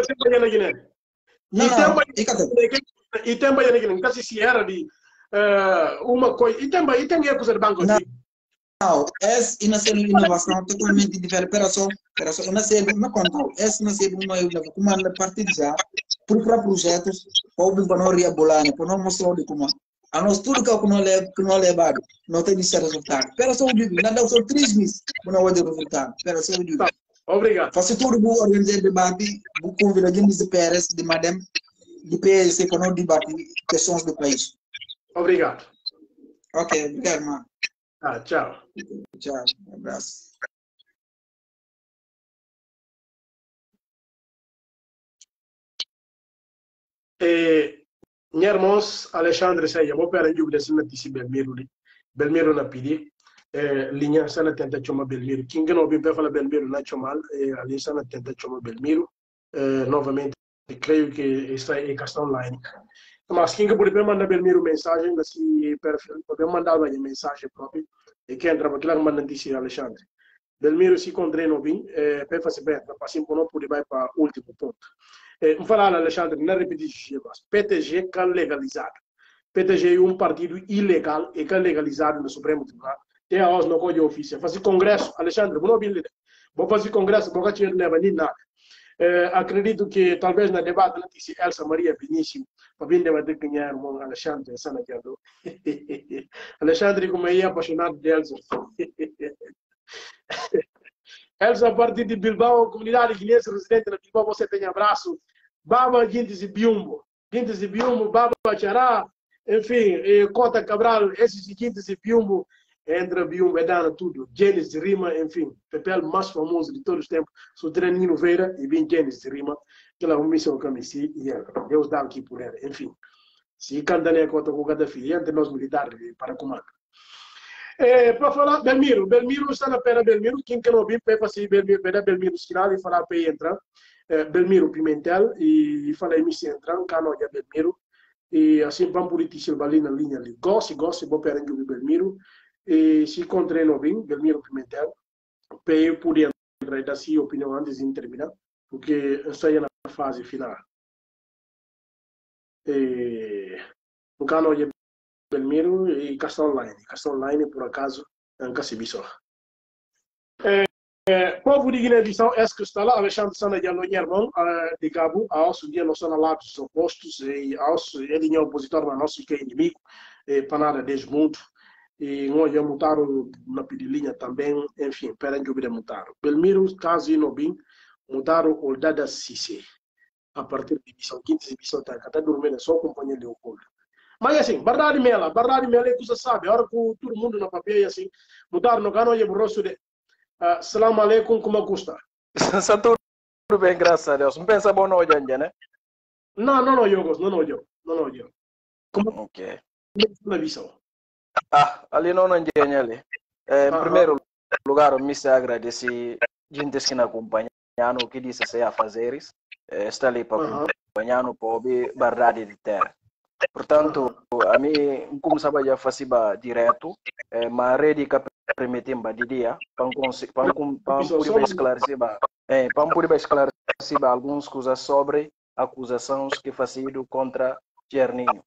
Não, não, e tem banho aqui, não se era de uma coisa, e tem e tem coisa de banco aqui. Não, essa é uma inovação totalmente diferente. Espera só, espera só, não sei, não contou. Essa não sei uma inovação, como a partir já, por para projetos, para para não reabolar, para não mostrar de como. A nós tudo que não é que não é levado, não tem esse resultado. Espera só o dia, nada só três meses, para não ter resultado. Espera só o dia. Obrigado. Faço tudo para organizar debate, para convidar gente de P R S, de Madem, de P S C, para não debater questões do país. Obrigado. Ok, obrigado, mano. Ah, tchau. Tchau, um abraço. Eh, minha irmãos, Alexandre Seia, vou pegar em dúvida se não disse Belmiro, Belmiro na pedi, linha sana tenta chama Belmiro, quem não ouviu para falar Belmiro na chamal, ali sana tenta chama Belmiro, novamente, creio que está em questão online. Mas quem que pode mandar Belmiro mensagem, nesse perfil, pode mandar uma mensagem própria, e quem entra para aquilo que manda notícia Alexandre. Belmiro se encontrei no bem, para fazer bem, para passar por não poder vai para o último ponto. Vamos falar, Alexandre, não repetir mas P T G é legalizado. P T G é um partido ilegal e que é legalizado no Supremo Tribunal. Tem a hoje no Código Oficial. Fazer congresso, Alexandre, vou não vou fazer congresso, vou não leva nem nada. Eh, acredito que talvez na debate não disse Elsa Maria Benício para vir debater com o irmão Alexandre Sanadiado. Alexandre, como é apaixonado de Elsa. Elsa, a partir de Bilbao, comunidade guinense residente na Bilbao, você tem abraço. Baba Guintes e Biumbo. Guintes e Biumbo, Baba Chará, enfim, eh, Cota Cabral, esses Guintes e Biumbo. Entra Biumbo, Edana, tudo. Gênesis de Rima, enfim, papel mais famoso de todos os tempos. Sou Treninho Veira e vim Gênesis de Rima. Que é uma missão que eu me si, e Deus dá aqui por ela. Enfim, se canta nem conta com cada filho, entre nós militares para comando. É, para falar, Belmiro, Belmiro está na pena Belmiro, quem que não viu, para fazer Belmiro, para Belmiro Sinal e falar para entrar. É, Belmiro Pimentel, e falar em se entrar, um canal de Belmiro, e assim, vamos por isso, ali na linha ali. Gosto, gosto, vou pegar em Belmiro. E se encontrei no bem, Belmiro Pimentel, para eu poder entrar e dar sua opinião antes de terminar, porque eu estou na fase final. E, no canal de Belmiro e Castro Online. Castro Online, por acaso, nunca se viu só. É, povo de Guiné-Bissau, é que está lá, Alexandre Sana de Alonhermão, de Cabo, a nosso dia nós estamos lá dos opostos, e a nosso, ele é opositor, mas nosso que é inimigo, para nada desse mundo. E nós já montaram na pedilinha também, enfim, para que eu montaram. Belmiro, caso e Nobim, montaram o Dada Cissé, a partir de missão quinta e missão tá, até dormindo só companhia Leopoldo. Mas assim, verdade mela, verdade mela é que você sabe, a hora que todo mundo na papel e assim, montaram no canal e o rosto de uh, Salam Aleikum, como custa? Está tudo bem, graças a Deus. Não pensa bom no hoje, né? Não, não, não, Yogos, não, não, eu, não, não, eu. Como ok. Na visão. Ah, ali não não engenho ali. É, em Ah, primeiro lugar, eu me agradeci gente que nos acompanham, o que disse se a fazer isso. É, está ali para Aham. acompanhar, para ouvir verdade de terra. Portanto, a mim, como sabe, já faço direto, é, mas a rede que permite de dia, para poder esclarecer, é, para poder esclarecer algumas coisas sobre acusações que faziam contra Cherninho.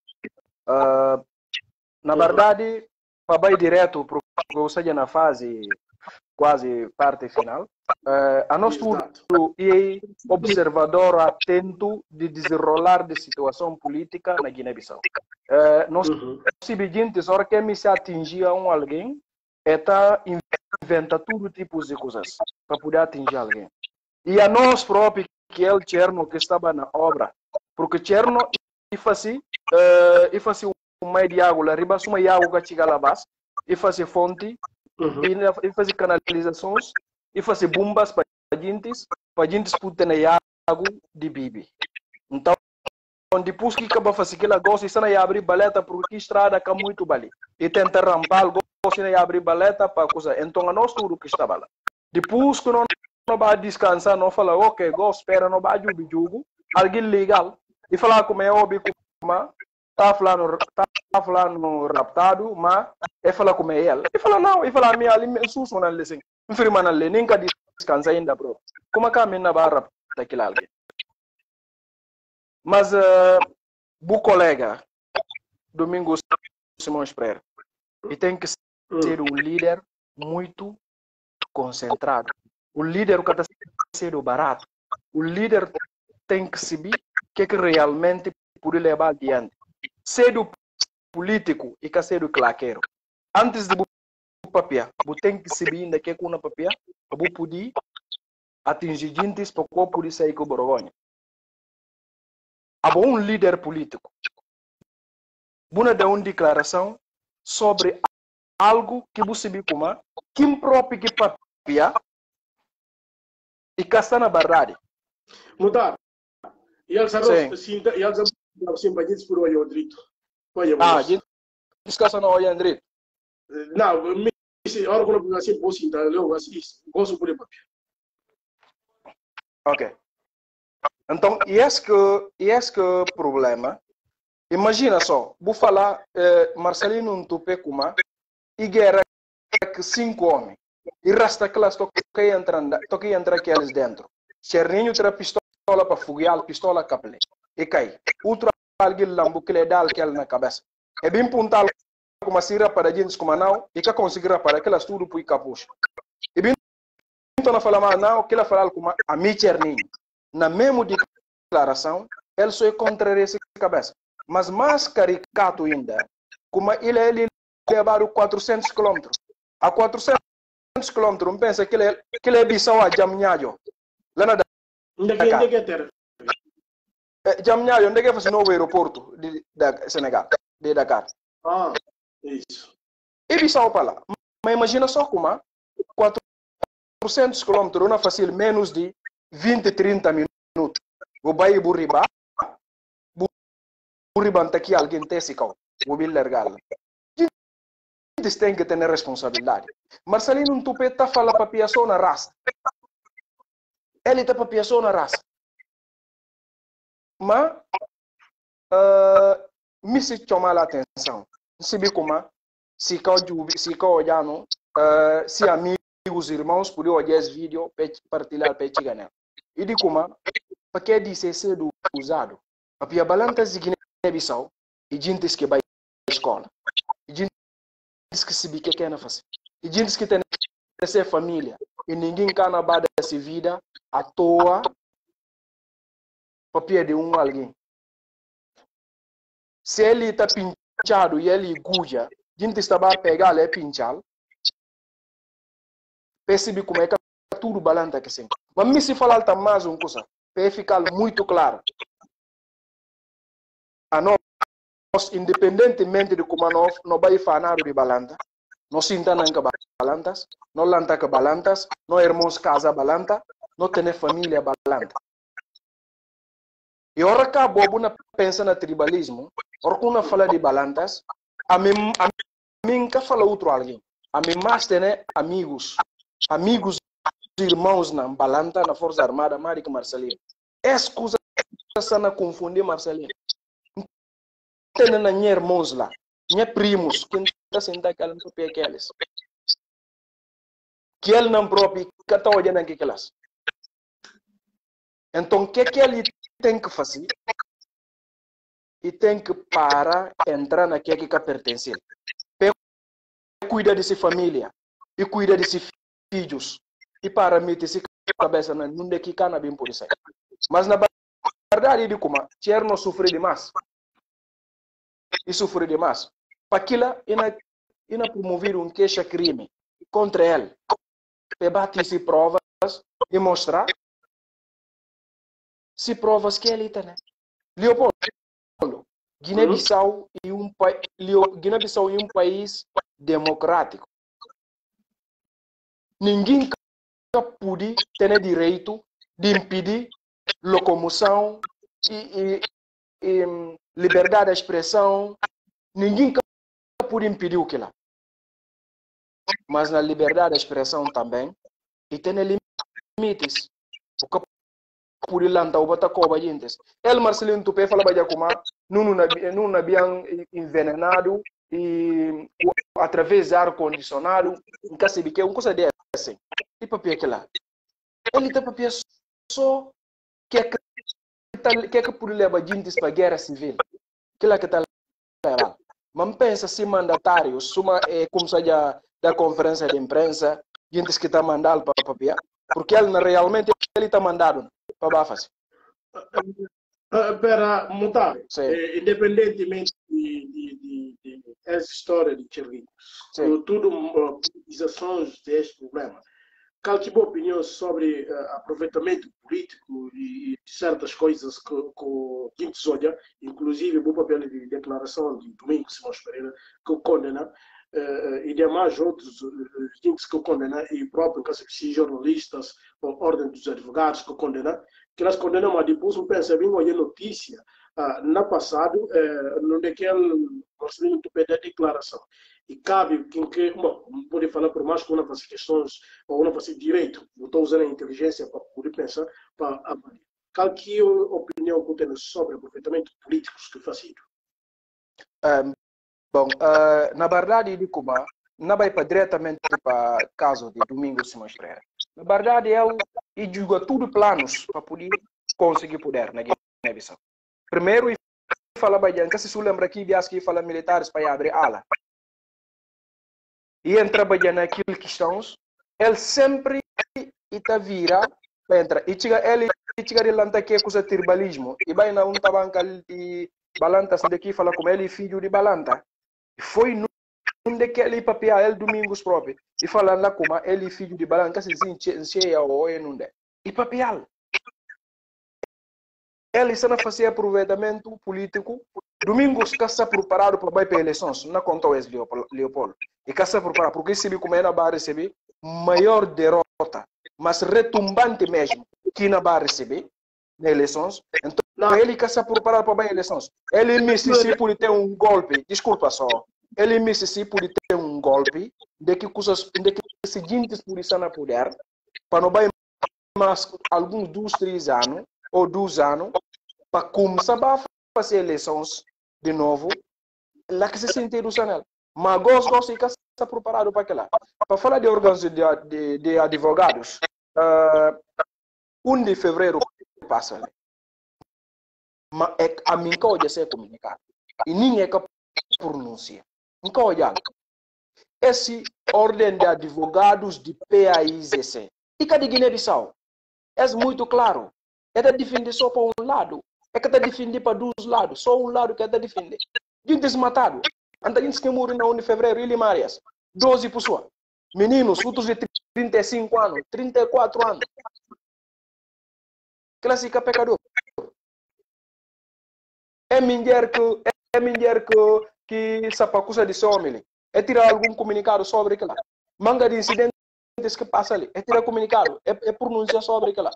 Uh, na verdade, para ir direto, porque ou seja, na fase quase parte final, uh, a nós tudo e observador atento de desenrolar de situação política na Guiné-Bissau. Uh, nós Uhum. seguintes, hora que me se atingir um alguém, está inventa todo tipo de coisas para poder atingir alguém. E a nós próprio que é o Cherno que estava na obra, porque Cherno e fazia uh, e fazia um meio de água, riba uma água que chega lá base, e fazia fonte. Uhum. E fazer canalizações e fazer bombas para gente, para gente poder água de bibi. Então, depois que acaba fazer aquela gosta, isso não é abrir baleta porque a estrada é muito bali. E tenta rampar, gosta de abrir baleta para coisa. Então, a nós tudo que estava lá. Depois que não não vai descansar, não fala, ok, go, espera, não vai jogar jogo, alguém legal. E falar como é óbvio, como tá falando, tá falando raptado, mas é falar como é ele. E fala não, e fala minha ali, susto na lesen. Infirma na lei, nem que descansa ainda, bro. Como é que a minha vai raptar aquilo ali? Mas, uh, o colega, Domingos Simões Pereira, e tem que ser um líder muito concentrado. O líder que está sendo barato. O líder tem que saber o que, que realmente pode levar adiante. Ser do político e que ser do claqueiro. Antes de o papel, você tem que saber ainda que é com o papel, para poder atingir gente para poder sair com o Borgonha. Há um líder político. Você dá uma declaração sobre algo que você sabe como quem próprio que papel e que está na verdade. Mudar. E eles sabem, sim, e eles sabem, sim, para gente por hoje o direito. Ah, gente, discussão não olha direito. Não, me disse, agora quando eu assim, posso então, eu assim, gosto por papel. Ok. Então, e esse que, e esse que problema, imagina só, vou falar, eh, Marcelino um tupe kuma, e guerra que cinco homens, e resta que elas toquei entrando, toquei entrar aqueles dentro. Cherninho terá pistola para foguear, pistola capele, e cai. Outro alguém lambu que lhe dá aquele na cabeça. É bem puntal como a sira para gente como não, e que conseguirá para aquelas tudo para ir capucho. E bem, então não fala mais não, que ela fala como a mim Cherninho. Na mesma declaração, ele só é contra essa cabeça. Mas mais caricato ainda, como ele é ele levaram quatrocentos quilômetros. A quatrocentos quilômetros, pensa que ele é que ele é Bissau a Jamnhayo. Lá na Onde é que é terra? Jamnhayo, onde é que faz novo aeroporto de, de Senegal, de Dakar. Ah, isso. E Bissau para lá. Mas imagina só como quatrocentos quilômetros não faz menos de vinte, trinta minutos. O bairro Burriba, Burriba está aqui alguém tem esse carro. Vou me largar. Eles têm que ter responsabilidade. Marcelino um tupe está falando para a piação na raça. Ele está para a piação na raça. Mas, uh, me se chama a atenção. Se bem como, se eu olhar, uh, se amigos, irmãos, por olhar esse vídeo, partilhar, para chegar. E de como, para que disse ser usado? A balanta de Guiné-Bissau, e gente que vai à escola. E gente que se bique que é na face. E gente que tem essa família. e ninguém cana bada essa vida à toa para de um alguém. Se ele está pinchado e ele guja, a gente está a pegar ele pinchado, percebe como é que tudo balanta que sempre. Mas me se falar mais uma coisa, para ficar muito claro. A nós, independentemente de como nós não vai falar de balanta, nós sintamos que balantas, nós lanta que balantas, nós irmãos casa balanta, nós temos família balanta. E ora que a bobo na pensa na tribalismo, ora que uma fala de balantas, a mim a mim que fala outro alguém, a mim mais tem amigos, amigos irmãos na balanta na Força Armada, Maric Marcelino. Escusa essa na confundir Marcelino. Tem na minha irmãos lá, minha primos, que está sentado aquela no pé aqueles. Que ele não próprio, que está olhando aqui aquelas. Então, o que é que ele tem que fazer? E tem que parar, entrar naquele que pertence. Cuida de sua família, e cuida de seus filhos, e para meter se cabeça na não de que cana bem por isso. Mas na verdade, de como, Tier não sofre demais. E sofre demais. Para aquilo, ele promover um queixa crime contra ele. Para bater-se provas e mostrar se provas que ele tem. Leopoldo, Guiné-Bissau é um, Guiné-Bissau é um país democrático. Ninguém pode ter direito de impedir locomoção e, e, e liberdade de expressão. Ninguém pode impedir o que lá. Mas na liberdade de expressão também, e tem limites. O que pode lançar o batacoba gente. Ele, Marcelino Tupé, fala para como não havia envenenado e através do ar-condicionado, em casa de que é uma coisa dessa. E papel que lá. Ele tem papel só que é que é que pode levar gente para a guerra civil. Que lá que está lá. Mas pensa se mandatários, suma é como se da da conferência de imprensa, gente que está mandando para papel, porque ele realmente ele está mandado para Bafas. Para montar, eh, independentemente de, de, de, de essa história de Tcherguinho, tudo utilizações deste problema, qual tipo de opinião sobre uh, aproveitamento político e, e certas coisas que a gente olha, inclusive o papel de declaração de Domingos Simões Pereira, que condena, Uh, e demais outros uh, gente que condena, e próprio caso de jornalistas, ou ordem dos advogados que condena, que elas condenam, mas depois não pensa bem, olha notícia, uh, no passado, uh, não daquele Marcelino Tupé da declaração. E cabe quem que, bom, não pode falar por mais que uma fazer questões, ou uma fazer direito, não estou usando a inteligência para poder pensar, para avaliar. Qual que é a opinião que tem sobre aproveitamento políticos que faz isso? Um... Bom, uh, na verdade, de Cuba, não vai para diretamente para o caso de Domingos Simões Pereira. Na verdade, ele, ele julga tudo planos para poder conseguir poder na Guiné-Bissau. Primeiro, ele fala bem, que se lembra aqui, de que fala militares para abrir ala. E entra bem naquilo que estamos, ele sempre está vira para entrar. E chega ele, chega de lança que é coisa tribalismo. E vai na um tabanca de Balanta, daqui fala como ele filho de Balanta. Foi num daquele papel, ele Domingos próprio, e falando lá como ele filho de Balanta, se encheia ou é num de. E papel. Ele está a fazer aproveitamento político. Domingos está preparado para ir para eleições, não conta o Leopoldo. E está preparado, porque se ele como é na barra receber, maior derrota, mas retumbante mesmo, que na barra receber, na eleições. Então, não. Ele que está preparado para as eleições. Ele em Mississippi pode ter um golpe, desculpa só, ele em Mississippi pode ter um golpe de que coisas, de que seguintes polícias na poder, para não vai mais alguns dois, três anos, ou dois anos, para começar a fazer eleições de novo, lá que se sente do sanel. Mas gosto, gosto, e que está preparado para aquilo. Para falar de órgãos de, de, de advogados, uh, um de fevereiro passa ali. Mas é a mim que hoje é comunicar. E ninguém é que pronuncia. Nunca olhar. esse ordem de advogados de P A I Z C. E cadê Guiné-Bissau? É muito claro. É de defender só para um lado. É que está defender para dois lados. Só um lado que é de defender. Gente desmatado. Antes que morreu na de fevereiro, ele Marias. doze pessoas. Meninos, outros de trinta e cinco anos, trinta e quatro anos. Clássica pecador. É mulher que é mulher que que sapacusa de homem. É tirar algum comunicado sobre aquela. Manga de incidentes que passa ali. É tirar comunicado. É, é pronunciar sobre aquela.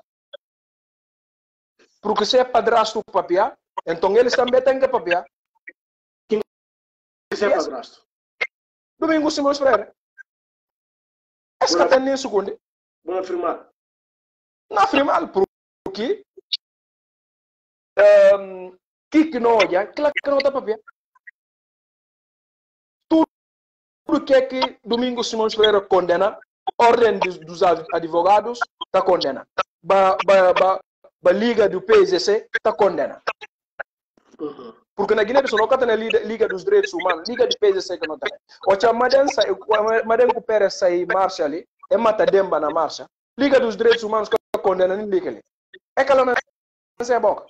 Porque se é padrasto papiar, então eles também têm que papiar. Quem é padrasto? Domingos Simões Freire. Esse que tem nem segundo. Vou afirmar. Não afirmar, porque um, que não olha, que não está papiar. Tudo que é que Domingos Simões Freire condena, ordem dos, dos advogados está condena. Ba, ba, ba, ba liga do P Z C está condena. Uhum. Porque na Guiné-Bissau não está na liga dos direitos humanos, liga do P Z C que não está. O Chamaden Maden Cupera sai marcha ali, é mata demba na marcha. Liga dos direitos humanos que está condena nem liga ali. É que ela não é boca.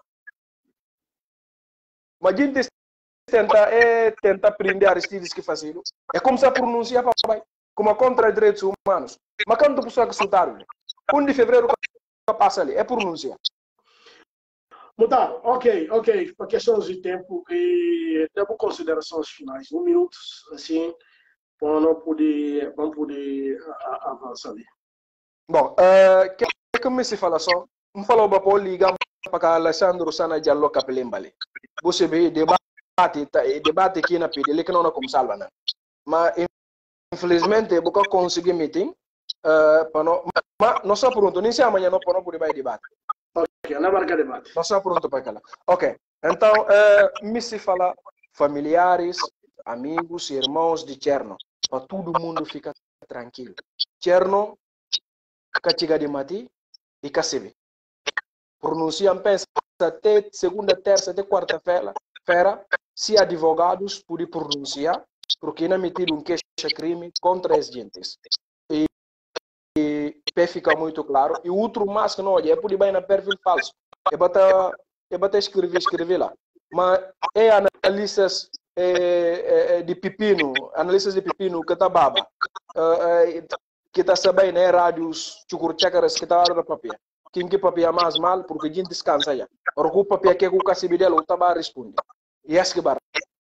Mas a gente tenta é tenta prender Aristides que faz isso. É como se a pronunciar para como a contra direitos humanos. Mas quando a pessoa que soltaram, um de fevereiro que passa ali, é pronunciar. Mudar, ok, ok, para questões de tempo e devo considerações finais, um minuto, assim, para não poder, vamos poder avançar ali. Bom, uh, que que me se fala só, me falou para o ligar para Alessandro Sana Diallo Capelembale. Você vê debate, debate aqui na P D, ele que não é como salva, né? Mas infelizmente eu não consegui meeting, uh, para não, mas não só pronto, nem se amanhã não para não poder debate. Ok, não marca debate. Não está pronto para aquela. Ok, então, uh, me se fala familiares, amigos, irmãos de Cherno, para todo mundo ficar tranquilo. Cherno, Cachiga de Mati e Cacibe. Pronunciam, pensa, até segunda, terça, até quarta-feira, se advogados podem pronunciar, porque não emitir um queixa-crime contra as gentes. E P fica muito claro. E o outro mais que não olha, é por bem na perfil falso. É para é para escrever, escrever lá. Mas é analistas é, é, de pepino, analistas de pepino que está baba, é, que está sabendo, né, rádios, chucurchacaras que está na papel. Quem que papel mais mal, porque a gente descansa já. Ora, o papel que é o cacibe dela, o estava a responder. E esse que vai.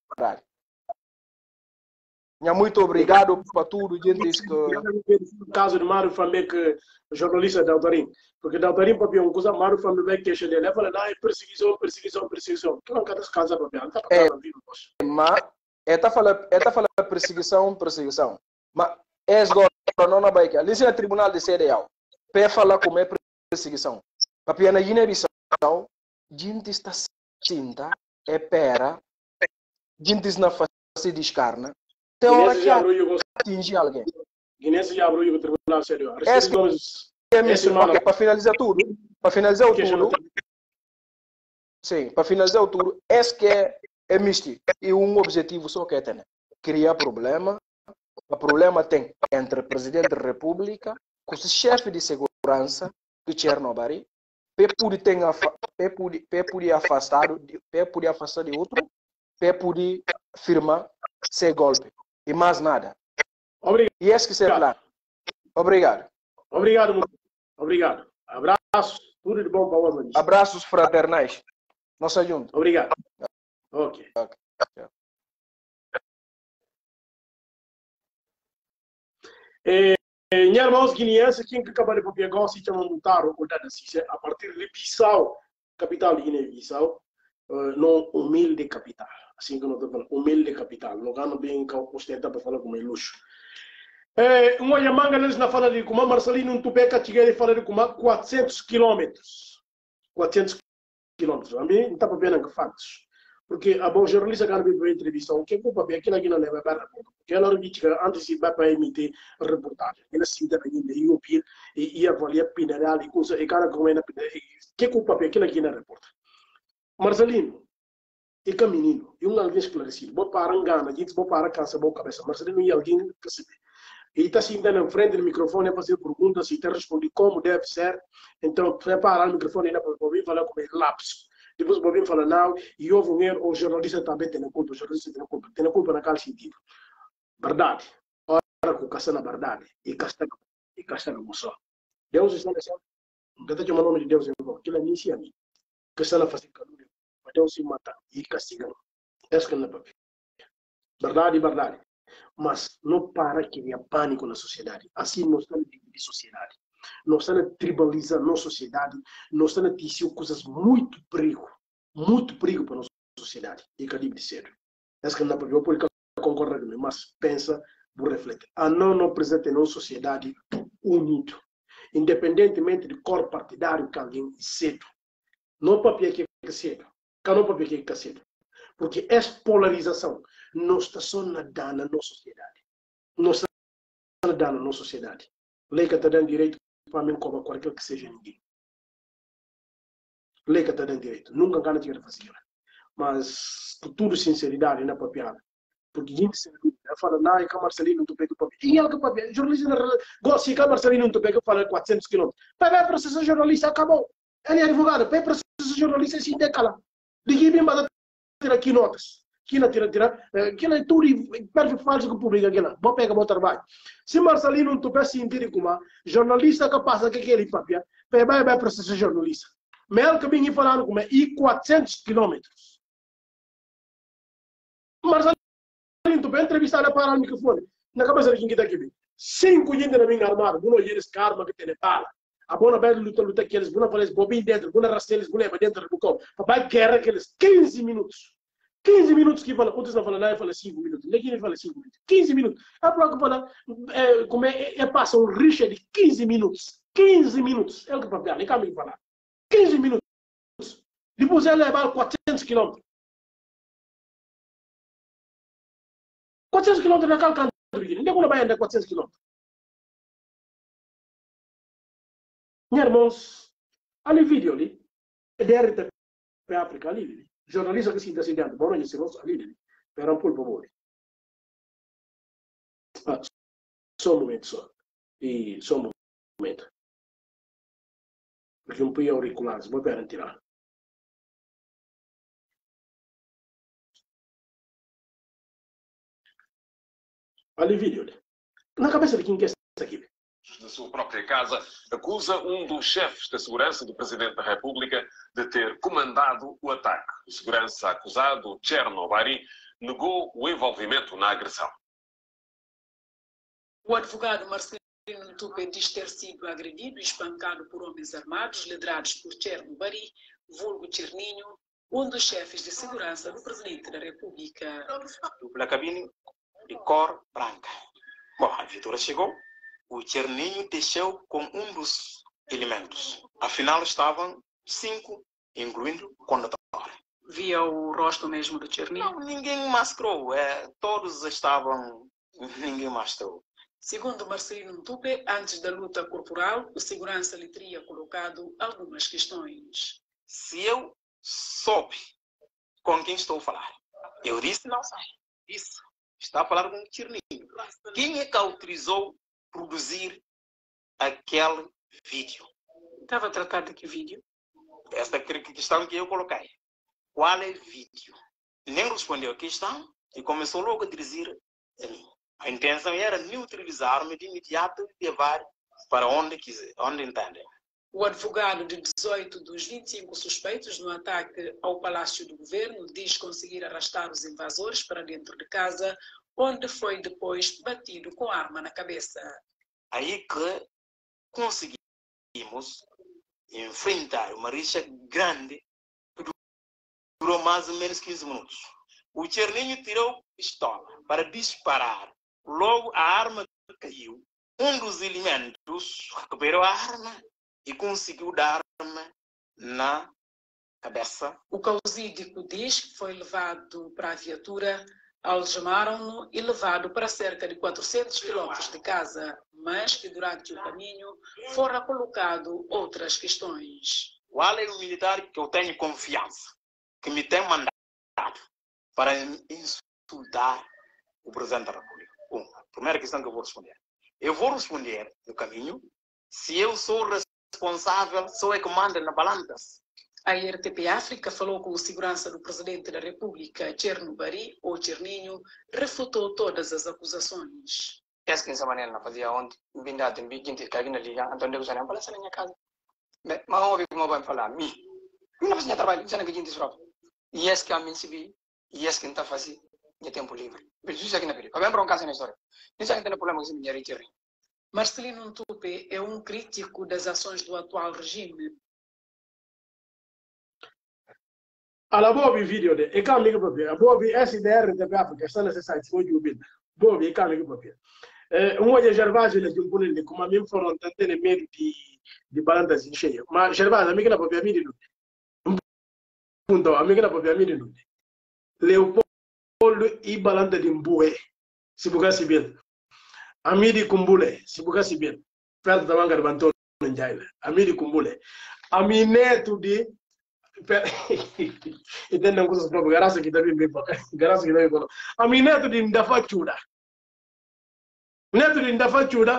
Muito obrigado para tudo, gente. Que... No caso de Mário Famé, que jornalista de Altarim, porque de Altarim, papi, um coisa, Mário Famé vai queixar dele. Ele fala, não, é perseguição, perseguição, perseguição. Que não quer descansar, papi, não está para vivo. Mas, ela fala, ela fala perseguição, perseguição. Mas, é agora, não na baixa. Ali é o tribunal de C D A. Para falar como é perseguição. Papi, na Guiné-Bissau, gente está cinta, é pera, gente na face de descarna. Tem hora que atingir alguém. Guiné já abriu o tribunal sério. Esse que é mesmo, okay, para finalizar tudo, para finalizar o tudo, sim, para finalizar o tudo, esse que é, é misto e um objetivo só que é ter, criar problema. O problema tem entre o presidente da República com o chefe de segurança de Chernobyl, para poder ter para poder afastar, para poder afastar de outro, para poder firmar sem golpe. E mais nada. Obrigado. E esse que é o plano. Obrigado. Obrigado, muito. Obrigado. Abraços. Tudo de bom para o homem. Abraços fraternais. Nossa junta. Obrigado. Ok. Ok. Eh, irmãos guineenses, quem que acaba de pegar se chama Montaro, a partir de Bissau, capital de Guiné-Bissau, uh, não humilde capital. Assim que eu estou falando, humilde capital. Não ganho bem que eu ostenta para falar como é luxo. É, uma yamanga eles na fala de como Marcelino um tupeca cheguei a falar de como quatrocentos quilômetros. quatrocentos quilômetros. A mim não está para ver que fatos. Porque a bom jornalista que não veio entrevista, o que é culpa bem aqui na Guiné leva para porque ela disse antes de vai para emitir reportagem. Ela se dá ainda e o pir e avaliar mineral e coisa e cara como é na que culpa bem aqui na Guiné reporta. Marcelino e que menino, e um alguém esclarecido, vou para engana, gente vou para casa, vou cabeça, Marcelino e alguém que se E está sentando em frente do microfone a fazer perguntas e está respondendo como deve ser. Então, prepara o microfone para o Bobinho falar com ele lapso. Depois o Bobinho fala, não, e houve um erro, o jornalista também tem culpa, o jornalista tem culpa. Tem culpa naquele sentido. Verdade. Ora, com caça na verdade. E castiga, e castiga o só. Deus está nessa. Não está chamando o nome de Deus, irmão. Aquilo é nem se ami. Caça na fazenda, mas Deus se mata e castiga. Essa que não é papel. Verdade, verdade. Mas não para criar pânico na sociedade. Assim nós estamos dividindo a sociedade. Nós estamos tribalizando a sociedade. Nós estamos dizendo coisas muito perigo. Muito perigo para a nossa sociedade. E que de cedo. Essa que não é papel. Eu posso concordar comigo, mas pensa, vou refletir. A não não presente em uma sociedade unida. Independentemente do cor partidário que alguém é cedo. Não papel que é cedo. Não papel que é cedo. Porque essa polarização não está só nadando na nossa sociedade. Não está nadando na nossa sociedade. Lei que está dando direito para mim como qualquer que seja ninguém. Lei que está dando direito. Nunca gana de fazer. Mas, com toda sinceridade, na papiada. Porque gente se fala, não, é que a Marcelino não pega o papel. E ele que papel. Jornalista, gosta que a Marcelino não pega, fala quatrocentos quilômetros. Para ver processo jornalista, acabou. Ele é advogado, para processo jornalista, se decala. De que bem para tirar aqui notas. Aquilo tira, tira, aquilo é tudo perfeito falso que publica aquilo. Vou pegar meu trabalho. Se Marcelino não tiver sentido como jornalista que passa que aquele papel, vai vai processo jornalista. Mel que vem falando como é e quatrocentos quilômetros. Marcelino não vai entrevistar para o microfone. Na cabeça de quem está aqui. Cinco gente na minha armada, não olha esse carro que tem bala. A bona bela luta luta aqueles, não falei bobinho dentro, não rasteles, não leva dentro do corpo. Papai guerra aqueles quinze minutos. quinze minutos que fala, outros não falam nada, fala cinco minutos. Ninguém ele fala cinco minutos. quinze minutos. A própria fala, é, como é, é, passa um rixa de quinze minutos. quinze minutos. É o que o papel, ele acaba de falar. quinze minutos. Depois ele leva quatrocentos quilômetros. quatrocentos quilômetros naquele canto. Ninguém vai andar quatrocentos quilômetros. Meus irmãos, ali vídeo ali, é de R T P África ali, jornalista que se está sediando, bom, esse rosto ali, para um pouco bom. Ah, só um momento só, e só um momento, porque um pouco auriculares, vou para tirar. Ali vídeo ali, na cabeça de quem quer estar aqui. Da sua própria casa, acusa um dos chefes da segurança do Presidente da República de ter comandado o ataque. O segurança acusado, Cherno Bari, negou o envolvimento na agressão. O advogado Marcelino Ntupé diz ter sido agredido e espancado por homens armados liderados por Cherno Bari, vulgo Cherninho, um dos chefes de segurança do Presidente da República. Dupla cabine de cor branca. Bom, a viatura chegou. O Cherninho desceu com um dos elementos. Afinal, estavam cinco, incluindo o condutor. Via o rosto mesmo do Cherninho? Não, ninguém mascarou. É, todos estavam... Ninguém mascarou. Segundo Marcelino Ntupé, antes da luta corporal, o segurança lhe teria colocado algumas questões. Se eu soube com quem estou a falar, eu disse não sei. Isso. Está a falar com o Cherninho. Quem é que autorizou produzir aquele vídeo? Estava a tratar de que vídeo? Essa questão que eu coloquei. Qual é o vídeo? Nem respondeu a questão e começou logo a dizer a mim. A intenção era neutralizar-me de imediato e levar para onde quiser, onde entendem. O advogado de dezoito dos vinte e cinco suspeitos no ataque ao Palácio do Governo diz conseguir arrastar os invasores para dentro de casa, onde foi depois batido com arma na cabeça. Aí que conseguimos enfrentar uma rixa grande que durou mais ou menos quinze minutos. O Cherninho tirou pistola para disparar. Logo a arma caiu. Um dos elementos recuperou a arma e conseguiu dar-me na cabeça. O causídico diz que foi levado para a viatura, algemaram-no e levado para cerca de quatrocentos quilômetros de casa, mas que durante o caminho foram colocado outras questões. Qual é o militar que eu tenho confiança, que me tem mandado para insultar o Presidente da República? Um, primeira questão que eu vou responder. Eu vou responder no caminho se eu sou responsável, sou eu que mando na balança. A R T P África falou com o segurança do presidente da República, Cherno Bari, ou Cherninho, refutou todas as acusações. Essa que maneira não fazia ontem, vinda de mim, gente que na liga, então eu já não falei na minha casa. Mas uma vez como vai falar, mim, eu não fazia trabalho, já não que gente sofre. E esse que a mim se vi, e esse que não está fazendo, de tempo livre. Mas isso aqui na vida. Vai broncar essa história. Isso aqui tem problema com esse dinheiro e Marcelino Ntupe é um crítico das ações do atual regime. Alla bobi video de e kam ligi papier a bobi S D R de África está nesse site ko jubil bobi e kam ligi papier eh um hoje Gervásio le jumpune de como mim foram tentando medo de de balanda zincheia mas Gervásio amiga na papier midi no punto amiga na papier midi no Leopoldo e balanda de Mbué se buga sibil amidi kumbule se buga sibil perto da manga de Banton Njaila amidi kumbule amineto de entendem coisas próprias, graças que também me fala, graças que também fala. A mim neto de ndafa chuda, neto de ndafa chuda,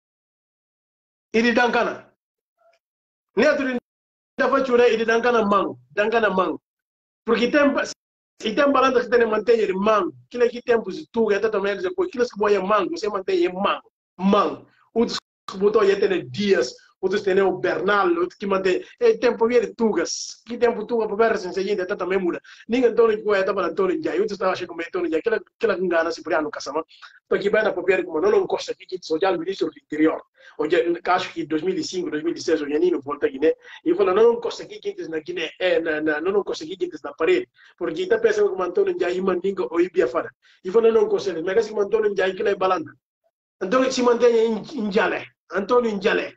e de dankana, neto de ndafa chuda e de dankana mango, dankana mango, porque tem e tem balanda que tem manteiga de mango, aquilo que tem por tu que até também depois, aquilo que boia mango, você mantém mango, mango, outros que botou já tem dias. Outros têm o Bernal, outros que mantém. É tempo de tugas. Que tempo tuga para ver se seguinte até também muda. Ninguém Antônio que vai para Antônio Jai. Outros estão achando como Antônio Jai. Aquela aquela engana se por ano caçama. Porque vai na papel como não não gosta aqui que só já o ministro do interior. Hoje acho que dois mil e cinco, dois mil e seis o Janino volta aqui né. E fala não não gosta aqui que na Guiné é na na não não gosta aqui que na parede. Porque está pensando como Antônio Jai mandingo ou ibia fora. E fala não gosta. Mas que Antônio Jai que lá é balanda. Antônio se mantém em Jale. Antônio em Jale.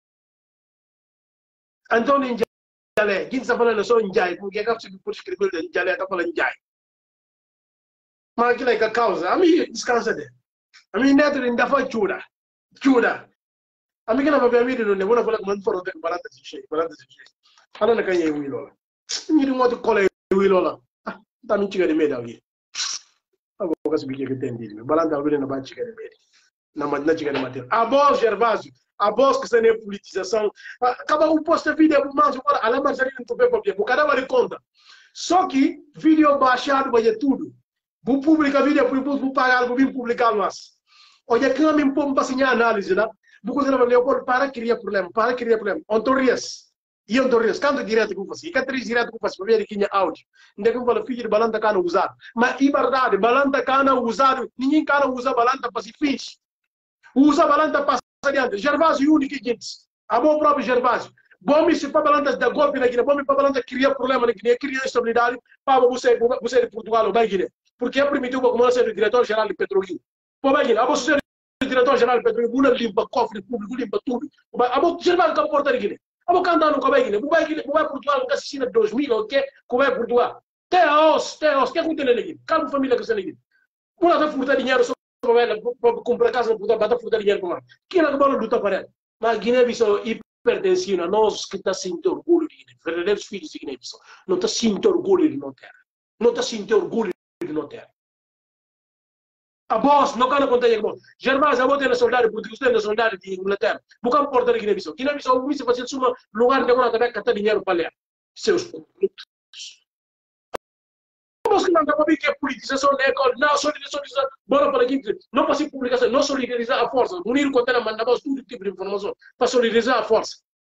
Antônio Njale, quem está falando só Njai, porque é que por escrever Njale está falando Njai. Mas aquilo é que a causa, a mim descansa dele. A mim neto ainda foi chura, chura. A mim que não vai ver, não vou falar com o foro de barata de cheio, barata de cheio. Fala na canha e o Ilola. Mira um outro colega o Ilola. Ah, tá me tirando de medo aqui. Agora eu vou saber que tem dito. Balanta alguém não vai tirar de medo. Não vai tirar de matéria. A voz Gervásio. A voz que está na politização, acaba o posto de vídeo para mais agora, a lama já não tem problema, porque cada vale conta. Só que vídeo baixado vai tudo. Vou publicar vídeo por impulso, vou pagar, vou vir publicar mais. Olha que não me põe para fazer análise lá. Vou fazer uma Leopoldo para criar problema, para criar problema. Ontorias, e ontorias, canto direto com você, canto direto com você, para ver aqui em áudio. Ainda que eu falo filho de balanta cana usado, mas em verdade, balanta cana usado, ninguém cana usa balanta para se fins. Usa balanta para adiante. Gervásio único gente. A bom próprio Gervásio. Bom me se para balanta da golpe na Guiné, bom me para balanta criar problema na Guiné, criar instabilidade para você você de Portugal ou da Guiné. Porque é permitiu para como ser o diretor-geral de Petrolio. Pô, bem, a você ser o diretor-geral de Petrolio, uma limpa cofre público, limpa tudo. A bom Gervásio que porta de Guiné. A bom cantar no Guiné. O vai Guiné, o vai Portugal, que assina dois mil ou que, como é Portugal. Tem a os, tem a os, que é que tem na Guiné? Calma família que está na Guiné. Uma vai furtar dinheiro só para comprar casa, para botar furtar dinheiro para lá. Quem é que vai lutar para ele? Mas Guiné-Bissau hipertensiva, nós que está sentindo orgulho de Guiné, verdadeiros filhos de Guiné-Bissau, não está sentindo orgulho de não ter. Não está sentindo orgulho de não ter. A voz, não quero contar aí, Gervásio, a voz é soldado português, você é soldado de Inglaterra. Buscam porta de Guiné-Bissau. Guiné-Bissau, o se fazer suma lugar de agora também catar dinheiro para ler. Seus corruptos. Vamos que não dá para ver que é politização da época, não, solidarização, bora para aqui, não para ser publicação, não solidarizar a força, unir contra a mandar todo tipo de informação, para solidarizar a força.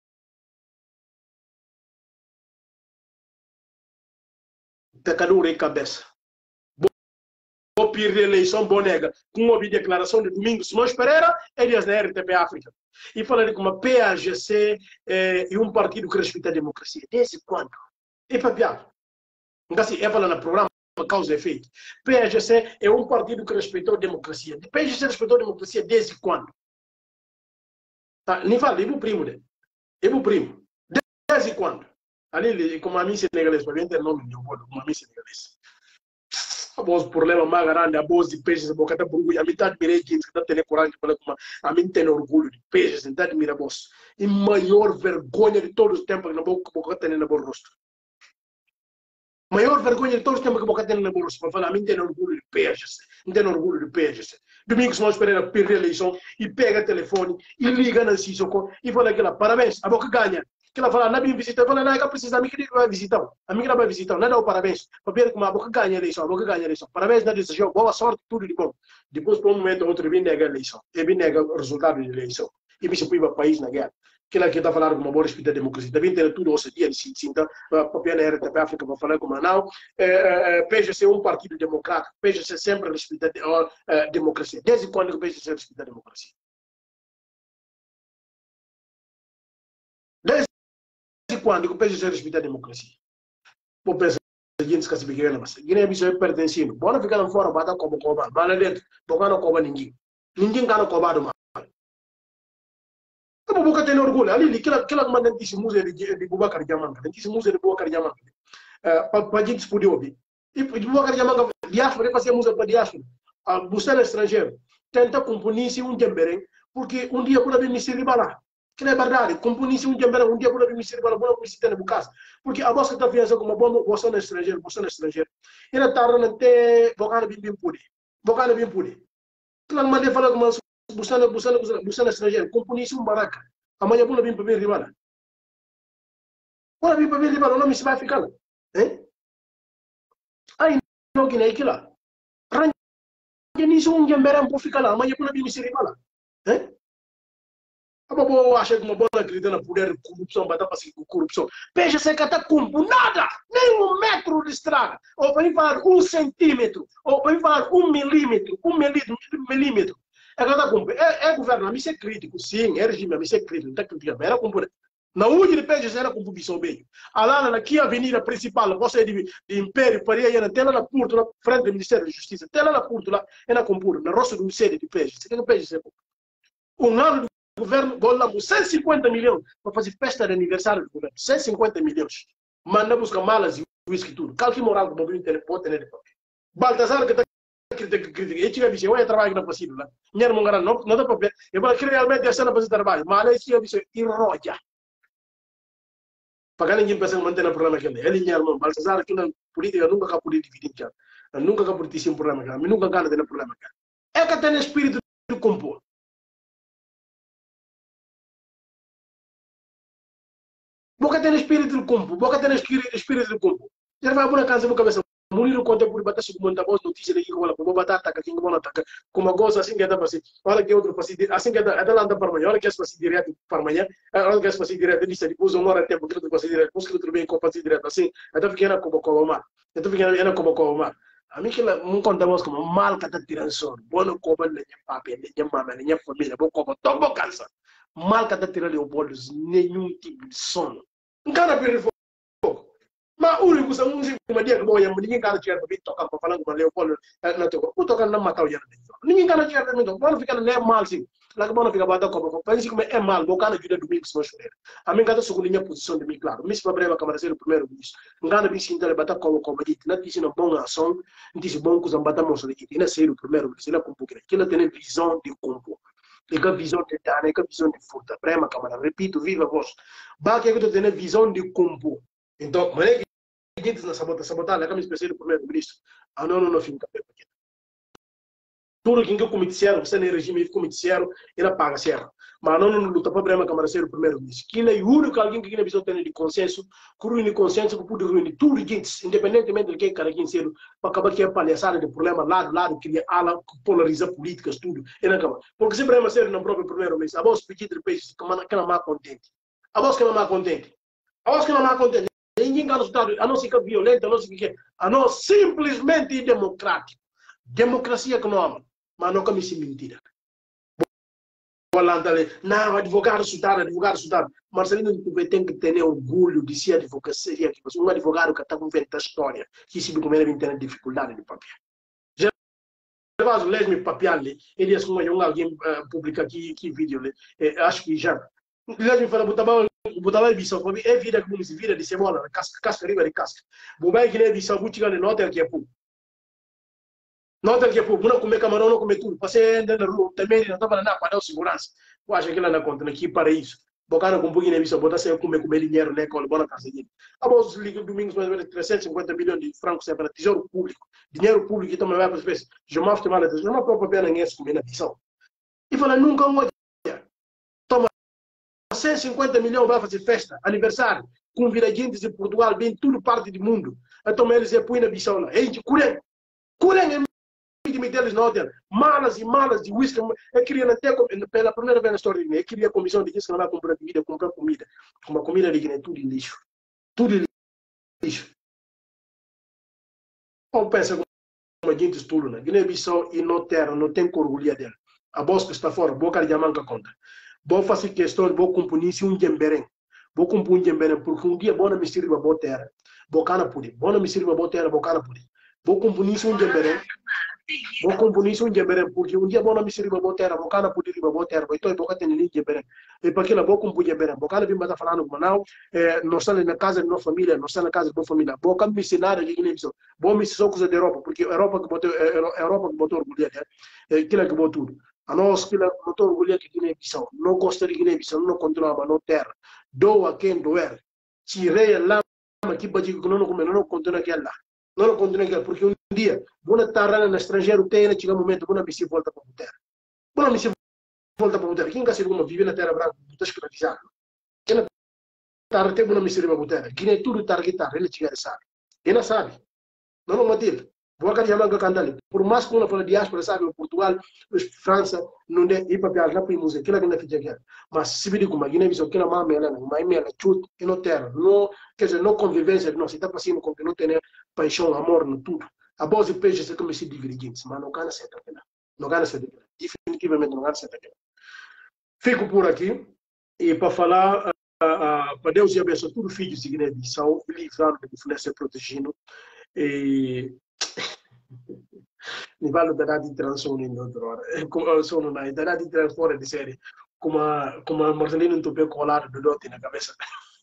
Tacadura em cabeça. Vou perder a eleição bonega, com uma declaração de Domingos Simões Pereira, elias na R T P África. E falando com uma P A G C eh, e um partido que respeita a democracia. Desde quando? É papiado. Então, assim, é falando no programa causa e efeito. P A G C é um partido que respeitou a democracia. P A G C respeitou a democracia desde quando? Tá? Nem fala, é o primo dele. É o primo. Desde quando? Ali, como a mim senegalês, para vender nome de um bolo, como a mim senegalês. A voz problema mais grande, a voz de peixes, a boca da burguia, a mim está admirando que está tendo coragem de falar com a mim tem orgulho de peixes, está admirando a voz. E maior vergonha de todos os tempos que a boca tem na boa rosto. Maior vergonha de todos os tempos que a boca tem na boa rosto. Para falar, a mim tem orgulho de peixes, não tem orgulho de peixes. Domingos Simões Pereira perde a eleição e pega o telefone e liga na Sissoko e fala aquela, parabéns, a boca ganha. Que ela fala, não me visita, eu falo, não, é que precisa, a mim que vai visitar, a mim que não vai visitar, não dá o parabéns, para ver como a boca ganha a eleição, a boca ganha a eleição, parabéns na decisão, boa sorte, tudo de bom. Depois, por um momento, outro vem nega a eleição, e vem nega o resultado da eleição, e me se põe o país na guerra. Aquela que está falando com uma boa respeito da democracia, também tem tudo hoje dia, assim, então, para na R T P África, para falar como não, P G C é um partido democrata, P G C sempre respeita a democracia, desde quando o P G C respeita a democracia? Desde quando o P G C respeita a democracia? Por pensar gente que se biqueira mas Guiné-Bissau é pertencendo, bora ficar fora, bata como coba, bala dentro, boca não coba ninguém, ninguém cana coba do mal. Como boca tem orgulho, ali aquela aquela mandante museu de de Boubacar Diamant, mandante museu de Boubacar Diamant, para para gente poder ouvir. E Boubacar Diamant diáspora fazer museu para diáspora, a buscar estrangeiro, tenta compunir-se um temberem, porque um dia por vir me se ribalar. Que não é verdade, compunir-se um temberem, um dia por vir me se ribalar, por me se ter no caso. Porque a vossa está fiança como bom, você no estrangeiro, você no estrangeiro. E na tarde não tem boca bem bem pure, boca bem pure. Claro, mas ele fala como buscando, buscando, buscando estrangeiro, compunir-se um baraca. Amanhã pula bem para ver rival. Pula bem para ver rival, não me se vai ficar lá. Hein? Aí não que nem aquilo lá. Range nisso um gemberão para ficar lá, amanhã pula bem me se rival. Hein? A bobo acha que uma boa acredita na poder corrupção, bater para seguir corrupção. Veja se que está com nada, nem um metro de estrada. Ou para falar um centímetro, ou para falar um milímetro, um milímetro. É, é, é governo, a mim é crítico, sim, é regime, a mim é crítico, não está criticando, era como na última de P G C era com o bem. Lá aqui a avenida principal, você de, de Império, Paria, e tem lá na Porto, na frente do Ministério da Justiça, tem lá na Porto, lá, é na Compura, na roça do sede de P G C. O que é o P G C? Um ano do governo, golamos cento e cinquenta milhões para fazer festa de aniversário do governo, cento e cinquenta milhões. Manda buscar malas e whisky tudo. Calque moral do movimento telefone, né? Baltazar que está eu tive a visão, eu trabalho na possível lá. Minha irmã não não dá problema. Eu vou realmente essa não fazer trabalho, mas aí tive a visão irroja. Para ninguém pensa que mantém o problema que ele. Ele minha irmã, Baltazar que na política nunca acabou de dividir já. Nunca acabou de ter um problema cá, nunca gana de problema cá. É que tem espírito do compo. Boca tem espírito do compo, boca tem espírito do compo. Já vai por casa boca cabeça. Munir conta por bater se monta boas notícias aqui com ela, como batata ataca, quem como ataca, como a goza assim que dá para si, olha que outro para si, assim que dá, até lá anda para amanhã, olha que é para si direto para amanhã, olha que é para si direto, ele depois uma hora tempo que tu para si direto, busca outro bem com para si direto, assim, até fiquei na como como mar, até fiquei na como como mar. A mim que ela não conta mais como mal que está tirando som, bom como nem papi, nem mama, nem família, bom como todo cansa, mal que está tirando o bolos, nenhum tipo de som, não cara per mas o único que música como dia que boa ninguém cara tirar para tocar para falar com o Leopoldo na toca o tocar não matar o dia ninguém cara tirar para mim não fica nem mal sim lá que bom fica bada como parece que é mal boca na vida do Domingos Simões Pereira a mim cada segundo minha posição de mim claro me se problema câmara ser o primeiro ministro ngana bi sim dele bata como como dito na disse não bom ação disse bom que os ambata moço de na ser o primeiro ministro na compo que ele tem visão de compo e que visão de dar e que visão de fruta prema câmara repito viva voz ba que eu tenho visão de compo então mas gente na sabota sabotar lá que me especial primeiro ministro ah não não não fica bem porque tudo que eu comitiaram você nem regime comitiaram era paga certo mas não não luta problema câmara ser o primeiro ministro que é o único alguém que na visão tem de consenso que ruim consenso que pode ruim tudo gente independentemente de que cara quem ser para acabar que é palhaçada de problema lado lado que ala polarizar políticas tudo e não acaba porque se problema ser no próprio primeiro ministro a voz pedir de país que mana que não mais contente a voz que não mais contente a voz que não mais contente ninguém quer resultado, a não ser que é violenta, a não ser que é, a não simplesmente democrático. Democracia que não ama, mas não come-se mentira. Não, advogado resultado, advogado resultado. Marcelino tem que ter orgulho de ser advocacia, um advogado que está com venda história, que se como ele tem dificuldade de papel. Já faz o lesme papel ali, ele é como alguém publica aqui que vídeo, acho que já. Ele me fala, botava botava bisão, é vida como se vira de cebola, casca, casca, riba de casca. Bobai que nem bisão, butica de nota que é pu. Nota que é pu, não comer camarão, não comer tudo. Passei andando na rua, também não estava na para dar segurança. Eu acho que lá na conta, aqui para isso. bocana com Guiné-Bissau, botar sem comer comer dinheiro na escola, boa casa de. A bolsa liga domingos mais ou menos trezentos e cinquenta milhões de francos é para tesouro público, dinheiro público que também vai para as pessoas. Já mais mal, já mais própria pena ninguém comer na Bissau. E fala nunca um dia, toma cento e cinquenta milhões vai fazer festa, aniversário, convida gente de Portugal, bem tudo parte do mundo. Então eles é põe na Bissau lá, gente, curem, curem é deles no hotel, malas e malas de whisky. Eu queria até, pela primeira vez na história, eu queria a comissão de que não vai comprar comida, comprar comida. Uma comida de Guiné, tudo em lixo. Tudo em lixo. Ou pensa como a gente estuda, né? Guiné-Bissau e não terra, não tem orgulho dela. A bosca está fora, boca de manca conta. Vou fazer questão de vou compunir um gemberem. Vou compunir um gemberem, porque um dia bona me sirva para boa terra. Bocana pude. Bona me sirva para boa terra, bocana pude. Vou compunir um gemberem. Vou compunir um gemberem, porque um dia bona me sirva para boa terra, bocana pude ir para boa terra. Então, boca tem nem gemberem. E para aquilo, vou compunir gemberem. Bocana vim para falando com não, não está na casa de nossa família, não está na casa de nossa família. Boca me ensinar aqui que nem isso. Vou me ensinar coisa da Europa, porque a Europa que botou, a Europa que botou orgulho, né? Aquilo que botou tudo. A nós que botou orgulho que Guiné-Bissau, não gosta de Guiné-Bissau, não continuava, não terra. Doa quem doer. Tirei a lama que bate que não come, não continua aquela. Não continua aquela, porque um dia, vou estar no estrangeiro, tem chega um momento, vou me se volta para a terra. Vou me se volta para a terra. Quem quer ser como vive na terra branca, está escravizado. Quem está tem uma missão para a terra. Guiné tudo está aqui, ele chega sabe. Ele não sabe. Não não matilha. Vou acabar chamando cantar. Por mais que uma fala diáspora, sabe, Portugal, França, não é ir para lá para música, aquilo que não fica aqui. Mas se vir como a Guiné-Bissau, que não é uma ela, uma ela, chute, e não terra, não, quer dizer, não convivência, não se está passando com que não tem paixão, amor, no tudo. A voz de peixe se come se dividir, mas não ganha certo aqui, não ganha certo aqui, definitivamente não ganha certo aqui. Fico por aqui e para falar, uh, uh, para Deus e abençoe todos os filhos de Guiné-Bissau, livrando de influência protegindo. E mi vale da di transone in d'autro sono una da di transport di serie come come Marcelino in tupe colare do dotti na cabeça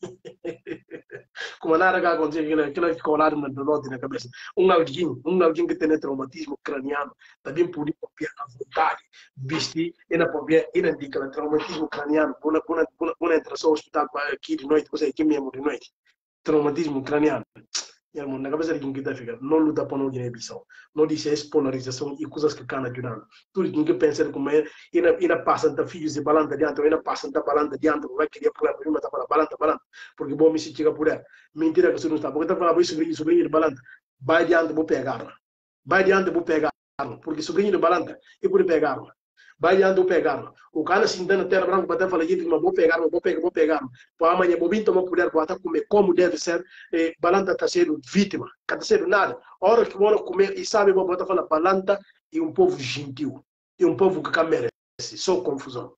como nada que consegue aquilo que colar na do dotti na cabeça um alguém um alguém que tem traumatismo craniano também pode copiar a vontade visti e na pode e na dica traumatismo craniano bona bona bona entra no hospital aqui de noite você aqui mesmo de noite traumatismo craniano. Na cabeça de quem está ficando, não luta para não Guiné-Bissau, não diz essa polarização e coisas que estão ajudando. Tudo quem pensa como é, ainda passa de filhos de balanta adiante, ainda passa de balanta adiante, vai querer por aí, mas está para balanta, balanta, porque bom me se chega por aí. Mentira que você não está, porque está falando sobrinho, sobrinho de balanta, vai adiante, vou pegar, vai adiante, vou pegar, porque sobrinho de balanta, e por pegar. Vai adiante, vou pegar. O cara se entende na terra branca, para falar, gente, mas vou pegar, vou pegar, vou pegar. Para amanhã, vou vir tomar poder, para comer como deve ser. E balanta está sendo vítima, está sendo nada. A hora que vão comer, e sabe, vou botar falar, balanta e um povo gentil, e um povo que merece, só confusão.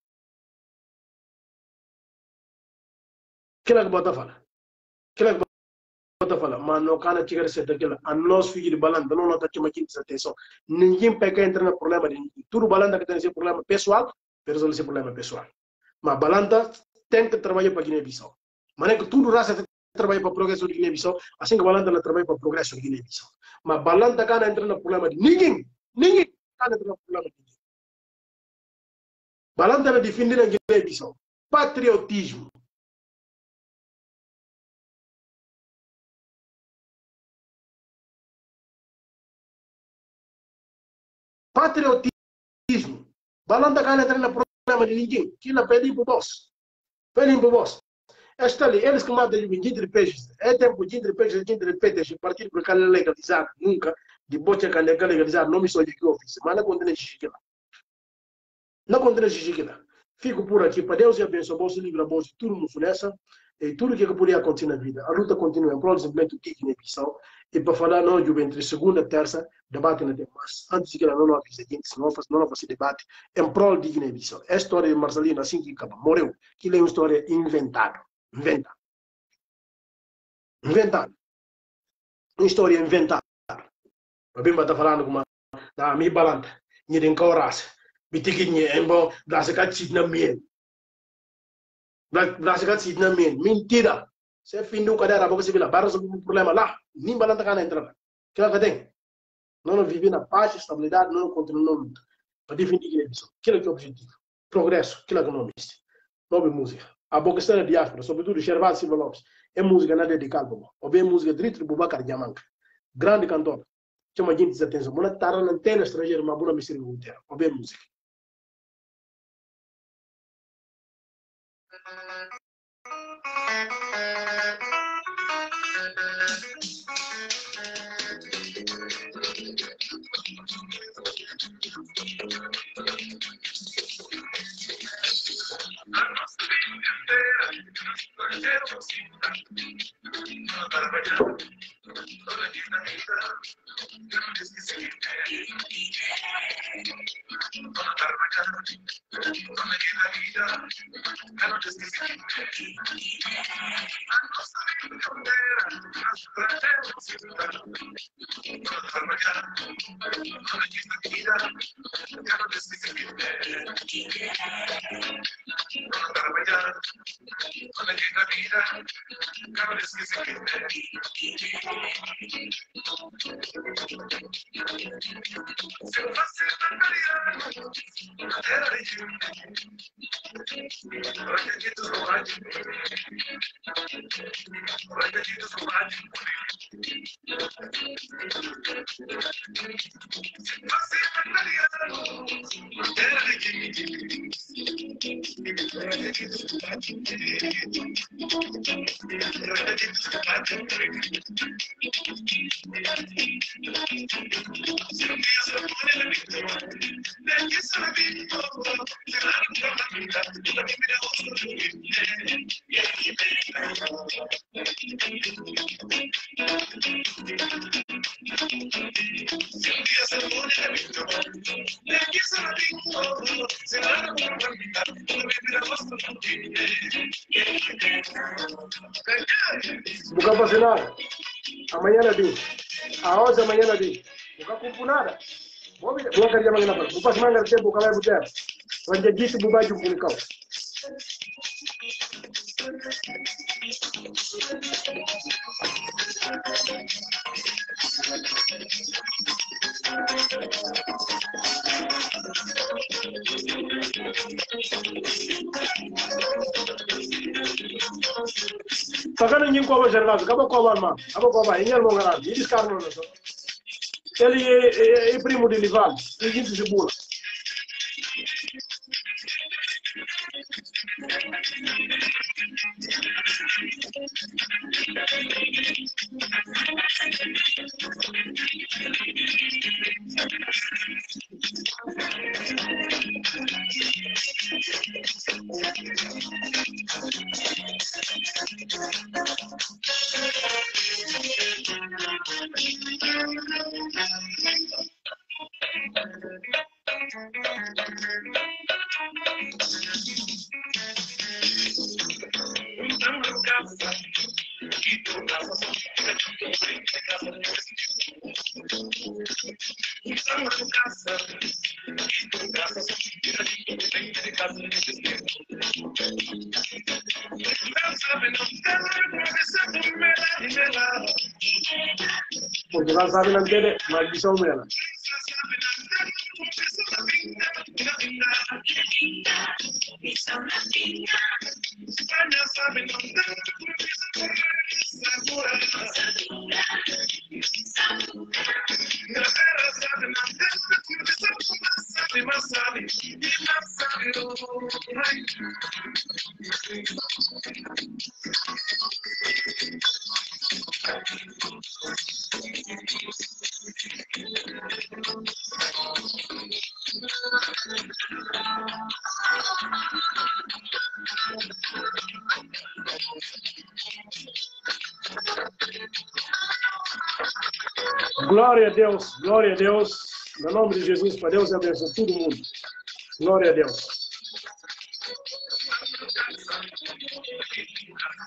Que é que bota falar? Que é que bota falar? Mas não cara chegar a ser daquela. A nós filhos de balanta, não nota que mais atenção. Ninguém pega entra no problema de ninguém. Tudo balanta que tem esse problema pessoal, resolve esse problema pessoal. Mas balanta tem que trabalhar para Guiné-Bissau. Mas é que tudo raça trabalha para o progresso de Guiné-Bissau, assim que balanta não trabalha para o progresso de Guiné-Bissau. Mas balanta cara entra no problema de ninguém. Ninguém cara entra no problema de ninguém. Balanta não defende na Guiné-Bissau. Patriotismo. Patriotismo. Balanta cara entra no problema de ninguém. Que não pede para o boss. Pede para o boss. Esta ali, eles que matam de gente de peixes. É tempo de gente de peixes, gente de peixes. Partido por aquela legalizar nunca. De bote a caneca legalizar, não me sou de que eu fiz. Mas não contém xixi lá. Não contém xixi lá. Fico por aqui. Para Deus e abençoe. Bolsa livre, bolsa, tudo me fornece. E tudo que poderia acontecer na vida. A luta continua. Em prol do desenvolvimento de Guiné-Bissau. E para falar, não, Juba, entre segunda e terça, debate na demais. Antes que ela não avise a gente, não faz, não faz debate, em prol de Guiné-Bissau. A história de Marcelino, assim que acaba, morreu. Que é uma história inventada. Inventada. Inventada. Uma história inventada. Para bem, está falando como a minha balanta. Não tem que orar. Bitiquinha, é bom, dá se catite na minha. Dá se catite na minha. Mentira. Se fim do cadeira, você vê lá, barra sobre um problema lá, nem balanta cá na entrada. Que é que tem? Não vive na paz, estabilidade, não continua na luta. Para defender Guiné-Bissau. Que é o objetivo? Progresso, que é que não existe. Nova música. a boa questão é diáspora, sobretudo Gervásio Silva Lopes, é música não é dedicada, ou bem música de Ritro Bubacar Diamanca, grande cantor, chama gente de atenção, mas está na antena estrangeira, mas boa mistura inteira, ou bem música. Bukan vacinar. Amanhã não diz. A hoje amanhã não diz. Bukan kumpu nada. Bukan kerja mana apa. Bukan semangat tempo kalau bukan. Wajib gitu bukan jumpa kau. Takkan ingin kau berjalan, kau kau berma, kau kau berma, ini orang orang, ini sekarang orang tu. Ele é primo de Lival, ele gente se bola. Portugal sabe não ter, mas de São Mela. Glória a Deus, glória a Deus, no nome de Jesus, para Deus abençoe todo mundo. Glória a Deus.